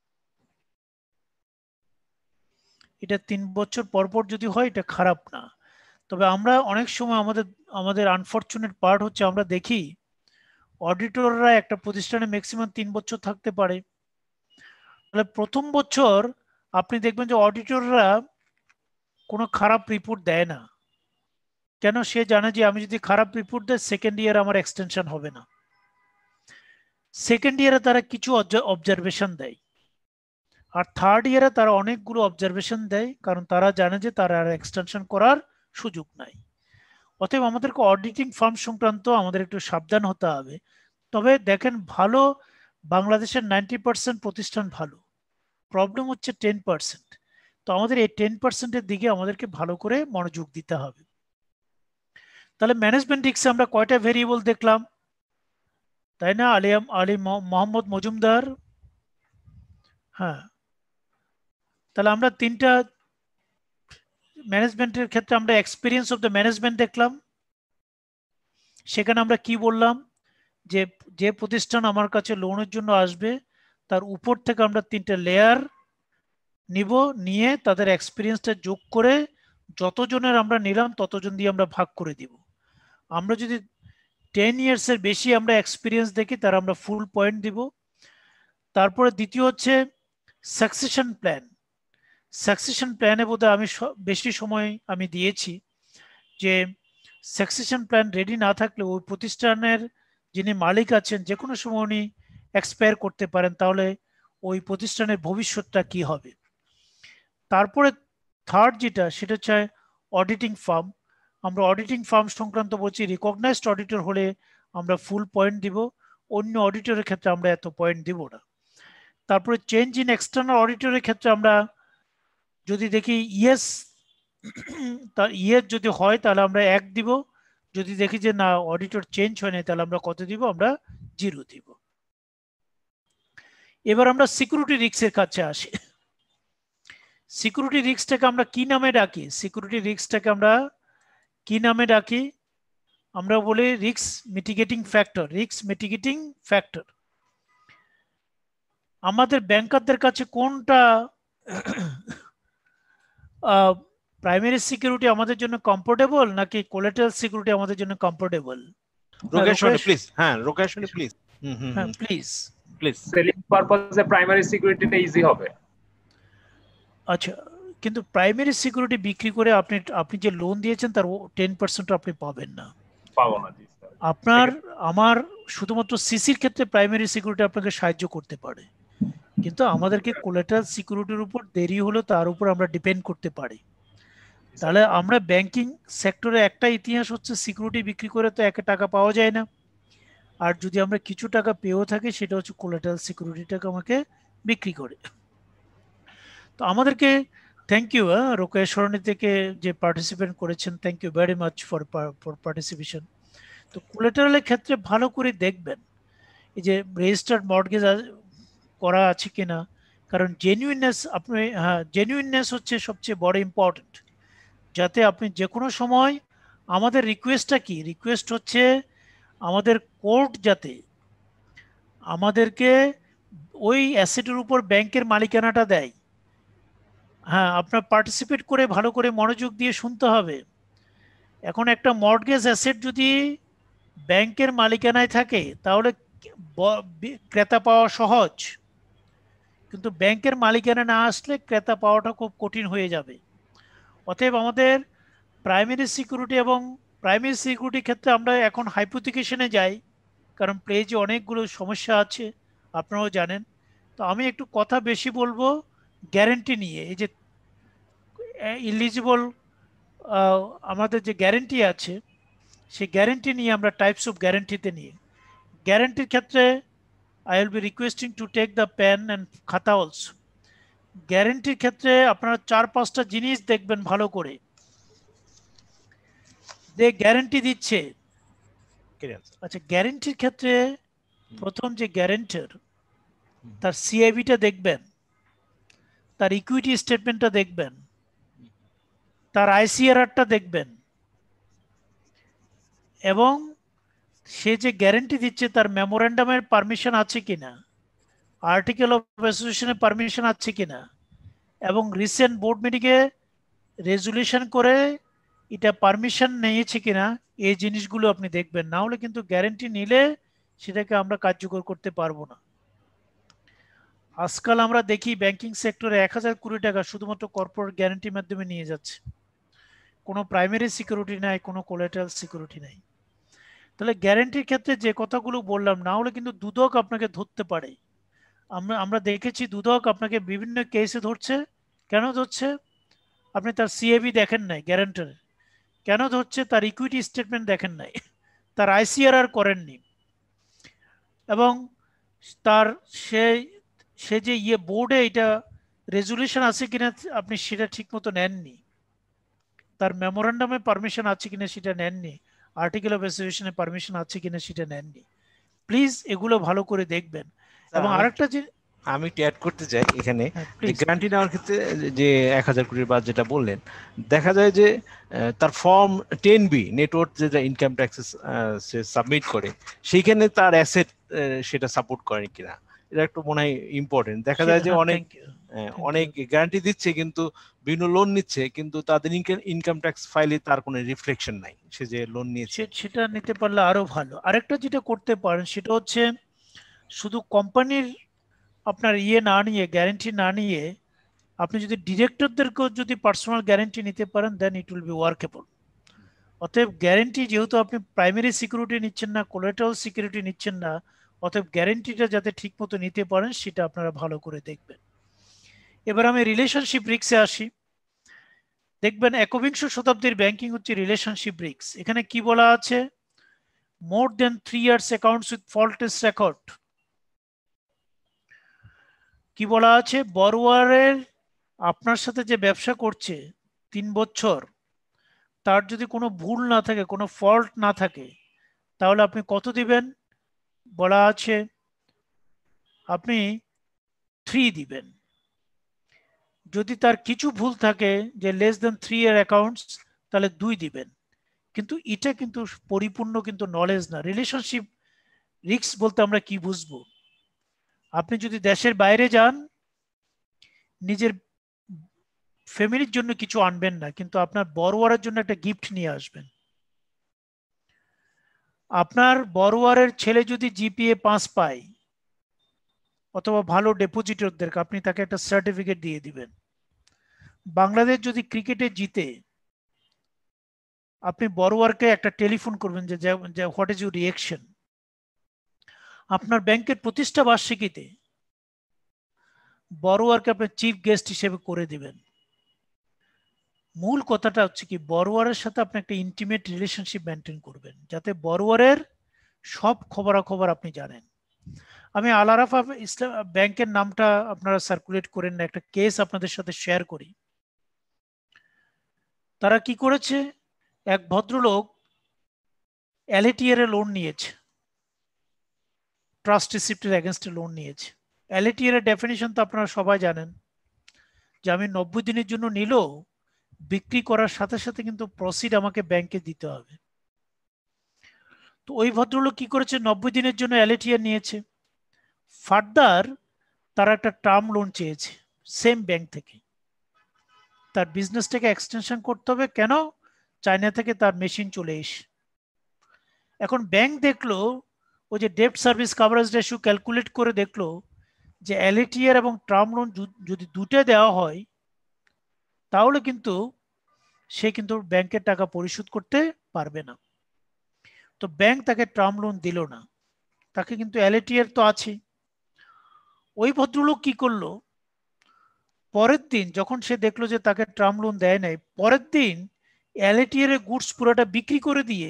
এটা 3 বছর পর পর যদি হয় এটা খারাপ না। তবে আমরা অনেক সময় আমাদের আনফরচুনেট পার্ট হচ্ছে আমরা দেখি অডিটররা একটা প্রতিষ্ঠানে ম্যাক্সিমাম 3 বছর থাকতে পারে। তাহলে প্রথম বছর আপনি দেখবেন যে অডিটররা কোনো খারাপ রিপোর্ট দেয় না। কেন? সে জানে যে আমি যদি খারাপ রিপোর্ট দেয় সেকেন্ড ইয়ার আমার এক্সটেনশন হবে না। সেকেন্ড ইয়ারে তারা কিছু অবজারভেশন দেয়, আর থার্ড ইয়ারে তারা অনেকগুলো অবজারভেশন দেয়, কারণ তারা জানে যে তারা আর এক্সটেনশন করার সুযোগ নাই। অতএব আমাদেরকে অডিটিং ফার্ম সংক্রান্ত আমাদের একটু সাবধান হতে হবে। তবে দেখেন ভালো, বাংলাদেশের 90% প্রতিষ্ঠান ভালো, প্রবলেম হচ্ছে 10%। তো আমাদের এই 10%-এর দিকে আমাদেরকে ভালো করে মনোযোগ দিতে হবে। তাহলে ম্যানেজমেন্ট রিস্কে আমরা কয়টা ভেরিয়েবল দেখলাম, তাই না? আলী মোহাম্মদ মজুমদার, হ্যাঁ। তাহলে আমরা 3টা ম্যানেজমেন্টের ক্ষেত্রে আমরা এক্সপিরিয়েন্স অফ দ্য ম্যানেজমেন্ট দেখলাম। সেখানে আমরা কি বললাম যে যে প্রতিষ্ঠান আমার কাছে লোনের জন্য আসবে তার উপর থেকে আমরা 3টে লেয়ার নিব, নিয়ে তাদের এক্সপিরিয়েন্সটা যোগ করে যতজনের আমরা নিলাম ততজন দিয়ে আমরা ভাগ করে দিব। আমরা যদি 10 ইয়ার্সের বেশি আমরা এক্সপিরিয়েন্স দেখি তার আমরা ফুল পয়েন্ট দিব। তারপরে দ্বিতীয় হচ্ছে সাকসেশন প্ল্যান। সাকসেশন প্ল্যানে বোধহয় আমি বেশি সময় আমি দিয়েছি যে সাকসেশন প্ল্যান রেডি না থাকলে ওই প্রতিষ্ঠানের যিনি মালিক আছেন যে কোনো সময় উনি এক্সপায়ার করতে পারেন, তাহলে ওই প্রতিষ্ঠানের ভবিষ্যৎটা কি হবে। তারপরে থার্ড যেটা সেটা হচ্ছে অডিটিং ফার্ম, আমরা অডিটিং ফার্ম সংক্রান্ত বলছি, রিকগনাইজড অডিটর হলে আমরা ফুল পয়েন্ট দিব, অন্য অডিটরের ক্ষেত্রে আমরা এত পয়েন্ট দিব না। তারপরে চেঞ্জ ইন এক্সটার্নাল অডিটরের ক্ষেত্রে আমরা যদি দেখি ইয়েস, তার ইয়েস যদি হয় তাহলে আমরা 1 দিব, যদি দেখি যে না অডিটর চেঞ্জ হয় না তাহলে আমরা কত দিব, আমরা 0 দিব। এবার আমরা সিকিউরিটি রিস্কের কাছে আসি। সিকিউরিটি রিস্কটাকে আমরা কি নামে ডাকি? সিকিউরিটি রিস্কটাকে আমরা কি নামে ডাকি? আমরা বলি risk mitigating factor. Risk mitigating factor আমাদের ব্যাংকারদের কাছে কোনটা প্রাইমারি সিকিউরিটি আমাদের জন্য কমফোর্টেবল নাকি কোলাটেরাল সিকিউরিটি আমাদের জন্য কমফোর্টেবল? রোকেশনে প্লিজ, হ্যাঁ রোকেশনে প্লিজ, হ্যাঁ প্লিজ প্লিজ। সেলিং পারপাসে প্রাইমারি সিকিউরিটিটা ইজি হবে। আচ্ছা, কিন্তু প্রাইমারি সিকিউরিটি বিক্রি করে আপনি যে লোন দিয়েছেন তার 10% আপনি পাবেন না। পাবো না জি স্যার। আপনার আমার শুধুমাত্র সিসির ক্ষেত্রে প্রাইমারি সিকিউরিটি আপনাকে সাহায্য করতে পারে, কিন্তু আমাদেরকে কোলাটেরাল সিকিউরিটির উপর দেরি হলো তার উপর আমরা ডিপেন্ড করতে পারি। তাহলে আমরা ব্যাংকিং সেক্টরে একটা ইতিহাস হচ্ছে সিকিউরিটি বিক্রি করে তো 1 টাকা পাওয়া যায় না, আর যদি আমরা কিছু টাকা পেয়েও থাকি সেটা হচ্ছে কোলাটেরাল সিকিউরিটিটাকে আমাকে বিক্রি করে। তো আমাদেরকে থ্যাংক ইউ রোকেয়া সরণি থেকে যে পার্টিসিপেন্ট করেছেন, thank you very much for participation. তো কোলাটেরালের ক্ষেত্রে ভালো করে দেখবেন এই যে রেজিস্টার্ড মর্টগেজ করা আছে কিনা, কারণ জেনুইননেস আপনি, হ্যাঁ জেনুইননেস হচ্ছে সবচেয়ে বড় ইম্পর্টেন্ট, যাতে আপনি যে কোনো সময়, আমাদের রিকোয়েস্টটা কি, রিকোয়েস্ট হচ্ছে আমাদের কোর্ট যাতে আমাদেরকে ওই অ্যাসেটের উপর ব্যাংকের মালিকানাটা দেয়। হ্যাঁ, আপনার পার্টিসিপেট করে ভালো করে মনোযোগ দিয়ে শুনতে হবে। এখন একটা মর্টগেজ অ্যাসেট যদি ব্যাংকের মালিকানায় থাকে তাহলে ক্রেতা পাওয়া সহজ, কিন্তু ব্যাংকের মালিকানা না আসলে ক্রেতা পাওয়াটা খুব কঠিন হয়ে যাবে। অতএব আমাদের প্রাইমারি সিকিউরিটি এবং প্রাইমারি সিকিউরিটির ক্ষেত্রে আমরা এখন হাইপোথিকেশনে যাই, কারণ প্লেজে অনেকগুলো সমস্যা আছে আপনারাও জানেন। তো আমি একটু কথা বেশি বলবো গ্যারেন্টি নিয়ে। এই যে ইলিজিবল আমাদের যে গ্যারেন্টি আছে সেই গ্যারেন্টি নিয়ে আমরা টাইপস অফ গ্যারেন্টিতে নিয়ে, গ্যারেন্টির ক্ষেত্রে I will be requesting to take the pen and খাতা অলসো। গ্যারেন্টির ক্ষেত্রে আপনারা 4-5টা জিনিস দেখবেন ভালো করে। যে গ্যারেন্টি দিচ্ছে, আচ্ছা গ্যারেন্টির ক্ষেত্রে প্রথম যে গ্যারেন্টার তার সিআইবিটা দেখবেন, তার ইকুইটি স্টেটমেন্টটা দেখবেন, তার আইসিআরআরটা দেখবেন, এবং সে যে গ্যারেন্টি দিচ্ছে তার মেমোরেন্ডামের পারমিশন আছে কিনা, আর্টিকেল অফ অ্যাসোসিয়েশনের পারমিশন আছে কিনা, এবং রিসেন্ট বোর্ড মিটিংয়ে রেজুলেশন করে এটা পারমিশন নিয়েছে কিনা, এই জিনিসগুলো আপনি দেখবেন। না হলে কিন্তু গ্যারেন্টি নিলে সেটাকে আমরা কার্যকর করতে পারবো না। আজকাল আমরা দেখি ব্যাংকিং সেক্টরে 1000 কোটি টাকা শুধুমাত্র কর্পোরেট গ্যারেন্টির মাধ্যমে নিয়ে যাচ্ছে, কোনো প্রাইমারি সিকিউরিটি নাই, কোনো কোলাটেরাল সিকিউরিটি নাই। তাহলে গ্যারেন্টির ক্ষেত্রে যে কথাগুলো বললাম, না হলে কিন্তু দুদক আপনাকে ধরতে পারে। আমরা দেখেছি দুদক আপনাকে বিভিন্ন কেসে ধরছে। কেন ধরছে? আপনি তার সিএবি দেখেন নাই গ্যারান্টারের, কেন ধরছে? তার ইকুইটি স্টেটমেন্ট দেখেন নাই, তার আইসিআরআর করেননি, এবং তার সে যে বোর্ডে এটা রেজুলেশন আছে কিনা আপনি সেটা ঠিক মতো নেননি, তার মেমোরেন্ডামে পারমিশন আছে কিনা সেটা নেননি, আর্টিকেল অফ অ্যাসোসিয়েশনের পারমিশন আছে কিনা সেটা নেননি। প্লিজ এগুলো ভালো করে দেখবেন। এবং আরেকটা যে আমি একটু অ্যাড করতে চাই এখানে, যে গ্যারান্টি নেওয়ার ক্ষেত্রে যে 1000 কোটির বাদ যেটা বললেন, দেখা যায় যে তার ফর্ম 10B নেটওয়ার্ক যেটা ইনকাম ট্যাক্সেস সে সাবমিট করে, সেইখানে তার অ্যাসেট সেটা সাপোর্ট করে কিনা, এটা একটু মনে হয় ইম্পর্টেন্ট। দেখা যায় যে অনেক গ্যারান্টি দিচ্ছে কিন্তু বিভিন্ন লোন নিচ্ছে, কিন্তু তাদের ইনকাম ট্যাক্স ফাইলে তার কোনো রিফ্লেকশন নাই সে যে লোন নিয়েছে। সেটা নিতে পারলে আরো ভালো। আরেকটা যেটা করতে পারেন সেটা হচ্ছে শুধু কোম্পানির আপনার না নিয়ে, গ্যারেন্টি না নিয়ে, আপনি যদি ডিরেক্টরদেরকেও যদি পার্সোনাল গ্যারেন্টি নিতে পারেন then it will be workable. অতএব গ্যারেন্টি যেহেতু আপনি প্রাইমারি সিকিউরিটি নিচ্ছেন না, কোলাটেরাল সিকিউরিটি নিচ্ছেন না, অতএব গ্যারেন্টিটা যাতে ঠিক মতো নিতে পারেন সেটা আপনারা ভালো করে দেখবেন। এবার আমি রিলেশনশিপ রিস্কে আসি। দেখবেন একবিংশ শতাব্দীর ব্যাংকিং হচ্ছে রিলেশনশিপ রিস্ক। এখানে কি বলা আছে? More than 3 years accounts with faultless record. কি বলা আছে? বরোয়ারের আপনার সাথে যে ব্যবসা করছে 3 বছর, তার যদি কোনো ভুল না থাকে, কোনো ফল্ট না থাকে, তাহলে আপনি কত দিবেন? বলা আছে আপনি 3 দিবেন। যদি তার কিছু ভুল থাকে, যে লেস দেন 3 year অ্যাকাউন্টস, তাহলে 2 দিবেন। কিন্তু এটা কিন্তু পরিপূর্ণ কিন্তু নলেজ না। রিলেশনশিপ রিস্ক বলতে আমরা কি বুঝবো? আপনি যদি দেশের বাইরে যান, নিজের ফ্যামিলির জন্য কিছু আনবেন না, কিন্তু আপনার বড়োয়ারের জন্য একটা গিফট নিয়ে আসবেন। আপনার বড়োয়ারের ছেলে যদি জিপিএ 5 পায়, অথবা ভালো ডেপোজিটরদেরকে আপনি তাকে একটা সার্টিফিকেট দিয়ে দিবেন। বাংলাদেশ যদি ক্রিকেটে জিতে, আপনি বড়োয়ারকে একটা টেলিফোন করবেন যে হোয়াট ইজ ইউর রিঅ্যাকশন। আপনার ব্যাংকের প্রতিষ্ঠা বার্ষিকীতে বড়োয়ারকে আপনি চিফ গেস্ট হিসেবে করে দিবেন। মূল কথাটা হচ্ছে কি, বড়োয়ারের সাথে আপনি একটা ইন্টিমেট রিলেশনশিপ মেনটেন করবেন, যাতে বড়োয়ারের সব খবরাখবর আপনি জানেন। আমি আল আরাফা ইসলাম ব্যাংকের নামটা আপনারা সার্কুলেট করেন না, একটা কেস আপনাদের সাথে শেয়ার করি। তারা কি করেছে? এক ভদ্রলোক এলএটিআর এ লোন নিয়েছে, ট্রাস্ট রিসিপ্টের এগেনস্টে লোন নিয়েছে। এলএটিআর এর ডেফিনিশন তো আপনারা সবাই জানেন, যে আমি 90 দিনের জন্য নিলেও বিক্রি করার সাথে সাথে কিন্তু প্রসিড আমাকে ব্যাংকে দিতে হবে। তো ওই ভদ্রলোক কি করেছে? 90 দিনের জন্য এলএটিআর নিয়েছে। ফার্দার তারা একটা টার্ম লোন চেয়েছে সেম ব্যাংক থেকে। তার বিজনেসটাকে এক্সটেনশন করতে হবে। কেন? চায়না থেকে তার মেশিন চলে এসে। এখন ব্যাংক দেখলো, ওই যে ডেপ্ট সার্ভিস কভারেজ রেশিও ক্যালকুলেট করে দেখলো যে এলএটিআর এবং টার্ম লোন যদি দুটো দেওয়া হয়, তাহলে কিন্তু সে কিন্তু ব্যাংকের টাকা পরিশোধ করতে পারবে না। তো ব্যাংক তাকে টার্ম লোন দিল না, তাকে কিন্তু এলএটিআর তো আছে। ওই ভদ্রলোক কি করলো? পরের দিন যখন সে দেখলো যে তাকে টার্ম লোন দেয় নাই, পরের দিন এলএটিআর এর গুডস পুরোটা বিক্রি করে দিয়ে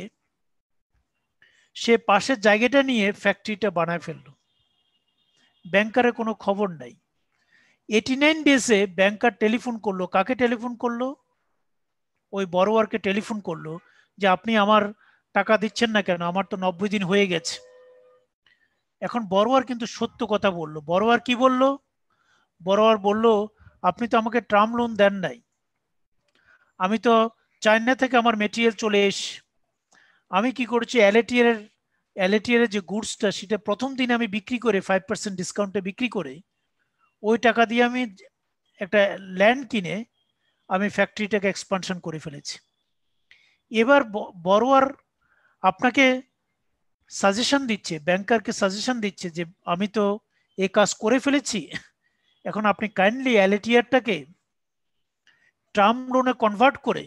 সে পাশের জায়গাটা নিয়ে ফ্যাক্টরিটা বানায় ফেললো। ব্যাংকারের কোনো খবর নাই। 89 ডেজে ব্যাংকার টেলিফোন করলো। কাকে টেলিফোন করলো? ওই বড়োয়ারকে টেলিফোন করলো যে আপনি আমার টাকা দিচ্ছেন না কেন, আমার তো 90 দিন হয়ে গেছে। এখন বড়োয়ার কিন্তু সত্য কথা বললো। বড়োয়ার কি বললো? বড়োয়ার বলল, আপনি তো আমাকে টার্ম লোন দেন নাই, আমি তো চায়না থেকে আমার মেটেরিয়াল চলে এসে আমি কি করেছি, এলএটিআর এর যে গুডসটা সেটা প্রথম দিন আমি বিক্রি করে 5% ডিসকাউন্টে বিক্রি করে ওই টাকা দিয়ে আমি একটা ল্যান্ড কিনে আমি ফ্যাক্টরিটাকে এক্সপানশন করে ফেলেছি। এবার বড়োয়ার আপনাকে সাজেশন দিচ্ছে, ব্যাংকারকে সাজেশন দিচ্ছে যে আমি তো এই কাজ করে ফেলেছি, এখন আপনি কাইন্ডলি এলএটিআরটাকে টার্ম লোনে কনভার্ট করে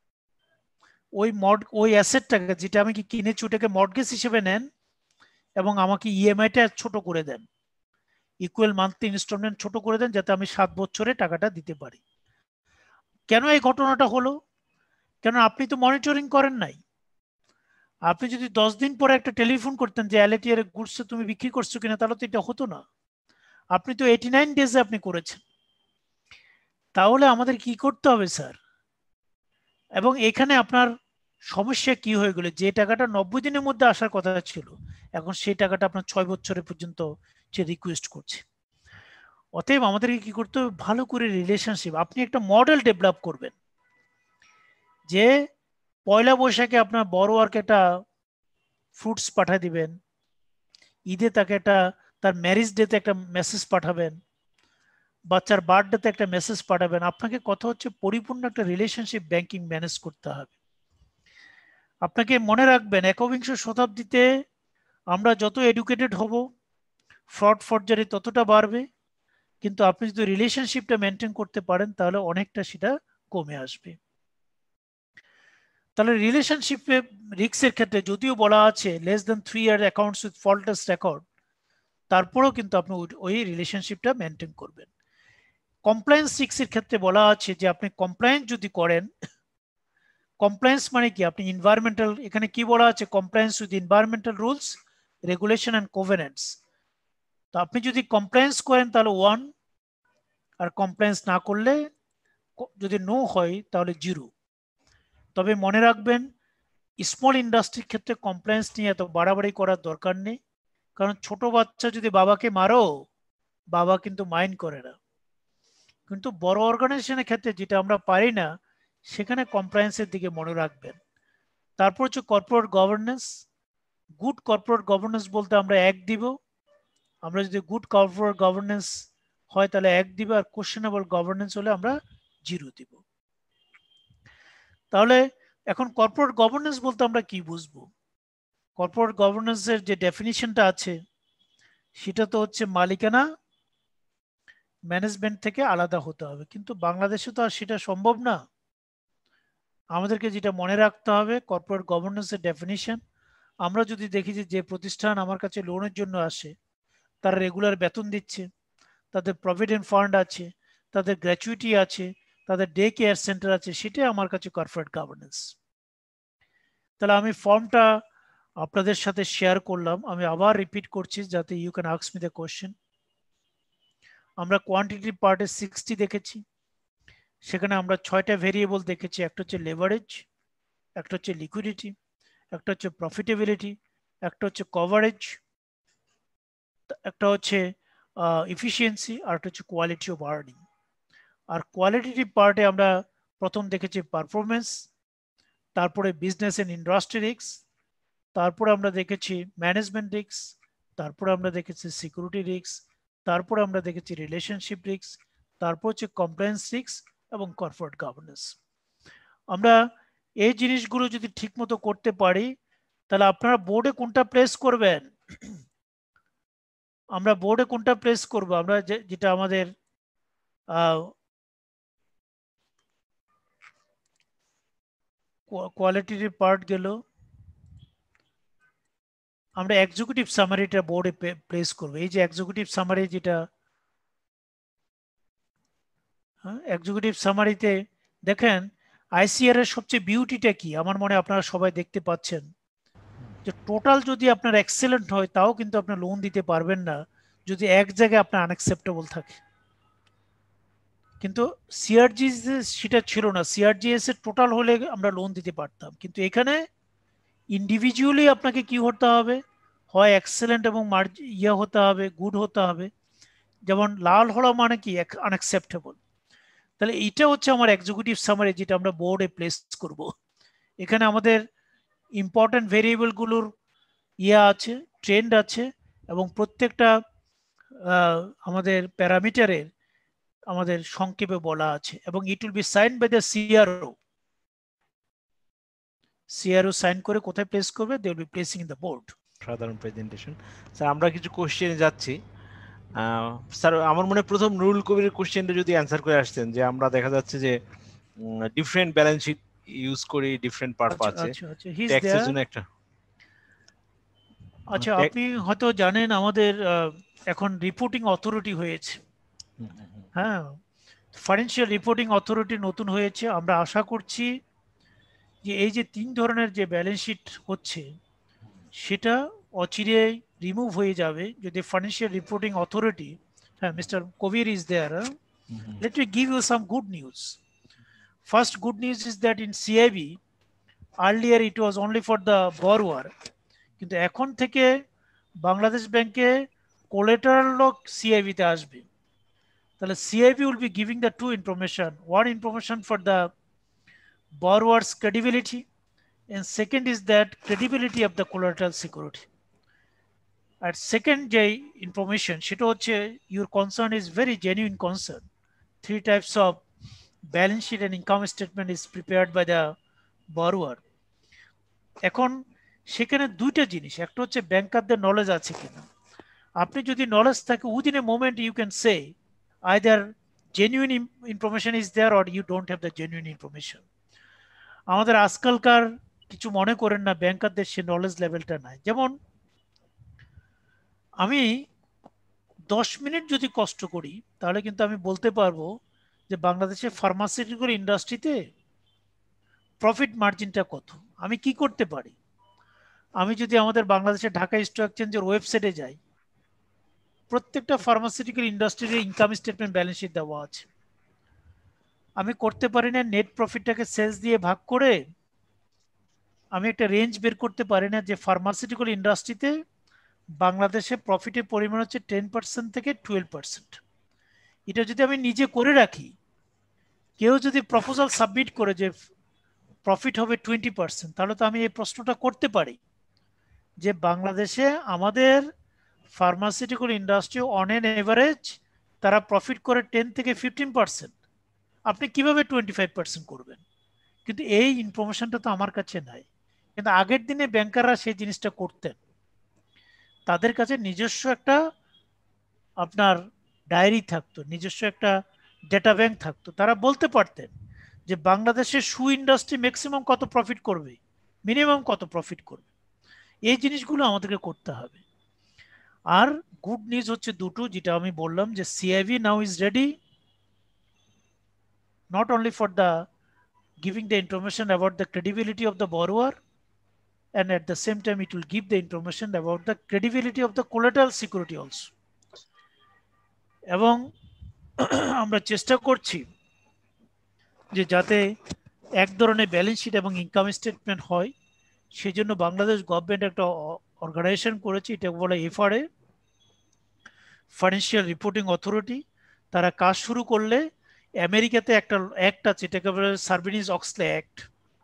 ওই অ্যাসেটটাকে যেটা আমি কি কিনেছি ওটাকে মর্টগেজ হিসেবে নেন এবং আমাকে ইএমআইটা ছোট করে দেন, ইকুয়াল মান্থলি ইনস্টলমেন্ট ছোট করে দেন, যাতে আমি 7 বছরে টাকাটা দিতে পারি। কেন এই ঘটনাটা হলো? কেন আপনি তো মনিটরিং করেন নাই। আপনি যদি 10 দিন পরে একটা টেলিফোন করতেন যে এলএটিআর এর গুডস তুমি বিক্রি করছো কিনা, তাহলে তো এটা হতো না। আপনি তো 89 ডেজে আপনি করেছেন। তাহলে আমাদের কি করতে হবে স্যার? এবং এখানে আপনার সমস্যা কি হয়ে গেল, যে টাকাটা 90 দিনের মধ্যে আসার কথা ছিল, এখন সেই টাকাটা আপনার 6 বছরের পর্যন্ত সে রিকোয়েস্ট করছে। অতএব আমাদেরকে কি করতে হবে? ভালো করে রিলেশনশিপ, আপনি একটা মডেল ডেভেলপ করবেন যে পয়লা বৈশাখে আপনার বড়োয়ারকে একটা ফ্রুটস পাঠিয়ে দিবেন, ঈদে তাকে একটা তার ম্যারেজ ডেতে একটা মেসেজ পাঠাবেন, বাচ্চার বার্থডেতে একটা মেসেজ পাঠাবেন। আপনাকে কথা হচ্ছে পরিপূর্ণ একটা রিলেশনশিপ ব্যাংকিং ম্যানেজ করতে হবে। আপনাকে মনে রাখবেন, একবিংশ শতাব্দীতে আমরা যত এডুকেটেড হব, ফ্রড ফর্জারি ততটা বাড়বে, কিন্তু আপনি যদি রিলেশনশিপটা মেনটেন করতে পারেন তাহলে অনেকটা সেটা কমে আসবে। তাহলে রিলেশনশিপে রিস্কের ক্ষেত্রে যদিও বলা আছে less than 3 year accounts with faultless record, তারপরেও কিন্তু আপনি ওই রিলেশনশিপটা মেনটেন করবেন। কমপ্লায়েন্স 6 এর ক্ষেত্রে বলা আছে যে আপনি কমপ্লায়েন্স যদি করেন, কমপ্লায়েন্স মানে কি, আপনি এনভায়রনমেন্টাল, এখানে কি বলা আছে, compliance with environmental rules, regulation and covenants. তো আপনি যদি কমপ্লায়েন্স করেন তাহলে 1, আর কমপ্লায়েন্স না করলে যদি নো হয় তাহলে 0। তবে মনে রাখবেন স্মল ইন্ডাস্ট্রির ক্ষেত্রে কমপ্লায়েন্স নিয়ে এত বাড়াবাড়ি করার দরকার নেই, কারণ ছোট বাচ্চা যদি বাবাকে মারো, বাবা কিন্তু মাইন্ড করে না। কিন্তু বড় অর্গানাইজেশনের ক্ষেত্রে যেটা আমরা পারি না, সেখানে কমপ্লায়েন্সের দিকে মনে রাখবেন। তারপর হচ্ছে corporate governance. Good corporate governance বলতে আমরা 1 দিব। আমরা যদি গুড কর্পোরেট গভর্নেন্স হয় তাহলে 1 দিব, আর কোশ্চেনেবল গভর্নেন্স হলে আমরা 0 দিব। তাহলে এখন কর্পোরেট গভর্নেন্স বলতে আমরা কি বুঝবো? কর্পোরেট গভর্নেন্সের যে ডেফিনিশনটা আছে সেটা তো হচ্ছে মালিকানা ম্যানেজমেন্ট থেকে আলাদা হতে হবে, কিন্তু বাংলাদেশে তো আর সেটা সম্ভব না। আমাদেরকে যেটা মনে রাখতে হবে, কর্পোরেট গভর্নেন্সের ডেফিনিশন, আমরা যদি দেখি যে প্রতিষ্ঠান আমার কাছে লোনের জন্য আসে, তারা রেগুলার বেতন দিচ্ছে, তাদের প্রভিডেন্ট ফান্ড আছে, তাদের গ্র্যাচুইটি আছে, তাদের ডে কেয়ার সেন্টার আছে, সেটাই আমার কাছে কর্পোরেট গভর্নেন্স। তাহলে আমি ফর্মটা আপনাদের সাথে শেয়ার করলাম, আমি আবার রিপিট করছি যাতে you can ask me the question. আমরা কোয়ান্টিটি পার্টে 60 দেখেছি, সেখানে আমরা 6টা ভেরিয়েবল দেখেছি। একটা হচ্ছে লেভারেজ, একটা হচ্ছে লিকুইডিটি, একটা হচ্ছে প্রফিটেবিলিটি, একটা হচ্ছে কভারেজ, একটা হচ্ছে এফিসিয়েন্সি, আর একটা হচ্ছে কোয়ালিটি অফ আর্নিং। আর কোয়ালিটেটিভ পার্টে আমরা প্রথম দেখেছি পারফরমেন্স, তারপরে বিজনেস এন্ড ইন্ডাস্ট্রি রিস্ক, তারপরে আমরা দেখেছি ম্যানেজমেন্ট রিস্ক, তারপরে আমরা দেখেছি সিকিউরিটি রিস্ক, তারপরে আমরা দেখেছি রিলেশনশিপ রিস্ক, তারপর হচ্ছে কমপ্লায়েন্স রিস্ক এবং কর্পোরেট গভর্নেন্স। আমরা এই জিনিসগুলো যদি ঠিকমতো করতে পারি তাহলে আপনারা বোর্ডে কোনটা প্লেস করবেন? আমরা বোর্ডে কোনটা প্লেস করব? আমরা যেটা আমাদের কোয়ালিটির পার্ট গেল, আমরা এক্সিকিউটিভ সামারিটা বোর্ডে প্লেস করব। এই যে এক্সিকিউটিভ সামারি, যেটা এক্সিকিউটিভ সামারিতে দেখেন আইসিআর এর সবচেয়ে বিউটিটা কি, আমার মনে আপনারা সবাই দেখতে পাচ্ছেন যে টোটাল যদি আপনার এক্সেলেন্ট হয় তাও কিন্তু আপনি লোন দিতে পারবেন না যদি এক জায়গায় আপনার আনএক্সেপ্টেবল থাকে। কিন্তু সিআরজিএস সেটা ছিল না, সিআরজিএস এর টোটাল হলে আমরা লোন দিতে পারতাম, কিন্তু এখানে ইন্ডিভিজুয়ালি আপনাকে কি হতে হবে, হয় এক্সেলেন্ট এবং হতে হবে, গুড হতে হবে। যেমন লাল হলো মানে কি আনএক্সেপ্টেবল। তাহলে এইটা হচ্ছে আমার এক্সিকিউটিভ সামারি, যেটা আমরা বোর্ডে প্লেস করব। এখানে আমাদের ইম্পর্টেন্ট ভেরিয়েবলগুলোর আছে, ট্রেন্ড আছে, এবং প্রত্যেকটা আমাদের প্যারামিটারের আমাদের সংক্ষেপে বলা আছে, এবং it will be sign by the CRO. CRO sign করে কোথায় প্লেস করবে? They will be placing in the board. সাধারণ প্রেজেন্টেশন। স্যার আমরা কিছু কোশ্চেনে যাচ্ছি। স্যার আমার মনে প্রথম নুরুল কবিরের কোশ্চেনটা যদি অ্যান্সার করে আসতেন, যে আমরা দেখা যাচ্ছে যে ডিফারেন্ট ব্যালেন্স শিট ইউজ করি, ডিফারেন্ট পারপাস আছে, ট্যাক্সের জন্য একটা। আচ্ছা, আপনি হয়তো জানেন আমাদের এখন রিপোর্টিং অথরিটি হয়েছে। হ্যাঁ, ফাইন্যান্সিয়াল রিপোর্টিং অথরিটি নতুন হয়েছে। আমরা আশা করছি যে এই যে 3 ধরনের যে ব্যালেন্স শিট হচ্ছে সেটা অচিরে রিমুভ হয়ে যাবে যদি ফাইন্যান্সিয়াল রিপোর্টিং অথরিটি, হ্যাঁ, mister Kabir is there. Let me give you some good news. First good news is that in CIB earlier it was only for the borrower, কিন্তু এখন থেকে বাংলাদেশ ব্যাংকে কোলাটেরাল লোক CIB তে আসবে। তাহলে CIB will be giving the 2 information, one information for the borrower's credibility, and second is that credibility of the collateral security. আর সেকেন্ড যে ইনফরমেশন সেটা হচ্ছে your concern is very genuine concern. 3 types of balance sheet and income statement is prepared by the borrower. এখন সেখানে 2টা জিনিস, একটা হচ্ছে ব্যাংকারদের নলেজ আছে কিনা। আপনি যদি নলেজ থাকে, within a moment you can say either genuine information is there or you don't have the genuine information. আমাদের আজকালকার কিছু মনে করেন না, ব্যাংকারদের সে নলেজ লেভেলটা নাই। যেমন আমি 10 মিনিট যদি কষ্ট করি তাহলে কিন্তু আমি বলতে পারবো যে বাংলাদেশের ফার্মাসিউটিক্যাল ইন্ডাস্ট্রিতে প্রফিট মার্জিনটা কত। আমি কি করতে পারি? আমি যদি আমাদের বাংলাদেশের ঢাকা স্টক এক্সচেঞ্জের ওয়েবসাইটে যাই, প্রত্যেকটা ফার্মাসিউটিক্যাল ইন্ডাস্ট্রির ইনকাম স্টেটমেন্ট ব্যালেন্স শিট দেওয়া আছে। আমি করতে পারি না নেট প্রফিটটাকে সেলস দিয়ে ভাগ করে আমি একটা রেঞ্জ বের করতে পারি না যে ফার্মাসিউটিক্যাল ইন্ডাস্ট্রিতে বাংলাদেশে প্রফিটের পরিমাণ হচ্ছে 10% থেকে 12%। এটা যদি আমি নিজে করে রাখি, কেউ যদি প্রপোজাল সাবমিট করে যে প্রফিট হবে 20%, তাহলে তো আমি এই প্রশ্নটা করতে পারি যে বাংলাদেশে আমাদের pharmaceutical industry on an average তারা প্রফিট করে 10 থেকে 15%, আপনি কিভাবে 25% করবেন? কিন্তু এই ইনফরমেশনটা তো আমার কাছে নাই। কিন্তু আগের দিনে ব্যাংকাররা সেই জিনিসটা করতেন, তাদের কাছে নিজস্ব একটা আপনার ডায়েরি থাকতো, নিজস্ব একটা ডেটা ব্যাংক থাকতো, তারা বলতে পারতেন যে বাংলাদেশের শু ইন্ডাস্ট্রি ম্যাক্সিমাম কত প্রফিট করবে, মিনিমাম কত প্রফিট করবে। এই জিনিসগুলো আমাদেরকে করতে হবে। আর গুড নিউজ হচ্ছে দুটো, যেটা আমি বললাম যে CIB now is ready not only for the giving the information about the credibility of the borrower, and at the same time it will give the information about the credibility of the collateral security also. এবং আমরা চেষ্টা করছি যে যাতে এক ধরনের ব্যালেন্স শিট এবং ইনকাম স্টেটমেন্ট হয়, সেজন্য বাংলাদেশ গভর্নমেন্ট একটা অর্গানাইজেশন করেছে, এটা বলে এফআরএ, ফাইন্যান্সিয়াল রিপোর্টিং অথরিটি। তারা কাজ শুরু করলে আমেরিকাতে একটা অ্যাক্ট আছে, এটাকে বলে সার্ভিনিস-অক্সলে অ্যাক্ট।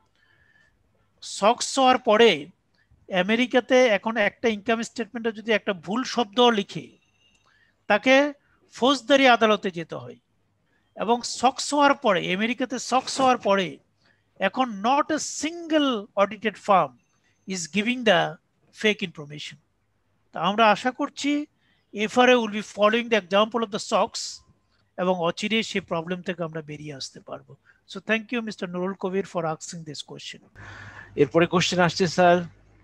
সক্স হওয়ার পরে আমেরিকাতে এখন একটা ইনকাম স্টেটমেন্টে যদি একটা ভুল শব্দ লিখে তাকে ফৌজদারি আদালতে যেতে হয়। এবং সক্স হওয়ার পরে আমেরিকাতে সক্স হওয়ার পরে এখন not a single audited firm is giving the fake information. তা আমরা আশা করছি FRA will be following the example of the SOX, এবং অচিরে সেই প্রবলেম থেকে আমরা বেরিয়ে আসতে পারবো। So thank you mister Nurul Kabir for asking this question. এরপরে কোশ্চেন আসছে sir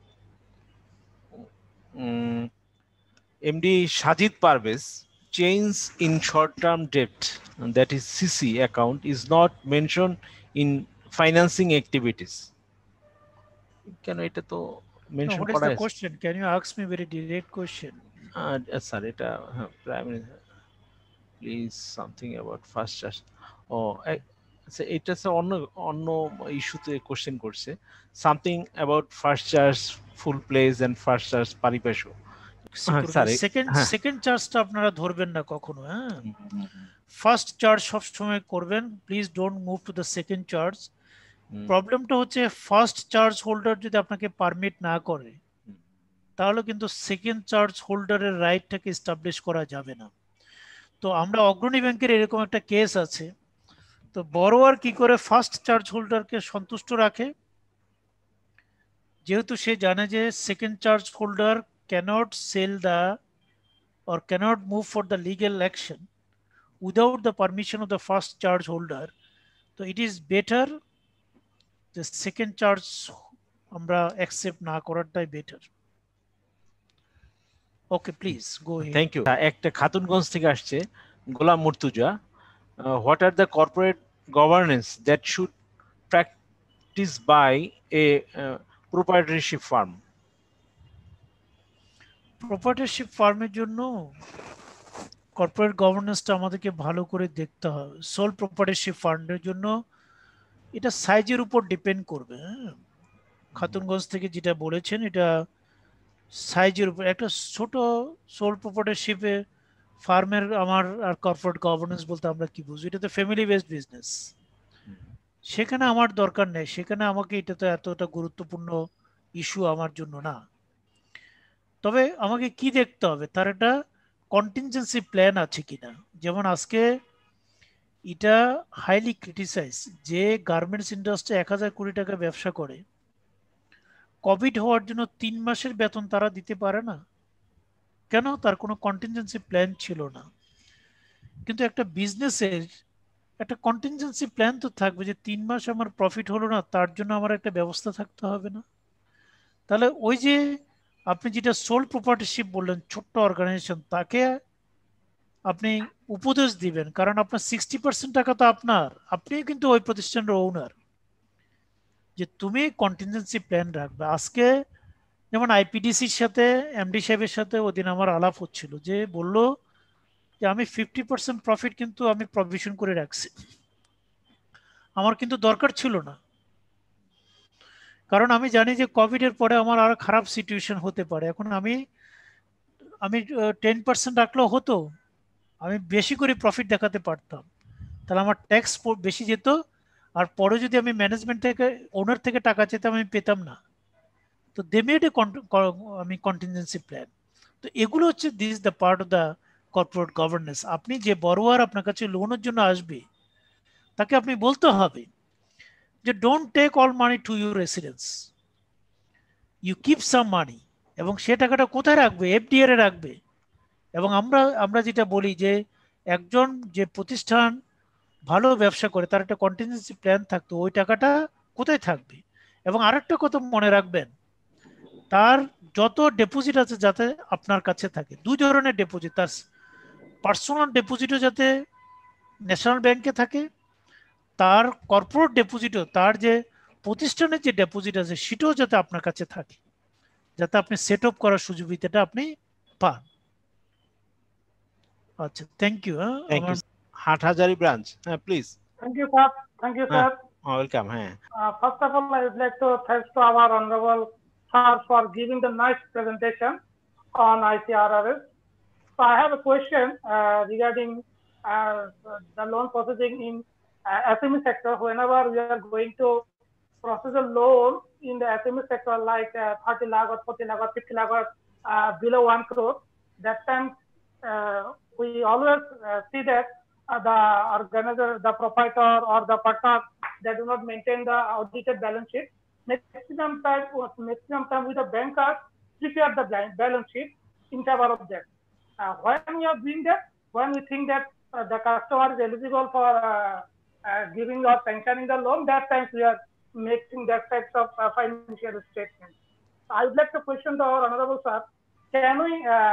MD Sajid Parvez, change in short term debt that is CC account is not mention in financing activities. কেন এটা তো মেনশন করা আছে? Question can you ask me very direct question? Sir এটা prime minister please something about first charge. ও আচ্ছা, এটা স্যার অন্য ইস্যুতে কোশ্চেন করছে, something about first charge full place and first charge pari passu. Second চার্জটা আপনারা ধরবেন না কখনো। হ্যাঁ, ফার্স্ট চার্জ সবসময় করবেন, please don't move to the second charge. প্রবলেমটা হচ্ছে ফার্স্ট চার্জ হোল্ডার যদি আপনাকে পারমিট না করে তাহলে কিন্তু সেকেন্ড চার্জ হোল্ডারের রাইটটাকে এস্টাবলিশ করা যাবে না। তো আমরা অগ্রণী ব্যাংকের এরকম একটা কেস আছে। তো বড়োয়ার কি করে ফার্স্ট চার্জ হোল্ডারকে সন্তুষ্ট রাখে, যেহেতু সে জানে যে second charge holder cannot sell the or cannot move for the legal action without the permission of the first charge holder, so it is better the second charge আমরা accept না করাটাই better. Okay, please go ahead. Thank you. একটা খাতুনগঞ্জ থেকে আসছে গোলাম Murtuza, what are the corporate governance that should practice by a proprietorship firm? প্রপার্টরশিপ ফার্মের জন্য কর্পোরেট গভর্নেন্সটা আমাদেরকে ভালো করে দেখতে হবে। সোল প্রপার্টরশিপ ফান্ডের জন্য এটা সাইজের উপর ডিপেন্ড করবে। খাতুনগঞ্জ থেকে যেটা বলেছেন এটা সাইজের উপর। একটা ছোট সোল প্রপার্টরশিপে ফার্মের আমার আর কর্পোরেট গভর্নেন্স বলতে আমরা কি বুঝি? এটা তো ফ্যামিলি বেসড বিজনেস, সেখানে আমার দরকার নেই, সেখানে আমাকে এটা তো এতটা গুরুত্বপূর্ণ ইস্যু আমার জন্য না। তবে আমাকে কি দেখতে হবে, তার একটা কন্টিনজেন্সি প্ল্যান আছে কিনা। যেমন আজকে এটা হাইলি ক্রিটিসাইজ যে গার্মেন্টস ইন্ডাস্ট্রি 1000 কোটি টাকা ব্যবসা করে, কোভিড হওয়ার জন্য 3 মাসের বেতন তারা দিতে পারে না। কেন? তার কোনো কন্টিনজেন্সি প্ল্যান ছিল না। কিন্তু একটা বিজনেসের একটা কন্টিনজেন্সি প্ল্যান তো থাকবে যে 3 মাস আমার প্রফিট হলো না, তার জন্য আমার একটা ব্যবস্থা থাকতে হবে না? তাহলে ওই যে আপনি যেটা সোল প্রপার্টিশিপ বললেন, ছোট্ট অর্গানাইজেশন, তাকে আপনি উপদেশ দিবেন, কারণ আপনার 60% টাকা তো আপনার, আপনি কিন্তু ওই প্রতিষ্ঠানের ওনার, যে তুমি কন্টিনজেন্সি প্ল্যান রাখবে। আজকে যেমন আইপিডিসির সাথে এমডি সাহেবের সাথে ওদিন আমার আলাপ হচ্ছিল, যে বলল যে আমি 50% প্রফিট কিন্তু আমি প্রভিশন করে রাখছি, আমার কিন্তু দরকার ছিল না, কারণ আমি জানি যে কোভিড এর পরে আমার আরো খারাপ সিচুয়েশন হতে পারে। এখন আমি 10% রাখলেও হতো, আমি বেশি করে প্রফিট দেখাতে পারতাম, তাহলে আমার ট্যাক্স বেশি যেত, আর পরে যদি আমি ম্যানেজমেন্ট থেকে ওনার থেকে টাকা চেতাম আমি পেতাম না। তো দে মেড এ আমি কন্টিনজেন্সি প্ল্যান। তো এগুলো হচ্ছে this the part of the corporate governance. আপনি যে বড়োয়ার আপনার কাছে লোনের জন্য আসবে তাকে আপনি বলতে হবে যে don't take all money to your residence, you keep some money, এবং সে টাকাটা কোথায় রাখবে? এফডিআর এ রাখবে। এবং আমরা যেটা বলি যে একজন যে প্রতিষ্ঠান ভালো ব্যবসা করে তার একটা কন্টিনজেন্সি প্ল্যান থাকতো, ওই টাকাটা কোথায় থাকবে। এবং আরেকটা কথা মনে রাখবেন, তার যত ডিপোজিট আছে যাতে আপনার কাছে থাকে, দুই ধরনের ডিপোজিট, তার পার্সোনাল ডিপোজিটও যাতে ন্যাশনাল ব্যাংকে থাকে, তার কর্পোরেট ডিপোজিটও, তার যে প্রতিষ্ঠানের যে ডিপোজিট আছে সেটাও যাতে আপনার কাছে থাকে, যাতে আপনি সেট আপ করার সুযোগটা আপনি পান। আচ্ছা, থ্যাংক ইউ। হাটহাজারী ব্রাঞ্চ, হ্যাঁ please. Thank you, sir. Thank you, sir. Welcome. হ্যাঁ, First of all, I would like to thank to our honorable sir for giving the nice presentation on ICRRS. So I have a question regarding the loan processing in SME sector. Whenever we are going to process a loan in the SME sector, like 30 lakh or 40 lakh or 50 lakh or below 1 crore, that time we always see that the organizer, the proprietor or the partner, they do not maintain the audited balance sheet. Maximum time with the banker prepare the balance sheet in favor of that. When we are doing that, when we think that the customer is eligible for giving or sanctioning the loan, that time we are making that types of financial statement. I would like to question to our honorable sir, can we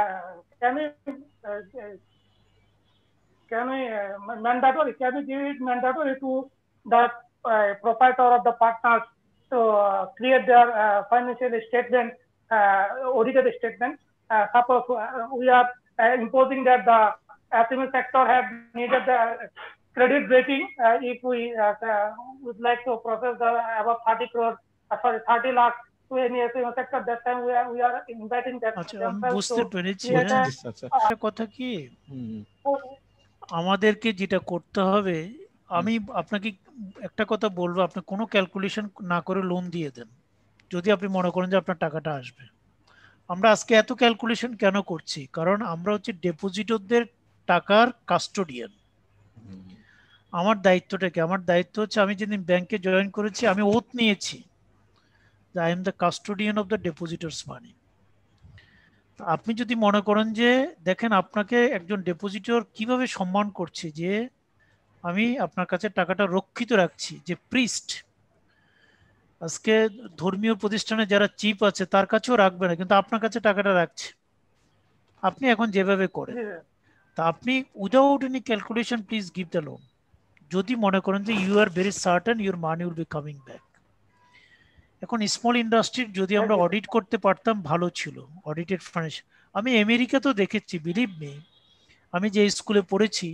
give it mandatory to the proprietor of the partners to create their financial statement, audited statement? Suppose we are imposing that the SME sector have needed the credit rating. If we would like to process the above 30 lakh to any SME sector, that time we are inviting that. আচ্ছা, আমি বুঝতে পেরেছি। একটা কথা কি, আমাদেরকে যেটা করতে হবে, আমি আপনাকে একটা কথা বলবো, আপনি কোনো ক্যালকুলেশন না করে লোন দিয়ে দেন যদি আপনি মনে করেন যে আপনার টাকাটা আসবে। আমরা আজকে এত ক্যালকুলেশন কেন করছি? কারণ আমরা হচ্ছে ডিপোজিটরদের টাকার কাস্টোডিয়ান। আমার দায়িত্বটা কি? আমার দায়িত্ব হচ্ছে, আমি যেদিন ব্যাংকে জয়েন করেছি আমি ওথ নিয়েছি যে I am the custodian of the depositors money. আপনি যদি মনে করেন যে দেখেন আপনাকে একজন ডিপোজিটর কিভাবে সম্মান করছে, যে আমি আপনার কাছে টাকাটা রক্ষিত রাখছি, যে প্রিস্ট আজকে ধর্মীয় প্রতিষ্ঠানে যারা চিপ আছে তার কাছেও রাখবে না, কিন্তু আপনার কাছে টাকাটা রাখছে, আপনি এখন যেভাবে করেন। তা আপনি without any calculation please give the loan, যদি মনে করেন যে you are very certain your money will be coming back. এখন স্মল ইন্ডাস্ট্রির যদি আমরা অডিট করতে পারতাম ভালো ছিল, অডিটেড ফাইন্যান্স। আমি আমেরিকাতেও দেখেছি, বিলিভ মি, আমি যে স্কুলে পড়েছি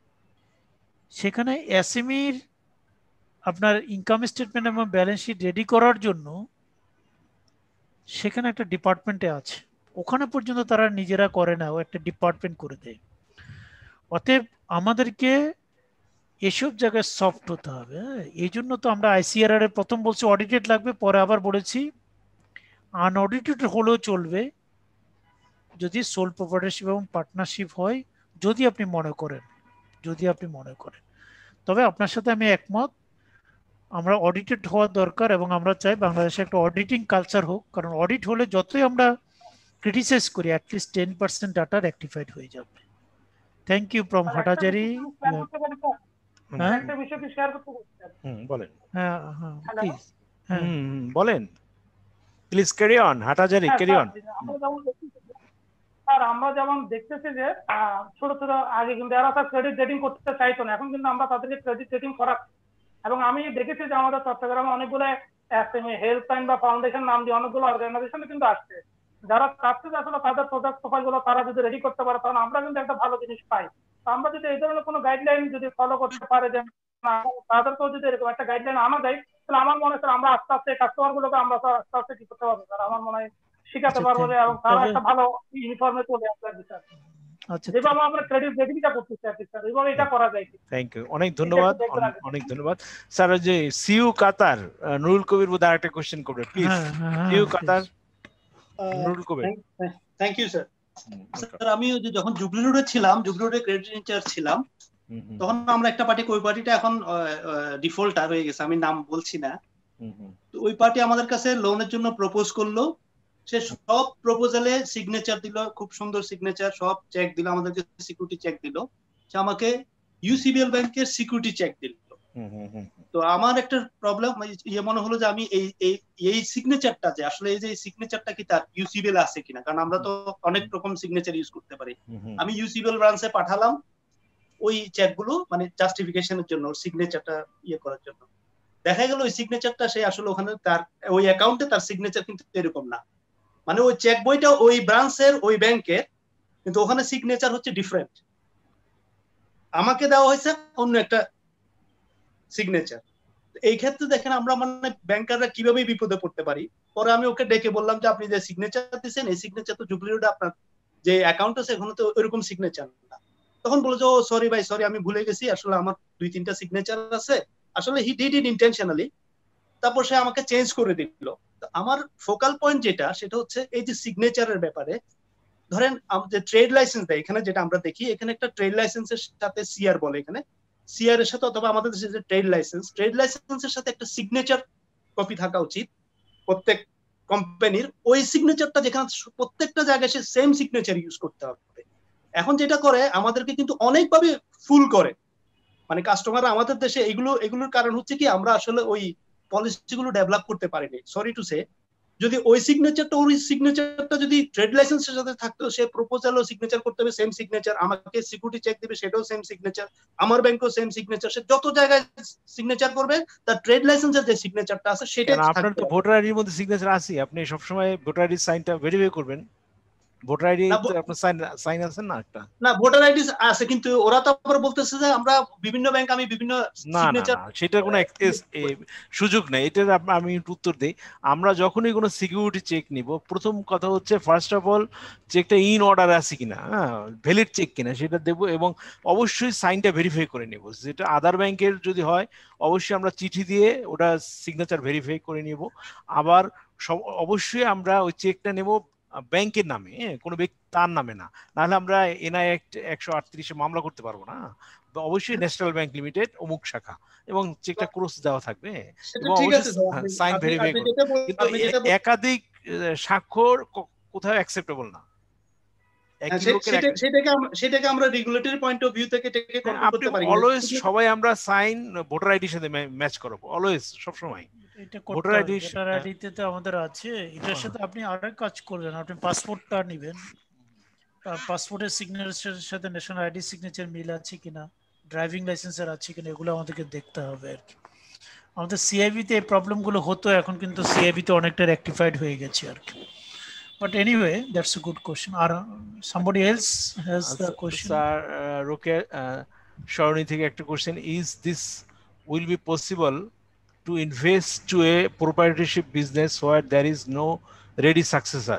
সেখানে এসএমইর আপনার ইনকাম স্টেটমেন্ট এবং ব্যালেন্স শিট রেডি করার জন্য সেখানে একটা ডিপার্টমেন্টে আছে, ওখানে পর্যন্ত তারা নিজেরা করে না, ও একটা ডিপার্টমেন্ট করে দেয়। অতএব আমাদেরকে এসব জায়গায় সফট হতে হবে। এই জন্য তো আমরা আইসিআরআর এর প্রথম বলছি অডিটেড লাগবে, পরে আবার বলেছি আনঅডিটেড হলেও চলবে যদি সোল প্রপার্টরশিপ এবং পার্টনারশিপ হয়, যদি আপনি মনে করেন। তবে আপনার সাথে আমি একমত, আমরা অডিটেড হওয়া দরকার, এবং আমরা চাই বাংলাদেশে একটা অডিটিং কালচার হোক, কারণ অডিট হলে যতই আমরা ক্রিটিসাইজ করি অ্যাটলিস্ট 10% ডাটা রেকটিফাইড হয়ে যাবে। Thank you from Hathazari. বলেন please, carry on Hathazari, carry on. Sir আমরা যেমন দেখতেছি যে ছোট ছোট আগে কিন্তু এরা স্যার ক্রেডিট রেটিং করতে চাইতো না, এখন কিন্তু আমরা তাদেরকে ক্রেডিট রেটিং করাচ্ছি। এবং আমি দেখেছি যে আমাদের চট্টগ্রামে অনেকগুলো হেল্পলাইন বা ফাউন্ডেশন নাম দিয়ে অনেকগুলো অর্গানাইজেশন কিন্তু আসছে, যারা চাচ্ছে যে আসলে তাদের প্রোডাক্ট প্রোফাইল গুলো তারা যদি রেডি করতে পারে তখন আমরা কিন্তু একটা ভালো জিনিস পাই। তো আমরা যদি এই ধরনের কোনো গাইডলাইন যদি ফলো করতে পারে, যে তাদেরকেও যদি এরকম একটা গাইডলাইন আনা যায়, তাহলে আমার মনে হয় আমরা আস্তে আস্তে কাস্টমার গুলোকে আমরা আস্তে আস্তে কি করতে পারবো স্যার, আমার মনে হয় শিখাতে পারবো যে, এবং তারা একটা ভালো ইউনিফর্মে চলে আসবে স্যার। যেভাবে আমরা ক্রেডিট রেটিংটা করতেছি আর কি স্যার, এইভাবে এটা করা যায়। থ্যাংক ইউ, অনেক ধন্যবাদ, অনেক ধন্যবাদ স্যার। যে সিইউ কাতার নুরুল কবির বোধ আরেকটা কোশ্চেন করবে, please. CU Qatar Nurul Kabir. Thank you sir. Sir আমি যখন জুবলি রোডে ছিলাম, জুবলি রোডে ক্রেডিট ইনচার্জ ছিলাম, তখন আমরা একটা পার্টি, ওই পার্টিটা এখন ডিফল্টার হয়ে গেছে, আমি নাম বলছি না। তো ওই পার্টি আমাদের কাছে লোনের জন্য প্রপোজ করলো, সে সব প্রপোজালে সিগনেচার দিল, খুব সুন্দর সিগনেচার, সব চেক দিল, আমাদেরকে সিকিউরিটি চেক দিল, সে আমাকে ইউসিবিএল ব্যাংকের সিকিউরিটি চেক দিল। তো আমার একটা প্রবলেম মনে হলো যে আমি এই সিগনেচারটা, যে আসলে এই যে সিগনেচারটা কি তার ইউসিবিএল আছে কিনা, কারণ আমরা তো অনেক রকম সিগনেচার ইউজ করতে পারি। আমি ইউসিবিএল ব্রাঞ্চে পাঠালাম ওই চেকগুলো, মানে জাস্টিফিকেশনের জন্য, সিগনেচারটা করার জন্য। দেখা গেল ওই সিগনেচারটা সে আসলে ওখানে তার ওই অ্যাকাউন্টে তার সিগনেচার কিন্তু এরকম না, মানে ওই চেক বইটা ওই ব্রাঞ্চের ওই ব্যাংকের, কিন্তু ওখানে সিগনেচার হচ্ছে ডিফারেন্ট, আমাকে দেওয়া হয়েছে অন্য একটা সিগনেচার। এই ক্ষেত্রে দেখেন আমরা মানে ব্যাংকাররা কিভাবে বিপদে পড়তে পারি। পরে আমি ওকে ডেকে বললাম যে আপনি যে সিগনেচার দিচ্ছেন, এই সিগনেচার তো জুবলি রোডে আপনার যে অ্যাকাউন্ট আছে এখানে তো ওইরকম সিগনেচার না। তখন বলে যে ও সরি ভাই, সরি আমি ভুলে গেছি, আসলে আমার 2-3টা সিগনেচার আছে, আসলে হি ডিড ইট ইন্টেনশনালি। তারপর সে আমাকে চেঞ্জ করে দিল। আমার ফোকাল পয়েন্ট যেটা, সেটা হচ্ছে এই যে সিগনেচারের ব্যাপারে। ধরেন আমাদের ট্রেড লাইসেন্স দেয় এখানে, যেটা আমরা দেখি এখানে একটা ট্রেড লাইসেন্সের সাথে সিআর বলে, এখানে সিআর এর সাথে, অথবা আমাদের দেশে যে ট্রেড লাইসেন্সের সাথে একটা সিগনেচার কপি থাকা উচিত প্রত্যেক কোম্পানির। ওই সিগনেচারটা যেখানে প্রত্যেকটা জায়গায় সে সেম সিগনেচার ইউজ করতে হবে। এখন যেটা করে আমাদেরকে কিন্তু অনেকভাবে ফুল করে, মানে কাস্টমাররা আমাদের দেশে এগুলোর কারণ হচ্ছে কি, আমরা আসলে ওই পলিসিগুলো ডেভেলপ করতে পারিনি, সরি টু সে। যদি ওই সিগনেচারটা যদি ট্রেড লাইসেন্সের সাথে থাকতো, সে প্রপোজালও সিগনেচার করতে হবে সেম সিগনেচার, আমাকে সিকিউরিটি চেক দিবে সেটাও সেম সিগনেচার, আমার ব্যাংকও সেম সিগনেচার, সে যত জায়গায় সিগনেচার করবে তার ট্রেড লাইসেন্সের যে সিগনেচারটা আছে সেটা থাকবে। আপনার তো ভোটার আইডির মধ্যে সিগনেচার আছে, আপনি সব সময় ভোটার আইডির সাইনটা ভেরিফাই করবেন। ভোটার আইডি আপনার সাইন আছে না একটা? না, ভোটার আইডি আছে, কিন্তু ওরা তো আবার বলতেছে যে আমরা বিভিন্ন ব্যাংক, আমি বিভিন্ন সিগনেচার, সেটার কোনো সুযোগ নেই। এটার আমি উত্তর দেই। আমরা যখনই কোনো সিকিউরিটি চেক নিব, প্রথম কথা হচ্ছে ফার্স্ট অফ অল চেকটা ইন অর্ডার আছে কিনা, ভ্যালিড চেক কিনা সেটা দেব, এবং অবশ্যই সাইনটা ভেরিফাই করে নিব। যেটা আদার ব্যাংকের যদি হয় অবশ্যই আমরা চিঠি দিয়ে ওটা সিগনেচার ভেরিফাই করে নিব। আবার অবশ্যই আমরা ওই চেকটা নেব ব্যাংকের নামে, কোনো ব্যক্তি তার নামে না, নাহলে আমরা এনআই অ্যাক্ট 138 মামলা করতে পারবো না। অবশ্যই ন্যাশনাল ব্যাংক লিমিটেড অমুক শাখা, এবং চেকটা ক্রস দেওয়া থাকবে, এবং অবশ্যই সাইন ভেরিফাই করবে। কিন্তু একাধিক স্বাক্ষর কোথাও অ্যাকসেপ্টেবল না। সেটাকে আমরা রেগুলেটরি পয়েন্ট অফ ভিউ থেকে কন্ট্রোল করতে পারি। অলওয়েজ সবাই আমরা সাইন ভোটার আইডির সাথে ম্যাচ করব, অলওয়েজ সব সময়। ভোটার আইডিতে তো আমাদের আছে, এটার সাথে আপনি আরেক কাজ করবেন, আপনি পাসপোর্টটা নেবেন, পাসপোর্টের সিগনেচারের সাথে ন্যাশনাল আইডি সিগনেচার মিল আছে কিনা, ড্রাইভিং লাইসেন্সের আছে কিনা, এগুলো আমাদেরকে দেখতে হবে আর কি। আমাদের সিআইবিতে এই প্রবলেমগুলো হতো, এখন কিন্তু সিআইবিতে অনেকটা রেকটিফাইড হয়ে গেছে আর কি। But anyway, that's a good question. Somebody else has the question? Sir, Roke Sharoni থেকে একটা question, is this will be possible to invest to a proprietorship business where there is no ready successor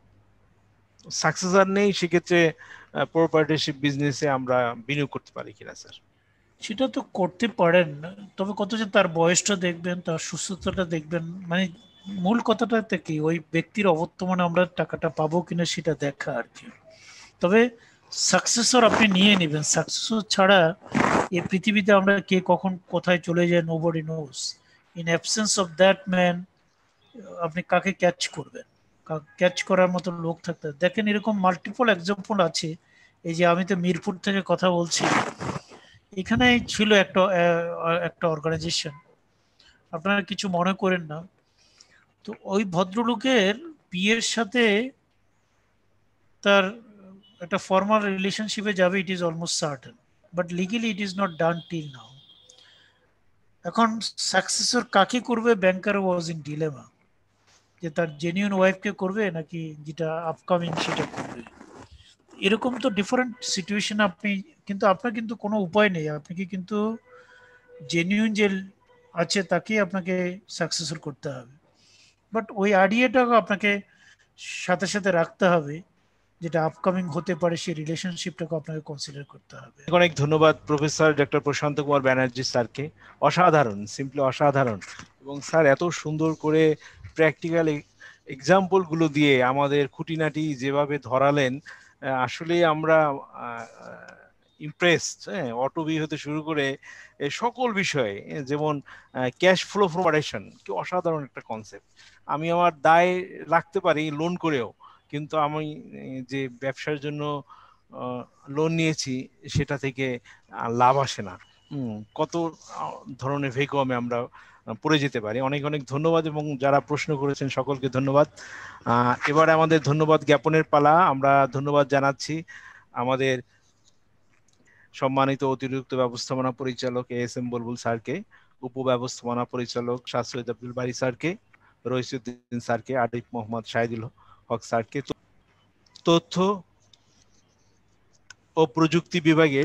নেই, সেক্ষেত্রে proprietorship বিজনেসে আমরা বিনিয়োগ করতে পারি কিনা স্যার? সেটা তো করতে পারেন, তবে কত যে তার বয়সটা দেখবেন, তার সুস্থতাটা দেখবেন, মানে মূল কথাটা কি ওই ব্যক্তির অবর্তমানে আমরা টাকাটা পাবো কিনা সেটা দেখা আর কি। তবে সাকসেসর আপনি নিয়ে নেবেন, সাকসেসর ছাড়া এই পৃথিবীতে আমরা কে কখন কোথায় চলে যায় nobody knows. In absence of that man আপনি কাকে ক্যাচ করবেন, ক্যাচ করার মতো লোক থাকতে দেখেন। এরকম মাল্টিপল এক্সাম্পল আছে। এই যে আমি তো মিরপুর থেকে কথা বলছি, এখানে ছিল একটা অর্গানাইজেশন, আপনারা কিছু মনে করেন না। তো ওই ভদ্রলোকের বিয়ের সাথে তার একটা ফর্মাল রিলেশনশিপে যাবে, it is almost certain, but legally it is not done till now. এখন সাকসেসর কাকে করবে, ব্যাংকার ওয়াজ ইন ডিলেমা, যে তার জেনুইন ওয়াইফকে করবে নাকি যেটা আপকামিং সেটা করবে। এরকম তো ডিফারেন্ট সিচুয়েশন আপনি, কিন্তু আপনার কিন্তু কোনো উপায় নেই, আপনাকে কিন্তু জেনুইন যে আছে তাকেই আপনাকে সাকসেসর করতে হবে, বাট ওই আইডিয়াটাকে আপনাকে সাথে সাথে রাখতে হবে, যেটা আপকামিং হতে পারে সেই রিলেশনশিপটাকে আপনাকে কনসিডার করতে হবে। অনেক ধন্যবাদ প্রফেসর ডক্টর প্রশান্ত কুমার ব্যানার্জি স্যারকে, অসাধারণ, সিম্পলি অসাধারণ। এবং স্যার এত সুন্দর করে প্র্যাকটিক্যাল এক্সাম্পল গুলো দিয়ে আমাদের খুঁটিনাটি যেভাবে ধরালেন, আসলে আমরা ইমপ্রেসড। হ্যাঁ, অটোবি হতে শুরু করে সকল বিষয়ে, যেমন ক্যাশ ফ্লো ফ্রম অপারেশন, কি অসাধারণ একটা কনসেপ্ট। আমি আমার দায় রাখতে পারি লোন করেও, কিন্তু আমি যে ব্যবসার জন্য লোন নিয়েছি সেটা থেকে লাভ আসে না। কত ধরনের ভেকুয়ামে আমরা পড়ে যেতে পারি। অনেক অনেক ধন্যবাদ, এবং যারা প্রশ্ন করেছেন সকলকে ধন্যবাদ। এবারে আমাদের ধন্যবাদ জ্ঞাপনের পালা। আমরা ধন্যবাদ জানাচ্ছি আমাদের সম্মানিত অতিরিক্ত ব্যবস্থাপনা পরিচালক ASM বুলবুল স্যারকে, উপব্যবস্থাপনা পরিচালক শাহ সৈয়দ আব্দুল বারী স্যারকে, রইসুদ্দিন স্যারকে, আরিফ মোহাম্মদ শাহিদুল হক স্যারকে, তথ্য ও প্রযুক্তি বিভাগের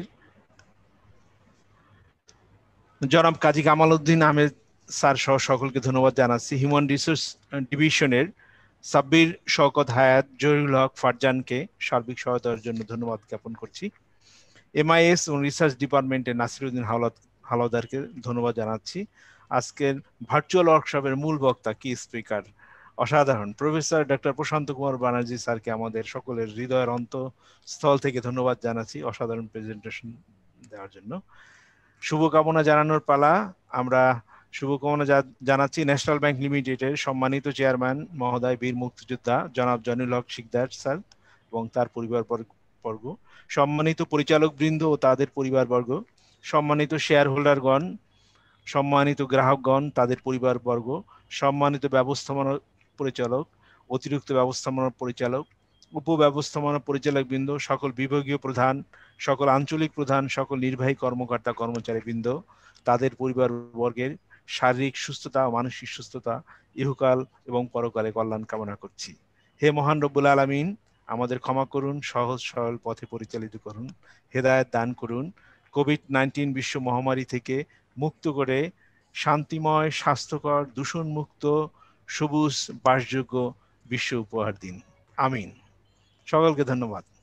জনাব কাজী কামাল উদ্দিন আহমেদ স্যার সহ সকলকে ধন্যবাদ জানাচ্ছি। হিউম্যান রিসোর্স ডিভিশনের সাব্বির শওকত হায়াত, জহিরুল হক ফারজানকে সার্বিক সহায়তার জন্য ধন্যবাদ জ্ঞাপন করছি। MIS ও রিসার্চ ডিপার্টমেন্টের নাসিরউদ্দিন হাওলাদারকে ধন্যবাদ জানাচ্ছি। আজকের ভার্চুয়াল ওয়ার্কশপের মূল বক্তা, কি স্পিকার, অসাধারণ প্রফেসর ডক্টর প্রশান্ত কুমার ব্যানার্জি স্যারকে আমাদের সকলের হৃদয়ের অন্তঃস্থল থেকে ধন্যবাদ জানাচ্ছি অসাধারণ প্রেজেন্টেশন দেওয়ার জন্য। শুভকামনা জানানোর পালা। আমরা শুভকামনা জানাচ্ছি ন্যাশনাল ব্যাংক লিমিটেডের সম্মানিত চেয়ারম্যান মহোদয়, বীর মুক্তিযোদ্ধা জনাব জয়নুল হক শিকদার স্যার এবং তার পরিবারবর্গ, সম্মানিত পরিচালক বৃন্দ ও তাদের পরিবারবর্গ, সম্মানিত শেয়ার হোল্ডারগণ, সম্মানিত গ্রাহকগণ তাদের পরিবারবর্গ, সম্মানিত ব্যবস্থাপনা পরিচালক, অতিরিক্ত ব্যবস্থাপনা পরিচালক, উপব্যবস্থাপনা পরিচালক বৃন্দ, সকল বিভাগীয় প্রধান, সকল আঞ্চলিক প্রধান, সকল নির্বাহী কর্মকর্তা কর্মচারী বৃন্দ, তাদের পরিবারবর্গের শারীরিক সুস্থতা ও মানসিক সুস্থতা, ইহকাল এবং পরকালে কল্যাণ কামনা করছি। হে মহান রব্বুল আলামিন, আমাদের ক্ষমা করুন, সহজ সরল পথে পরিচালিত করুন, হেদায়েত দান করুন, কোভিড-19 বিশ্ব মহামারী থেকে মুক্ত করে শান্তিময়, স্বাস্থ্যকর, দূষণমুক্ত, সবুজ, বাসযোগ্য বিশ্ব উপহার দিন। আমিন। সকলকে ধন্যবাদ।